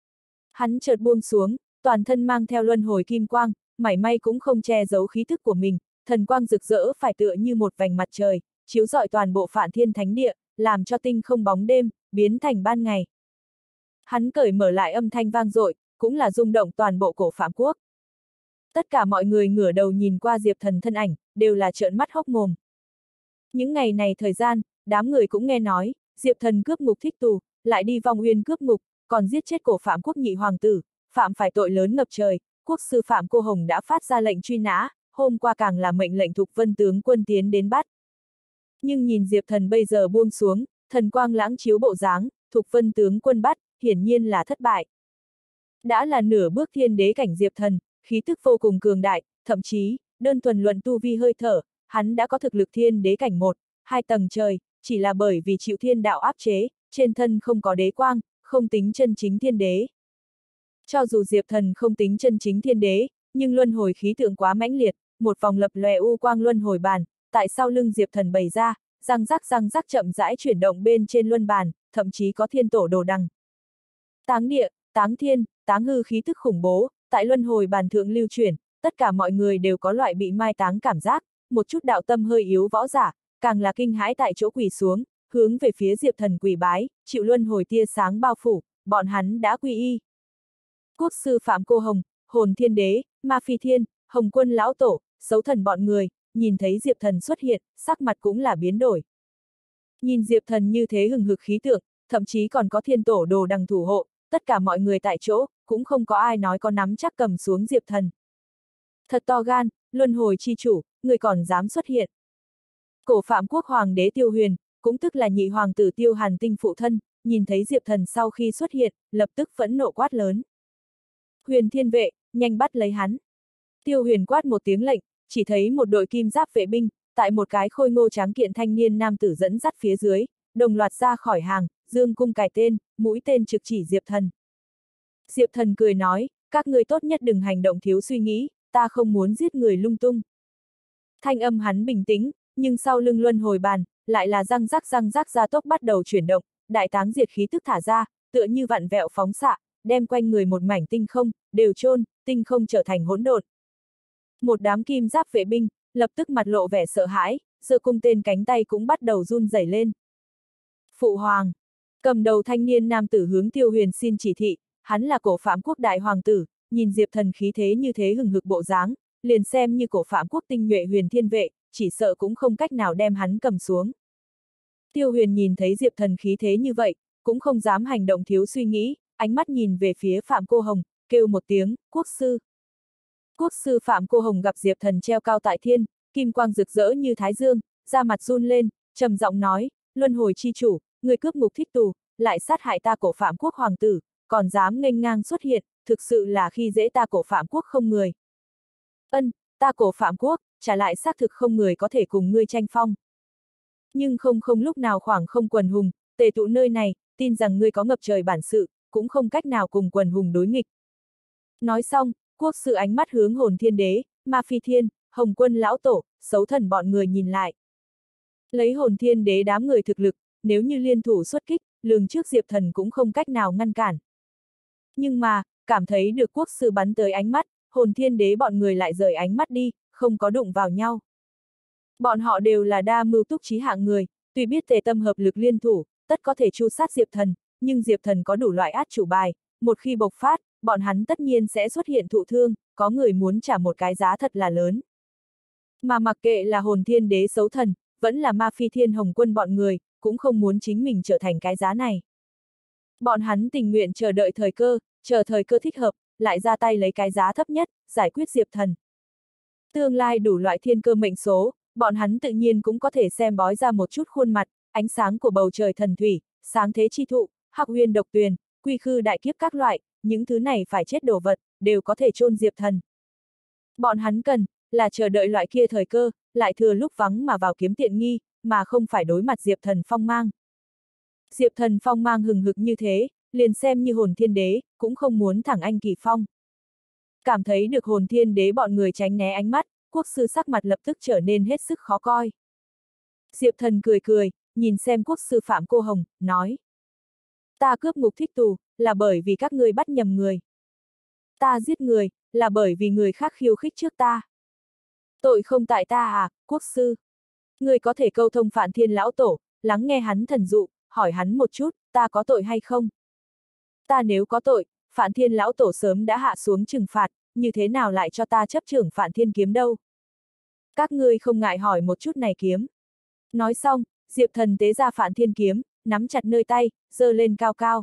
Hắn chợt buông xuống, toàn thân mang theo luân hồi kim quang, mảy may cũng không che giấu khí thức của mình, thần quang rực rỡ phải tựa như một vành mặt trời, chiếu rọi toàn bộ Phạn Thiên Thánh Địa, làm cho tinh không bóng đêm, biến thành ban ngày. Hắn cởi mở lại âm thanh vang dội, cũng là rung động toàn bộ Cổ Phạm Quốc. Tất cả mọi người ngửa đầu nhìn qua Diệp Thần thân ảnh, đều là trợn mắt hốc mồm. Những ngày này thời gian, đám người cũng nghe nói, Diệp Thần cướp ngục thích tù, lại đi Vong Uyên cướp ngục, còn giết chết Cổ Phạm Quốc nhị hoàng tử, phạm phải tội lớn ngập trời, quốc sư Phạm Cô Hồng đã phát ra lệnh truy nã, hôm qua càng là mệnh lệnh Thục Vân tướng quân tiến đến bắt. Nhưng nhìn Diệp Thần bây giờ buông xuống, thần quang lãng chiếu bộ dáng, Thục Vân tướng quân bắt, hiển nhiên là thất bại. Đã là nửa bước thiên đế cảnh Diệp Thần, khí tức vô cùng cường đại, thậm chí, đơn thuần luận tu vi hơi thở, hắn đã có thực lực thiên đế cảnh 1, 2 tầng trời, chỉ là bởi vì chịu thiên đạo áp chế, trên thân không có đế quang, không tính chân chính thiên đế. Cho dù Diệp Thần không tính chân chính thiên đế, nhưng luân hồi khí tượng quá mãnh liệt, một vòng lập lòe u quang luân hồi bàn, tại sau lưng Diệp Thần bày ra, răng rắc chậm rãi chuyển động bên trên luân bàn, thậm chí có thiên tổ đồ đằng. Táng địa, táng thiên, táng hư khí tức khủng bố, tại luân hồi bàn thượng lưu chuyển, tất cả mọi người đều có loại bị mai táng cảm giác, một chút đạo tâm hơi yếu võ giả, càng là kinh hãi tại chỗ quỳ xuống, hướng về phía Diệp Thần quỳ bái, chịu luân hồi tia sáng bao phủ, bọn hắn đã quy y. Quốc sư Phạm Cô Hồng, Hồn Thiên Đế, Ma Phi Thiên, Hồng Quân Lão Tổ, Sấu Thần bọn người, nhìn thấy Diệp Thần xuất hiện, sắc mặt cũng là biến đổi. Nhìn Diệp Thần như thế hừng hực khí tượng, thậm chí còn có thiên tổ đồ đằng thủ hộ, tất cả mọi người tại chỗ, cũng không có ai nói có nắm chắc cầm xuống Diệp Thần. Thật to gan, luân hồi chi chủ, người còn dám xuất hiện. Cổ Phạm Quốc Hoàng đế Tiêu Huyền, cũng tức là nhị hoàng tử Tiêu Hàn Tinh phụ thân, nhìn thấy Diệp Thần sau khi xuất hiện, lập tức phẫn nộ quát lớn. Huyền Thiên vệ, nhanh bắt lấy hắn. Tiêu Huyền quát một tiếng lệnh, chỉ thấy một đội kim giáp vệ binh, tại một cái khôi ngô tráng kiện thanh niên nam tử dẫn dắt phía dưới, đồng loạt ra khỏi hàng, dương cung cài tên, mũi tên trực chỉ Diệp Thần. Diệp Thần cười nói, các ngươi tốt nhất đừng hành động thiếu suy nghĩ, ta không muốn giết người lung tung. Thanh âm hắn bình tĩnh, nhưng sau lưng luân hồi bàn, lại là răng rắc gia tốc bắt đầu chuyển động, đại táng diệt khí tức thả ra, tựa như vặn vẹo phóng xạ, đem quanh người một mảnh tinh không, đều chôn, tinh không trở thành hỗn độn. Một đám kim giáp vệ binh, lập tức mặt lộ vẻ sợ hãi, giơ cung tên cánh tay cũng bắt đầu run rẩy lên. Phụ hoàng, cầm đầu thanh niên nam tử hướng Tiêu Huyền xin chỉ thị, hắn là Cổ Phạm Quốc đại hoàng tử, nhìn Diệp Thần khí thế như thế hừng hực bộ dáng, liền xem như Cổ Phạm Quốc tinh nhuệ Huyền Thiên vệ, chỉ sợ cũng không cách nào đem hắn cầm xuống. Tiêu Huyền nhìn thấy Diệp Thần khí thế như vậy, cũng không dám hành động thiếu suy nghĩ, ánh mắt nhìn về phía Phạm Cô Hồng, kêu một tiếng, quốc sư. Quốc sư Phạm Cô Hồng gặp Diệp Thần treo cao tại thiên, kim quang rực rỡ như thái dương, da mặt run lên, trầm giọng nói, luân hồi chi chủ, người cướp ngục thích tù, lại sát hại ta Cổ Phạm Quốc hoàng tử, còn dám nghênh ngang xuất hiện, thực sự là khi dễ ta Cổ Phạm Quốc không người. Ân, ta Cổ Phạm Quốc, trả lại xác thực không người có thể cùng ngươi tranh phong. Nhưng không lúc nào khoảng không quần hùng, tề tụ nơi này, tin rằng ngươi có ngập trời bản sự, cũng không cách nào cùng quần hùng đối nghịch. Nói xong, quốc sư ánh mắt hướng Hồn Thiên Đế, Ma Phi Thiên, Hồng Quân Lão Tổ, Sấu Thần bọn người nhìn lại. Lấy Hồn Thiên Đế đám người thực lực, nếu như liên thủ xuất kích, lường trước Diệp Thần cũng không cách nào ngăn cản. Nhưng mà, cảm thấy được quốc sư bắn tới ánh mắt, Hồn Thiên Đế bọn người lại rời ánh mắt đi, không có đụng vào nhau. Bọn họ đều là đa mưu túc trí hạng người, tuy biết tề tâm hợp lực liên thủ, tất có thể tru sát Diệp Thần, nhưng Diệp Thần có đủ loại át chủ bài, một khi bộc phát, bọn hắn tất nhiên sẽ xuất hiện thụ thương, có người muốn trả một cái giá thật là lớn. Mà mặc kệ là Hồn Thiên Đế Sấu Thần, vẫn là Ma Phi Thiên Hồng Quân bọn người, cũng không muốn chính mình trở thành cái giá này. Bọn hắn tình nguyện chờ đợi thời cơ, chờ thời cơ thích hợp, lại ra tay lấy cái giá thấp nhất, giải quyết Diệp Thần. Tương lai đủ loại thiên cơ mệnh số, bọn hắn tự nhiên cũng có thể xem bói ra một chút khuôn mặt, ánh sáng của bầu trời thần thủy, sáng thế chi thụ, hắc huyền độc tuyền, quy khư đại kiếp các loại, những thứ này phải chết đồ vật, đều có thể chôn Diệp Thần. Bọn hắn cần, là chờ đợi loại kia thời cơ, lại thừa lúc vắng mà vào kiếm tiện nghi, mà không phải đối mặt Diệp Thần phong mang. Diệp Thần phong mang hừng hực như thế, liền xem như Hồn Thiên Đế, cũng không muốn thẳng anh kỳ phong. Cảm thấy được Hồn Thiên Đế bọn người tránh né ánh mắt, quốc sư sắc mặt lập tức trở nên hết sức khó coi. Diệp Thần cười cười, nhìn xem quốc sư Phạm Cô Hồng, nói. Ta cướp ngục thích tù, là bởi vì các ngươi bắt nhầm người. Ta giết người, là bởi vì người khác khiêu khích trước ta. Tội không tại ta à, quốc sư. Ngươi có thể câu thông Phạn Thiên Lão Tổ, lắng nghe hắn thần dụ, hỏi hắn một chút, ta có tội hay không? Ta nếu có tội, Phạn Thiên lão tổ sớm đã hạ xuống trừng phạt, như thế nào lại cho ta chấp trưởng Phạn Thiên kiếm đâu? Các ngươi không ngại hỏi một chút này kiếm. Nói xong, Diệp Thần tế ra Phạn Thiên kiếm, nắm chặt nơi tay, giơ lên cao cao.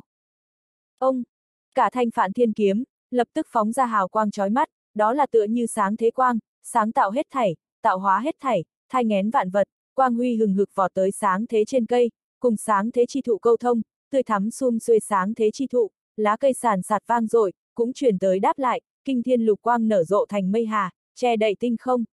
Ông! Cả thanh Phạn Thiên kiếm, lập tức phóng ra hào quang chói mắt, đó là tựa như sáng thế quang, sáng tạo hết thảy, tạo hóa hết thảy, thai nghén vạn vật, quang huy hừng hực vọt tới sáng thế trên cây, cùng sáng thế chi thụ câu thông, tươi thắm sum xuê sáng thế chi thụ, lá cây sàn sạt vang dội, cũng truyền tới đáp lại, kinh thiên lục quang nở rộ thành mây hà, che đậy tinh không.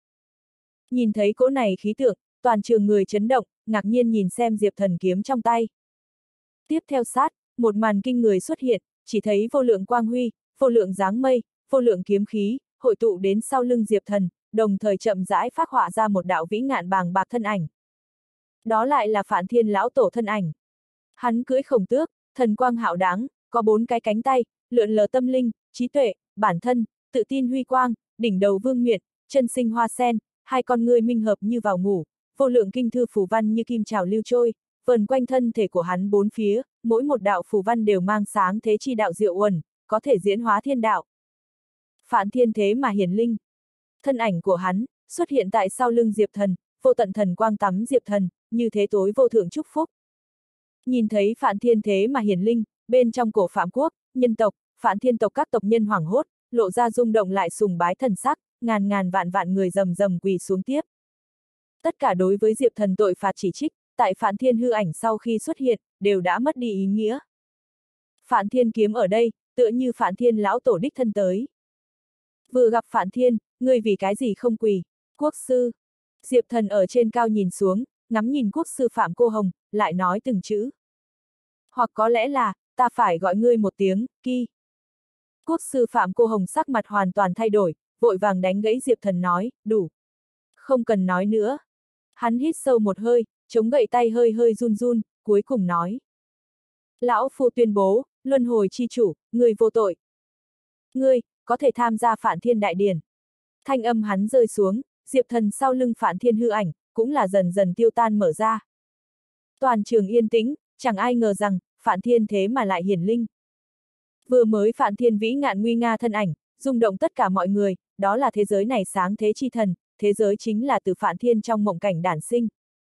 Nhìn thấy cỗ này khí tượng, toàn trường người chấn động, ngạc nhiên nhìn xem Diệp Thần kiếm trong tay. Tiếp theo sát, một màn kinh người xuất hiện, chỉ thấy vô lượng quang huy, vô lượng dáng mây, vô lượng kiếm khí, hội tụ đến sau lưng Diệp Thần, đồng thời chậm rãi phác họa ra một đạo vĩ ngạn bàng bạc thân ảnh. Đó lại là Phạn Thiên lão tổ thân ảnh. Hắn cưỡi khổng tước, thần quang hạo đáng, có 4 cái cánh tay, lượn lờ tâm linh, trí tuệ, bản thân, tự tin huy quang, đỉnh đầu vương miện, chân sinh hoa sen, 2 con ngươi minh hợp như vào ngủ, vô lượng kinh thư phù văn như kim trào lưu trôi, vần quanh thân thể của hắn 4 phía, mỗi một đạo phù văn đều mang sáng thế chi đạo diệu uẩn, có thể diễn hóa thiên đạo. Phạn Thiên thế mà hiển linh. Thân ảnh của hắn, xuất hiện tại sau lưng Diệp Thần, vô tận thần quang tắm Diệp Thần, như thế tối vô thượng chúc phúc. Nhìn thấy Phạn Thiên thế mà hiển linh, bên trong cổ Phạm Quốc, nhân tộc, Phạn Thiên tộc các tộc nhân hoảng hốt, lộ ra rung động lại sùng bái thần sắc, ngàn ngàn vạn vạn người rầm rầm quỳ xuống tiếp. Tất cả đối với Diệp Thần tội phạt chỉ trích, tại Phạn Thiên hư ảnh sau khi xuất hiện, đều đã mất đi ý nghĩa. Phạn Thiên kiếm ở đây, tựa như Phạn Thiên lão tổ đích thân tới. Vừa gặp Phạn Thiên, ngươi vì cái gì không quỳ? Quốc sư. Diệp Thần ở trên cao nhìn xuống, ngắm nhìn quốc sư Phạm Cô Hồng, lại nói từng chữ. Hoặc có lẽ là, ta phải gọi ngươi một tiếng, Ki. Quốc sư Phạm Cô Hồng sắc mặt hoàn toàn thay đổi, vội vàng đánh gãy Diệp Thần nói, đủ. Không cần nói nữa. Hắn hít sâu một hơi, chống gậy tay hơi hơi run run, cuối cùng nói. Lão Phu tuyên bố, luân hồi chi chủ, ngươi vô tội. Ngươi, có thể tham gia Phạn Thiên đại điển. Thanh âm hắn rơi xuống, Diệp Thần sau lưng Phạn Thiên hư ảnh, cũng là dần dần tiêu tan mở ra. Toàn trường yên tĩnh, chẳng ai ngờ rằng, Phạn Thiên thế mà lại hiển linh. Vừa mới Phạn Thiên vĩ ngạn nguy nga thân ảnh, rung động tất cả mọi người, đó là thế giới này sáng thế chi thần, thế giới chính là từ Phạn Thiên trong mộng cảnh đản sinh.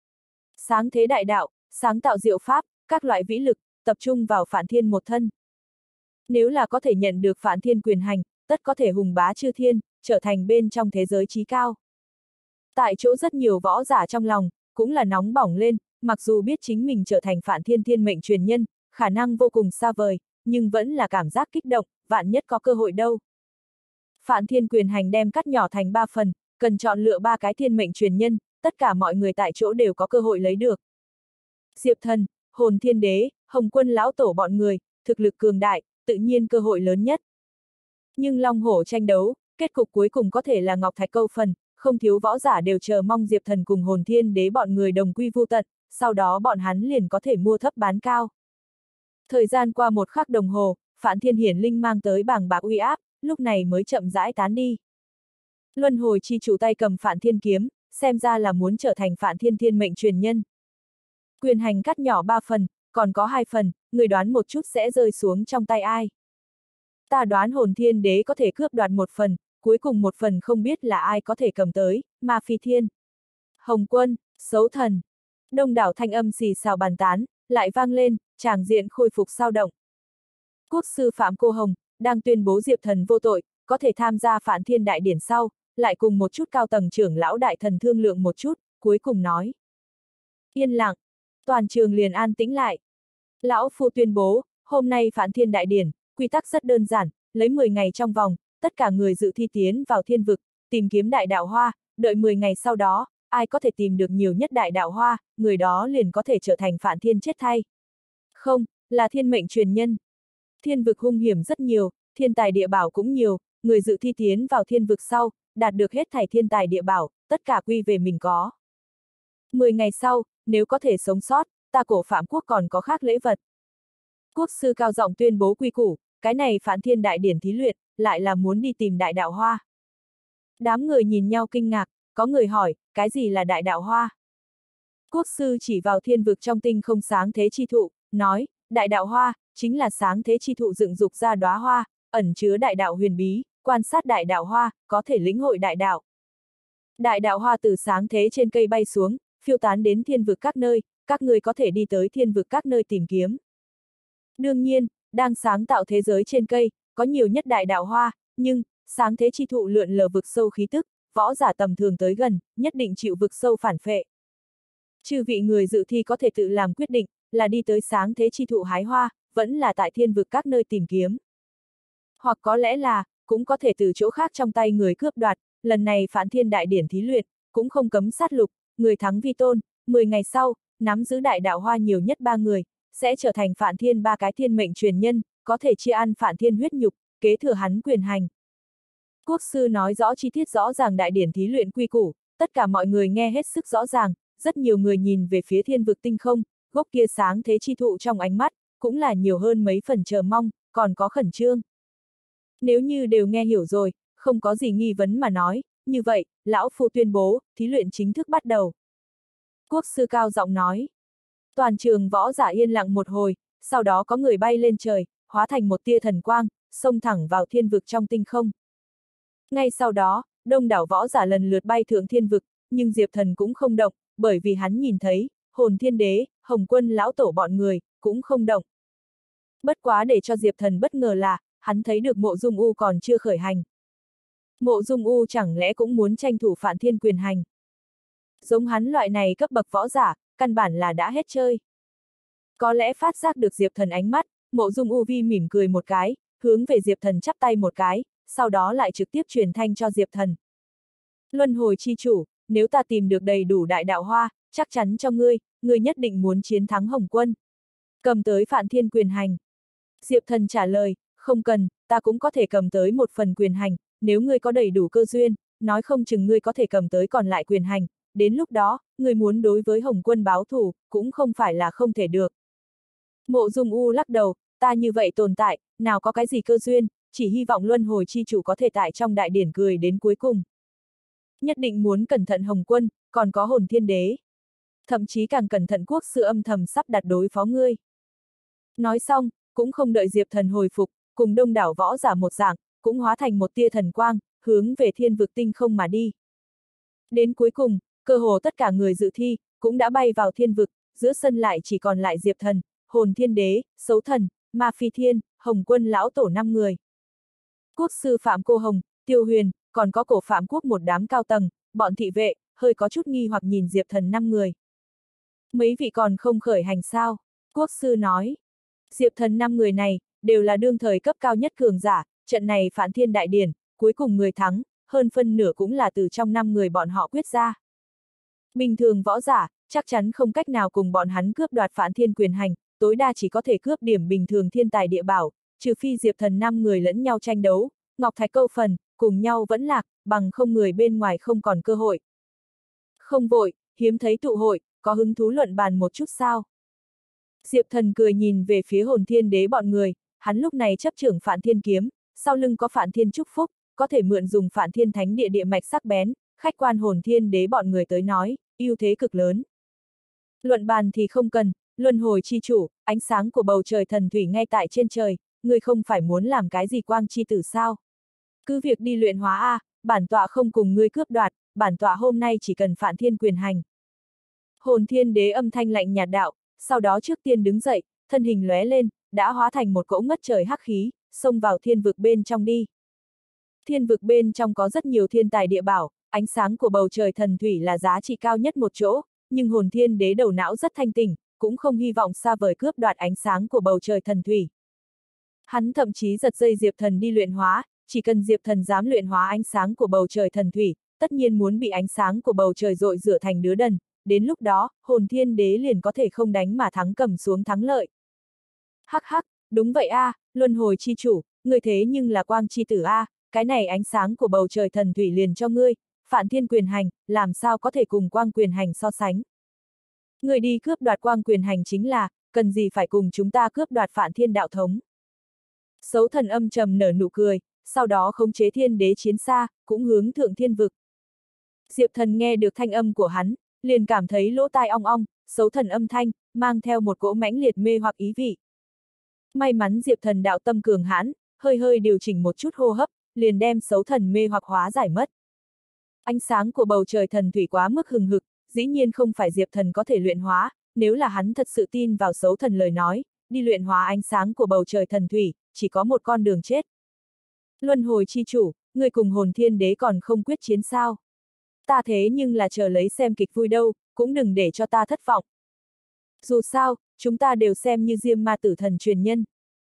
Sáng thế đại đạo, sáng tạo diệu pháp, các loại vĩ lực, tập trung vào Phạn Thiên một thân. Nếu là có thể nhận được Phạn Thiên quyền hành, tất có thể hùng bá chư thiên, trở thành bên trong thế giới chí cao. Tại chỗ rất nhiều võ giả trong lòng, cũng là nóng bỏng lên, mặc dù biết chính mình trở thành Phạn Thiên thiên mệnh truyền nhân, khả năng vô cùng xa vời, nhưng vẫn là cảm giác kích động, vạn nhất có cơ hội đâu. Phạn Thiên quyền hành đem cắt nhỏ thành 3 phần, cần chọn lựa 3 cái thiên mệnh truyền nhân, tất cả mọi người tại chỗ đều có cơ hội lấy được. Diệp Thần, Hồn Thiên Đế, Hồng Quân lão tổ bọn người, thực lực cường đại, tự nhiên cơ hội lớn nhất. Nhưng long hổ tranh đấu, kết cục cuối cùng có thể là ngọc thạch câu phần, không thiếu võ giả đều chờ mong Diệp Thần cùng Hồn Thiên Đế bọn người đồng quy vu tận, sau đó bọn hắn liền có thể mua thấp bán cao. Thời gian qua 1 khắc đồng hồ, Phạn Thiên hiển linh mang tới bàng bạc uy áp, lúc này mới chậm rãi tán đi. Luân hồi chi chủ tay cầm Phạn Thiên kiếm, xem ra là muốn trở thành Phạn Thiên thiên mệnh truyền nhân. Quyền hành cắt nhỏ 3 phần, còn có 2 phần, người đoán một chút sẽ rơi xuống trong tay ai. Ta đoán Hồn Thiên Đế có thể cướp đoạt 1 phần, cuối cùng 1 phần không biết là ai có thể cầm tới, Ma Phi Thiên, Hồng Quân, Sấu Thần. Đông đảo thanh âm xì xào bàn tán, lại vang lên, tràng diện khôi phục sao động. Quốc sư Phạm Cô Hồng, đang tuyên bố Diệp Thần vô tội, có thể tham gia Phạn Thiên đại điển sau, lại cùng một chút cao tầng trưởng lão đại thần thương lượng một chút, cuối cùng nói. Yên lặng, toàn trường liền an tĩnh lại. Lão Phu tuyên bố, hôm nay Phạn Thiên đại điển, quy tắc rất đơn giản, lấy 10 ngày trong vòng, tất cả người dự thi tiến vào thiên vực, tìm kiếm đại đạo hoa, đợi 10 ngày sau đó, ai có thể tìm được nhiều nhất đại đạo hoa, người đó liền có thể trở thành Phạn Thiên chết thay. Không, là thiên mệnh truyền nhân. Thiên vực hung hiểm rất nhiều, thiên tài địa bảo cũng nhiều, người dự thi tiến vào thiên vực sau, đạt được hết thảy thiên tài địa bảo, tất cả quy về mình có. 10 ngày sau, nếu có thể sống sót, ta cổ Phạm Quốc còn có khác lễ vật. Quốc sư cao giọng tuyên bố quy củ, cái này Phạn Thiên đại điển thí luyện, lại là muốn đi tìm đại đạo hoa. Đám người nhìn nhau kinh ngạc, có người hỏi, cái gì là đại đạo hoa? Quốc sư chỉ vào thiên vực trong tinh không sáng thế chi thụ, nói, đại đạo hoa, chính là sáng thế chi thụ dựng dục ra đóa hoa, ẩn chứa đại đạo huyền bí, quan sát đại đạo hoa, có thể lĩnh hội đại đạo. Đại đạo hoa từ sáng thế trên cây bay xuống, phiêu tán đến thiên vực các nơi, các người có thể đi tới thiên vực các nơi tìm kiếm. Đương nhiên, đang sáng tạo thế giới trên cây, có nhiều nhất đại đạo hoa, nhưng, sáng thế chi thụ lượn lờ vực sâu khí tức, võ giả tầm thường tới gần, nhất định chịu vực sâu phản phệ. Chư vị người dự thi có thể tự làm quyết định, là đi tới sáng thế chi thụ hái hoa, vẫn là tại thiên vực các nơi tìm kiếm. Hoặc có lẽ là, cũng có thể từ chỗ khác trong tay người cướp đoạt, lần này Phản Thiên đại điển thí luyện, cũng không cấm sát lục, người thắng vi tôn, 10 ngày sau, nắm giữ đại đạo hoa nhiều nhất 3 người, sẽ trở thành Phản Thiên 3 cái thiên mệnh truyền nhân, có thể chia ăn Phản Thiên huyết nhục, kế thừa hắn quyền hành. Quốc sư nói rõ chi tiết rõ ràng đại điển thí luyện quy củ, tất cả mọi người nghe hết sức rõ ràng, rất nhiều người nhìn về phía thiên vực tinh không, gốc kia sáng thế chi thụ trong ánh mắt, cũng là nhiều hơn mấy phần chờ mong, còn có khẩn trương. Nếu như đều nghe hiểu rồi, không có gì nghi vấn mà nói, như vậy, lão phu tuyên bố, thí luyện chính thức bắt đầu. Quốc sư cao giọng nói. Toàn trường võ giả yên lặng một hồi, sau đó có người bay lên trời, hóa thành một tia thần quang, xông thẳng vào thiên vực trong tinh không. Ngay sau đó, đông đảo võ giả lần lượt bay thượng thiên vực, nhưng Diệp Thần cũng không động, bởi vì hắn nhìn thấy, Hồn Thiên Đế, Hồng Quân lão tổ bọn người, cũng không động. Bất quá để cho Diệp Thần bất ngờ là, hắn thấy được Mộ Dung U còn chưa khởi hành. Mộ Dung U chẳng lẽ cũng muốn tranh thủ Phản Thiên quyền hành. Giống hắn loại này cấp bậc võ giả, căn bản là đã hết chơi. Có lẽ phát giác được Diệp Thần ánh mắt, Mộ Dung U vi mỉm cười một cái, hướng về Diệp Thần chắp tay một cái, sau đó lại trực tiếp truyền thanh cho Diệp Thần. Luân hồi chi chủ, nếu ta tìm được đầy đủ đại đạo hoa, chắc chắn cho ngươi nhất định muốn chiến thắng Hồng Quân. Cầm tới Phản Thiên quyền hành. Diệp Thần trả lời, không cần, ta cũng có thể cầm tới một phần quyền hành, nếu ngươi có đầy đủ cơ duyên, nói không chừng ngươi có thể cầm tới còn lại quyền hành, đến lúc đó, ngươi muốn đối với Hồng Quân báo thù, cũng không phải là không thể được. Mộ Dung U lắc đầu, ta như vậy tồn tại, nào có cái gì cơ duyên, chỉ hy vọng luân hồi chi chủ có thể tại trong đại điển cười đến cuối cùng. Nhất định muốn cẩn thận Hồng Quân, còn có Hồn Thiên Đế. Thậm chí càng cẩn thận quốc sư âm thầm sắp đặt đối phó ngươi. Nói xong, cũng không đợi Diệp Thần hồi phục, cùng đông đảo võ giả một dạng, cũng hóa thành một tia thần quang, hướng về thiên vực tinh không mà đi. Đến cuối cùng, cơ hồ tất cả người dự thi, cũng đã bay vào thiên vực, giữa sân lại chỉ còn lại Diệp Thần, Hồn Thiên Đế, Sấu Thần, Ma Phi Thiên, Hồng Quân lão tổ 5 người. Quốc sư Phạm Cô Hồng, Tiêu Huyền, còn có Cổ Phạm Quốc một đám cao tầng, bọn thị vệ, hơi có chút nghi hoặc nhìn Diệp Thần 5 người. Mấy vị còn không khởi hành sao? Quốc sư nói. Diệp Thần 5 người này, đều là đương thời cấp cao nhất cường giả, trận này Phản Thiên đại điển, cuối cùng người thắng, hơn phân nửa cũng là từ trong 5 người bọn họ quyết ra. Bình thường võ giả, chắc chắn không cách nào cùng bọn hắn cướp đoạt Phản Thiên quyền hành, tối đa chỉ có thể cướp điểm bình thường thiên tài địa bảo, trừ phi Diệp Thần 5 người lẫn nhau tranh đấu, ngọc thạch câu phần, cùng nhau vẫn lạc, bằng không người bên ngoài không còn cơ hội. Không vội, hiếm thấy tụ hội, có hứng thú luận bàn một chút sao? Diệp Thần cười nhìn về phía Hồn Thiên Đế bọn người, hắn lúc này chấp trưởng Phản Thiên kiếm, sau lưng có Phản Thiên chúc phúc, có thể mượn dùng Phản Thiên thánh địa địa mạch sắc bén, khách quan Hồn Thiên Đế bọn người tới nói, ưu thế cực lớn. Luận bàn thì không cần, luân hồi chi chủ, ánh sáng của bầu trời thần thủy ngay tại trên trời, người không phải muốn làm cái gì quang chi tử sao? Cứ việc đi luyện hóa a, bản tọa không cùng ngươi cướp đoạt, bản tọa hôm nay chỉ cần Phản Thiên quyền hành. Hồn Thiên Đế âm thanh lạnh nhạt đạo, sau đó trước tiên đứng dậy, thân hình lóe lên, đã hóa thành một cỗ ngất trời hắc khí, xông vào thiên vực bên trong đi. Thiên vực bên trong có rất nhiều thiên tài địa bảo, ánh sáng của bầu trời thần thủy là giá trị cao nhất một chỗ, nhưng Hồn Thiên Đế đầu não rất thanh tỉnh, cũng không hy vọng xa vời cướp đoạt ánh sáng của bầu trời thần thủy. Hắn thậm chí giật dây Diệp Thần đi luyện hóa, chỉ cần Diệp Thần dám luyện hóa ánh sáng của bầu trời thần thủy, tất nhiên muốn bị ánh sáng của bầu trời dội rửa thành đứa đần, đến lúc đó, Hồn Thiên Đế liền có thể không đánh mà thắng cầm xuống thắng lợi. Hắc hắc, đúng vậy a, luân hồi chi chủ, người thế nhưng là quang chi tử a, cái này ánh sáng của bầu trời thần thủy liền cho ngươi, Phản Thiên quyền hành, làm sao có thể cùng quang quyền hành so sánh. Người đi cướp đoạt quang quyền hành chính là, cần gì phải cùng chúng ta cướp đoạt Phản Thiên đạo thống. Sấu Thần âm trầm nở nụ cười, sau đó khống chế Thiên Đế chiến xa, cũng hướng thượng thiên vực. Diệp Thần nghe được thanh âm của hắn, liền cảm thấy lỗ tai ong ong, Sấu Thần âm thanh, mang theo một cỗ mãnh liệt mê hoặc ý vị. May mắn Diệp Thần đạo tâm cường hãn, hơi hơi điều chỉnh một chút hô hấp, liền đem xấu thần mê hoặc hóa giải mất. Ánh sáng của bầu trời thần thủy quá mức hừng hực, dĩ nhiên không phải Diệp Thần có thể luyện hóa, nếu là hắn thật sự tin vào xấu thần lời nói, đi luyện hóa ánh sáng của bầu trời thần thủy, chỉ có một con đường chết. Luân hồi chi chủ, người cùng hồn thiên đế còn không quyết chiến sao? Ta thế nhưng là chờ lấy xem kịch vui đâu, cũng đừng để cho ta thất vọng. Dù sao, chúng ta đều xem như Diêm Ma Tử Thần truyền nhân.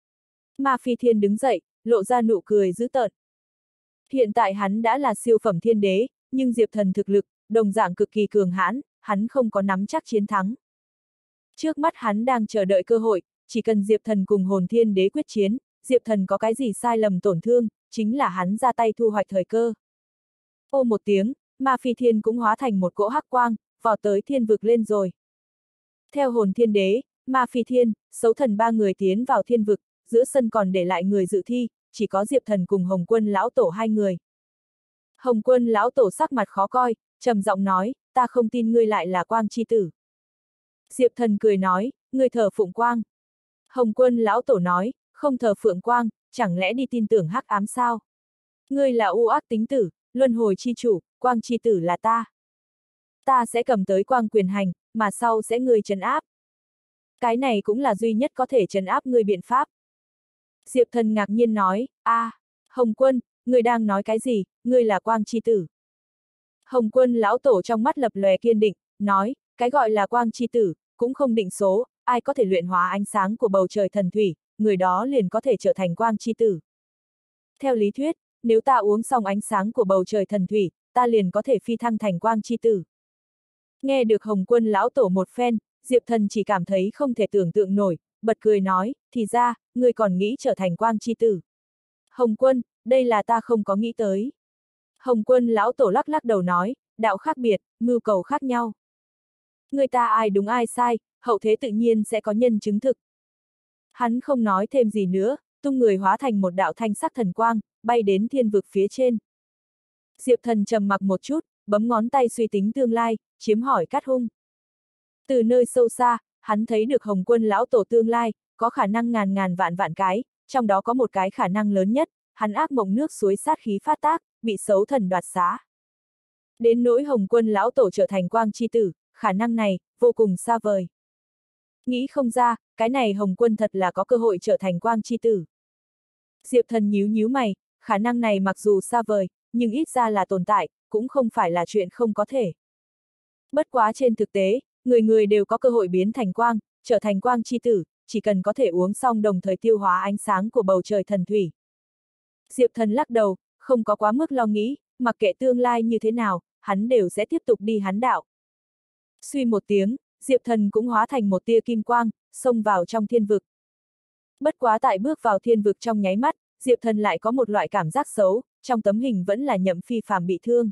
Ma Phi Thiên đứng dậy, lộ ra nụ cười dữ tợn. Hiện tại hắn đã là siêu phẩm thiên đế, nhưng Diệp Thần thực lực, đồng dạng cực kỳ cường hãn, hắn không có nắm chắc chiến thắng. Trước mắt hắn đang chờ đợi cơ hội, chỉ cần Diệp Thần cùng hồn thiên đế quyết chiến, Diệp Thần có cái gì sai lầm tổn thương, chính là hắn ra tay thu hoạch thời cơ. Ô một tiếng, Ma Phi Thiên cũng hóa thành một cỗ hắc quang, vọt tới thiên vực lên rồi. Theo hồn thiên đế, Ma Phi Thiên, xấu thần ba người tiến vào thiên vực, giữa sân còn để lại người dự thi, chỉ có Diệp Thần cùng Hồng Quân lão tổ hai người. Hồng Quân lão tổ sắc mặt khó coi, trầm giọng nói, ta không tin ngươi lại là quang chi tử. Diệp Thần cười nói, ngươi thờ phụng quang. Hồng Quân lão tổ nói, không thờ phượng quang, chẳng lẽ đi tin tưởng hắc ám sao? Ngươi là u ác tính tử, luân hồi chi chủ, quang chi tử là ta. Ta sẽ cầm tới quang quyền hành, mà sau sẽ ngươi trấn áp. Cái này cũng là duy nhất có thể trấn áp ngươi biện pháp. Diệp Thần ngạc nhiên nói, Hồng Quân, ngươi đang nói cái gì, ngươi là quang chi tử. Hồng Quân lão tổ trong mắt lập lòe kiên định, nói, cái gọi là quang chi tử, cũng không định số, ai có thể luyện hóa ánh sáng của bầu trời thần thủy, người đó liền có thể trở thành quang chi tử. Theo lý thuyết, nếu ta uống xong ánh sáng của bầu trời thần thủy, ta liền có thể phi thăng thành quang chi tử. Nghe được Hồng Quân lão tổ một phen, Diệp Thần chỉ cảm thấy không thể tưởng tượng nổi, bật cười nói, thì ra, ngươi còn nghĩ trở thành quang chi tử. Hồng Quân, đây là ta không có nghĩ tới. Hồng Quân lão tổ lắc lắc đầu nói, đạo khác biệt, mưu cầu khác nhau. Người ta ai đúng ai sai, hậu thế tự nhiên sẽ có nhân chứng thực. Hắn không nói thêm gì nữa, tung người hóa thành một đạo thanh sắc thần quang, bay đến thiên vực phía trên. Diệp Thần trầm mặc một chút, bấm ngón tay suy tính tương lai, chiếm hỏi Cát Hung. Từ nơi sâu xa, hắn thấy được Hồng Quân lão tổ tương lai, có khả năng ngàn ngàn vạn vạn cái, trong đó có một cái khả năng lớn nhất, hắn ác mộng nước suối sát khí phát tác, bị xấu thần đoạt xá. Đến nỗi Hồng Quân lão tổ trở thành quang chi tử, khả năng này, vô cùng xa vời. Nghĩ không ra, cái này Hồng Quân thật là có cơ hội trở thành quang chi tử. Diệp Thần nhíu nhíu mày, khả năng này mặc dù xa vời, nhưng ít ra là tồn tại, cũng không phải là chuyện không có thể. Bất quá trên thực tế, người người đều có cơ hội biến thành quang, trở thành quang chi tử, chỉ cần có thể uống xong đồng thời tiêu hóa ánh sáng của bầu trời thần thủy. Diệp Thần lắc đầu, không có quá mức lo nghĩ, mặc kệ tương lai như thế nào, hắn đều sẽ tiếp tục đi hắn đạo. Suy một tiếng, Diệp Thần cũng hóa thành một tia kim quang, xông vào trong thiên vực. Bất quá tại bước vào thiên vực trong nháy mắt, Diệp Thần lại có một loại cảm giác xấu, trong tấm hình vẫn là Nhậm Phi Phàm bị thương.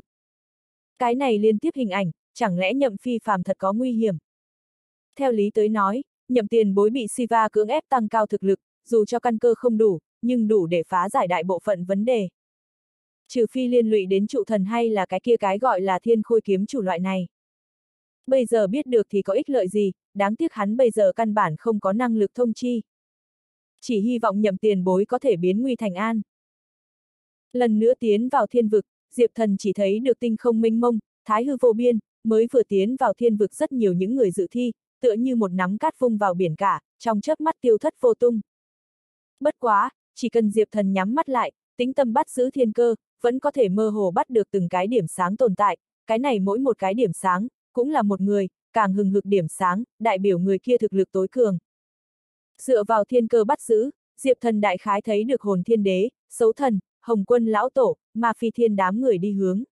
Cái này liên tiếp hình ảnh, chẳng lẽ Nhậm Phi Phàm thật có nguy hiểm? Theo lý tới nói, Nhậm tiền bối bị Siva cưỡng ép tăng cao thực lực, dù cho căn cơ không đủ, nhưng đủ để phá giải đại bộ phận vấn đề. Trừ phi liên lụy đến trụ thần hay là cái kia cái gọi là thiên khôi kiếm chủ loại này. Bây giờ biết được thì có ích lợi gì, đáng tiếc hắn bây giờ căn bản không có năng lực thông chi. Chỉ hy vọng Nhậm tiền bối có thể biến nguy thành an. Lần nữa tiến vào thiên vực, Diệp Thần chỉ thấy được tinh không mênh mông, thái hư vô biên, mới vừa tiến vào thiên vực rất nhiều những người dự thi, tựa như một nắm cát vung vào biển cả, trong chớp mắt tiêu thất vô tung. Bất quá, chỉ cần Diệp Thần nhắm mắt lại, tĩnh tâm bắt giữ thiên cơ, vẫn có thể mơ hồ bắt được từng cái điểm sáng tồn tại, cái này mỗi một cái điểm sáng, cũng là một người, càng hừng hực điểm sáng, đại biểu người kia thực lực tối cường. Dựa vào thiên cơ bắt giữ, Diệp Thần đại khái thấy được hồn thiên đế, xấu thần, Hồng Quân lão tổ, Ma Phi Thiên đám người đi hướng.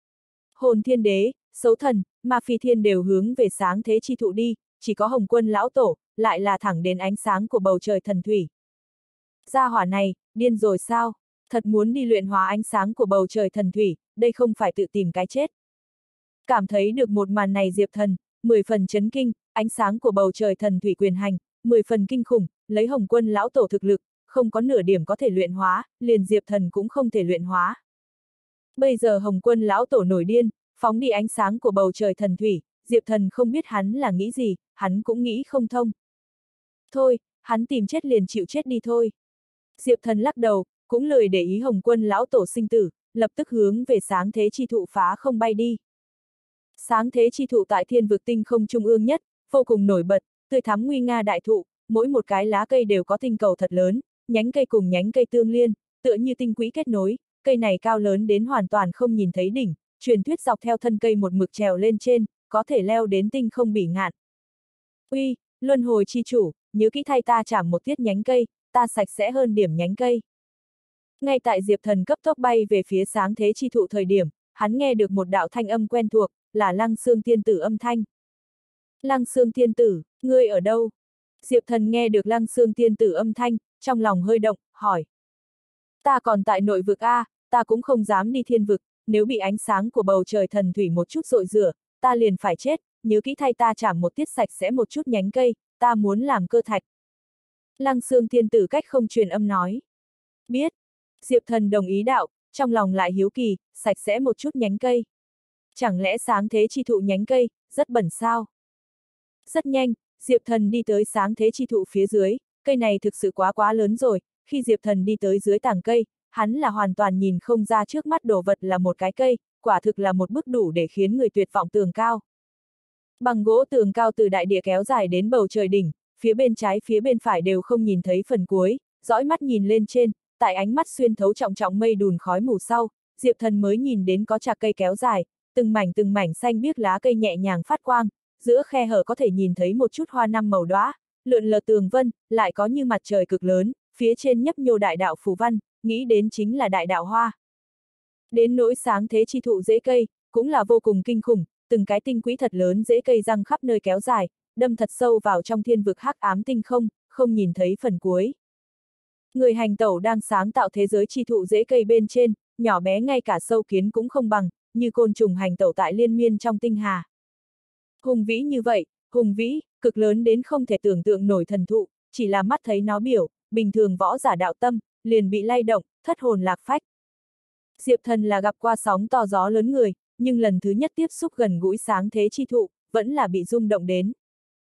Hồn thiên đế, xấu thần, Ma Phi Thiên đều hướng về sáng thế chi thụ đi, chỉ có Hồng Quân lão tổ, lại là thẳng đến ánh sáng của bầu trời thần thủy. Gia hỏa này, điên rồi sao? Thật muốn đi luyện hóa ánh sáng của bầu trời thần thủy, đây không phải tự tìm cái chết. Cảm thấy được một màn này Diệp Thần, 10 phần chấn kinh, ánh sáng của bầu trời thần thủy quyền hành, 10 phần kinh khủng, lấy Hồng Quân lão tổ thực lực, không có nửa điểm có thể luyện hóa, liền Diệp Thần cũng không thể luyện hóa. Bây giờ Hồng Quân lão tổ nổi điên, phóng đi ánh sáng của bầu trời thần thủy, Diệp Thần không biết hắn là nghĩ gì, hắn cũng nghĩ không thông. Thôi, hắn tìm chết liền chịu chết đi thôi. Diệp Thần lắc đầu, cũng lười để ý Hồng Quân lão tổ sinh tử, lập tức hướng về sáng thế chi thụ phá không bay đi. Sáng thế chi thụ tại thiên vực tinh không trung ương nhất, vô cùng nổi bật, tươi thắm nguy nga đại thụ, mỗi một cái lá cây đều có tinh cầu thật lớn, nhánh cây cùng nhánh cây tương liên, tựa như tinh quỹ kết nối, cây này cao lớn đến hoàn toàn không nhìn thấy đỉnh, truyền thuyết dọc theo thân cây một mực trèo lên trên, có thể leo đến tinh không bỉ ngạn. Uy, luân hồi chi chủ, nhớ kỹ thay ta chảm một tiết nhánh cây, ta sạch sẽ hơn điểm nhánh cây. Ngay tại Diệp Thần cấp tốc bay về phía sáng thế chi thụ thời điểm, hắn nghe được một đạo thanh âm quen thuộc, là Lăng Xương Tiên Tử âm thanh. Lăng Xương Tiên Tử, ngươi ở đâu? Diệp Thần nghe được Lăng Xương Tiên Tử âm thanh, trong lòng hơi động, hỏi. Ta còn tại nội vực A, ta cũng không dám đi thiên vực, nếu bị ánh sáng của bầu trời thần thủy một chút rội rửa, ta liền phải chết, nhớ kỹ thay ta chảm một tiết sạch sẽ một chút nhánh cây, ta muốn làm cơ thạch. Lăng Xương Tiên Tử cách không truyền âm nói. Biết. Diệp Thần đồng ý đạo, trong lòng lại hiếu kỳ, sạch sẽ một chút nhánh cây. Chẳng lẽ sáng thế chi thụ nhánh cây, rất bẩn sao? Rất nhanh, Diệp Thần đi tới sáng thế chi thụ phía dưới, cây này thực sự quá lớn rồi, khi Diệp Thần đi tới dưới tảng cây, hắn là hoàn toàn nhìn không ra trước mắt đồ vật là một cái cây, quả thực là một bức đủ để khiến người tuyệt vọng tường cao. Bằng gỗ tường cao từ đại địa kéo dài đến bầu trời đỉnh, phía bên trái phía bên phải đều không nhìn thấy phần cuối, dõi mắt nhìn lên trên, tại ánh mắt xuyên thấu trọng trọng mây đùn khói mù sau, Diệp Thần mới nhìn đến có chạc cây kéo dài, từng mảnh xanh biếc lá cây nhẹ nhàng phát quang, giữa khe hở có thể nhìn thấy một chút hoa năm màu đóa, lượn lờ tường vân, lại có như mặt trời cực lớn, phía trên nhấp nhô đại đạo phù văn, nghĩ đến chính là đại đạo hoa. Đến nỗi sáng thế chi thụ rễ cây, cũng là vô cùng kinh khủng, từng cái tinh quỹ thật lớn rễ cây răng khắp nơi kéo dài, đâm thật sâu vào trong thiên vực hắc ám tinh không, không nhìn thấy phần cuối. Người hành tẩu đang sáng tạo thế giới chi thụ rễ cây bên trên, nhỏ bé ngay cả sâu kiến cũng không bằng, như côn trùng hành tẩu tại liên miên trong tinh hà. Hùng vĩ như vậy, hùng vĩ, cực lớn đến không thể tưởng tượng nổi thần thụ, chỉ là mắt thấy nó biểu, bình thường võ giả đạo tâm, liền bị lay động, thất hồn lạc phách. Diệp Thần là gặp qua sóng to gió lớn người, nhưng lần thứ nhất tiếp xúc gần gũi sáng thế chi thụ, vẫn là bị rung động đến.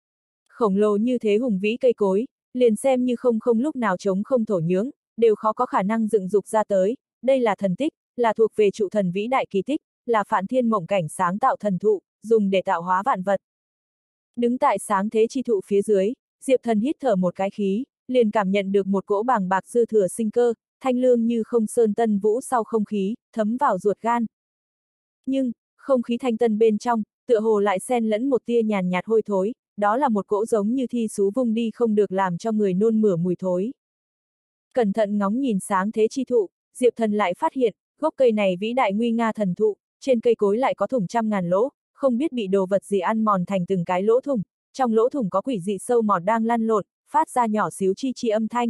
Khổng lồ như thế hùng vĩ cây cối, liền xem như không lúc nào trống không thổ nhưỡng, đều khó có khả năng dựng dục ra tới, đây là thần tích, là thuộc về trụ thần vĩ đại kỳ tích, là Phạn Thiên mộng cảnh sáng tạo thần thụ, dùng để tạo hóa vạn vật. Đứng tại sáng thế chi thụ phía dưới, Diệp Thần hít thở một cái khí, liền cảm nhận được một cỗ bàng bạc dư thừa sinh cơ, thanh lương như không sơn tân vũ sau không khí, thấm vào ruột gan. Nhưng, không khí thanh tân bên trong, tựa hồ lại xen lẫn một tia nhàn nhạt hôi thối, đó là một cỗ giống như thi sú vung đi không được làm cho người nôn mửa mùi thối. Cẩn thận ngóng nhìn sáng thế chi thụ, Diệp Thần lại phát hiện, gốc cây này vĩ đại nguy nga thần thụ, trên cây cối lại có thủng trăm ngàn lỗ, không biết bị đồ vật gì ăn mòn thành từng cái lỗ thủng, trong lỗ thủng có quỷ dị sâu mọt đang lăn lộn, phát ra nhỏ xíu chi chi âm thanh.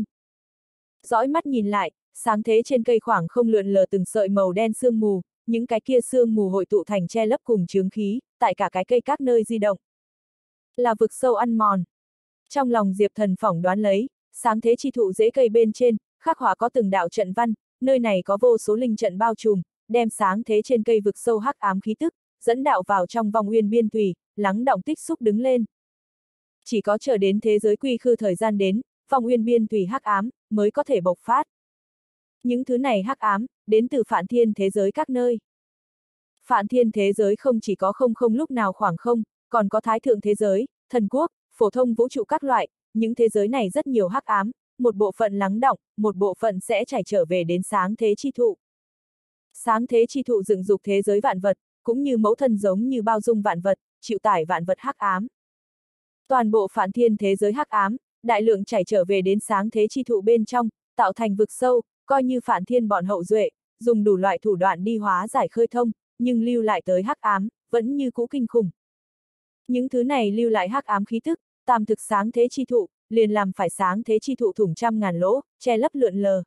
Dõi mắt nhìn lại, sáng thế trên cây khoảng không lượn lờ từng sợi màu đen sương mù, những cái kia sương mù hội tụ thành che lấp cùng chướng khí, tại cả cái cây các nơi di động. Là vực sâu ăn mòn. Trong lòng Diệp Thần phỏng đoán lấy, sáng thế chi thụ rễ cây bên trên, khắc họa có từng đạo trận văn, nơi này có vô số linh trận bao trùm, đem sáng thế trên cây vực sâu hắc ám khí tức, dẫn đạo vào trong vòng uyên biên thủy, lắng đọng tích xúc đứng lên. Chỉ có chờ đến thế giới quy khư thời gian đến, vòng uyên biên thủy hắc ám, mới có thể bộc phát. Những thứ này hắc ám, đến từ Phạn Thiên thế giới các nơi. Phạn Thiên thế giới không chỉ có không lúc nào khoảng không, còn có thái thượng thế giới, thần quốc, phổ thông vũ trụ các loại, những thế giới này rất nhiều hắc ám, một bộ phận lắng đọng, một bộ phận sẽ chảy trở về đến sáng thế chi thụ. Sáng thế chi thụ dựng dục thế giới vạn vật, cũng như mẫu thân giống như bao dung vạn vật, chịu tải vạn vật hắc ám. Toàn bộ Phạn Thiên thế giới hắc ám, đại lượng chảy trở về đến sáng thế chi thụ bên trong, tạo thành vực sâu, coi như Phạn Thiên bọn hậu duệ, dùng đủ loại thủ đoạn đi hóa giải khơi thông, nhưng lưu lại tới hắc ám, vẫn như cũ kinh khủng. Những thứ này lưu lại hắc ám khí tức, tam thực sáng thế chi thụ, liền làm phải sáng thế chi thụ thủng trăm ngàn lỗ, che lấp lượn lờ.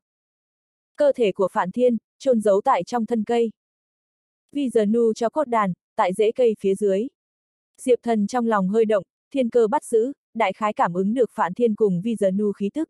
Cơ thể của Phạn Thiên, chôn giấu tại trong thân cây. Vi giờ nu cho cốt đàn, tại rễ cây phía dưới. Diệp Thần trong lòng hơi động, thiên cơ bắt giữ, đại khái cảm ứng được Phạn Thiên cùng Vi giờ nu khí tức.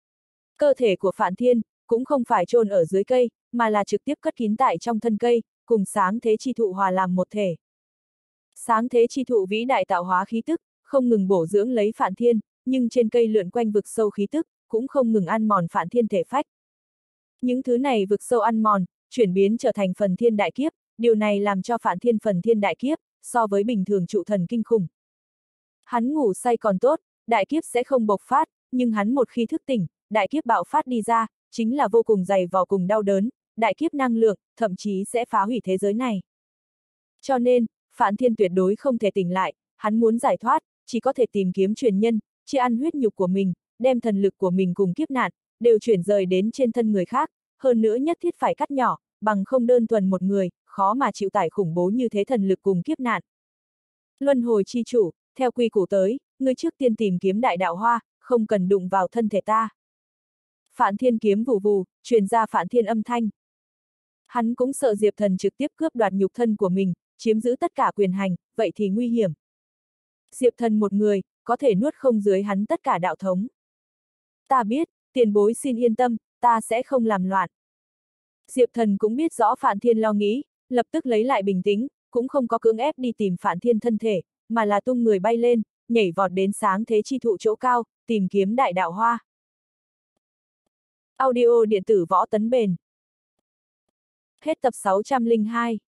Cơ thể của Phạn Thiên, cũng không phải chôn ở dưới cây, mà là trực tiếp cất kín tại trong thân cây, cùng sáng thế chi thụ hòa làm một thể. Sáng thế chi thụ vĩ đại tạo hóa khí tức, không ngừng bổ dưỡng lấy Phạn Thiên, nhưng trên cây lượn quanh vực sâu khí tức, cũng không ngừng ăn mòn Phạn Thiên thể phách. Những thứ này vực sâu ăn mòn, chuyển biến trở thành phần thiên đại kiếp, điều này làm cho Phạn Thiên phần thiên đại kiếp, so với bình thường trụ thần kinh khủng. Hắn ngủ say còn tốt, đại kiếp sẽ không bộc phát, nhưng hắn một khi thức tỉnh, đại kiếp bạo phát đi ra, chính là vô cùng dày vò cùng đau đớn, đại kiếp năng lượng, thậm chí sẽ phá hủy thế giới này. Cho nên, Phạn Thiên tuyệt đối không thể tỉnh lại, hắn muốn giải thoát, chỉ có thể tìm kiếm truyền nhân, chia ăn huyết nhục của mình, đem thần lực của mình cùng kiếp nạn, đều chuyển rời đến trên thân người khác, hơn nữa nhất thiết phải cắt nhỏ, bằng không đơn thuần một người, khó mà chịu tải khủng bố như thế thần lực cùng kiếp nạn. Luân hồi chi chủ, theo quy củ tới, ngươi trước tiên tìm kiếm đại đạo hoa, không cần đụng vào thân thể ta. Phạn Thiên kiếm vù vù, truyền ra Phạn Thiên âm thanh. Hắn cũng sợ Diệp Thần trực tiếp cướp đoạt nhục thân của mình, chiếm giữ tất cả quyền hành, vậy thì nguy hiểm. Diệp Thần một người, có thể nuốt không dưới hắn tất cả đạo thống. Ta biết, tiền bối xin yên tâm, ta sẽ không làm loạn. Diệp Thần cũng biết rõ Phạn Thiên lo nghĩ, lập tức lấy lại bình tĩnh, cũng không có cưỡng ép đi tìm Phạn Thiên thân thể, mà là tung người bay lên, nhảy vọt đến sáng thế chi thụ chỗ cao, tìm kiếm đại đạo hoa. Audio điện tử Võ Tấn Bền. Hết tập 602.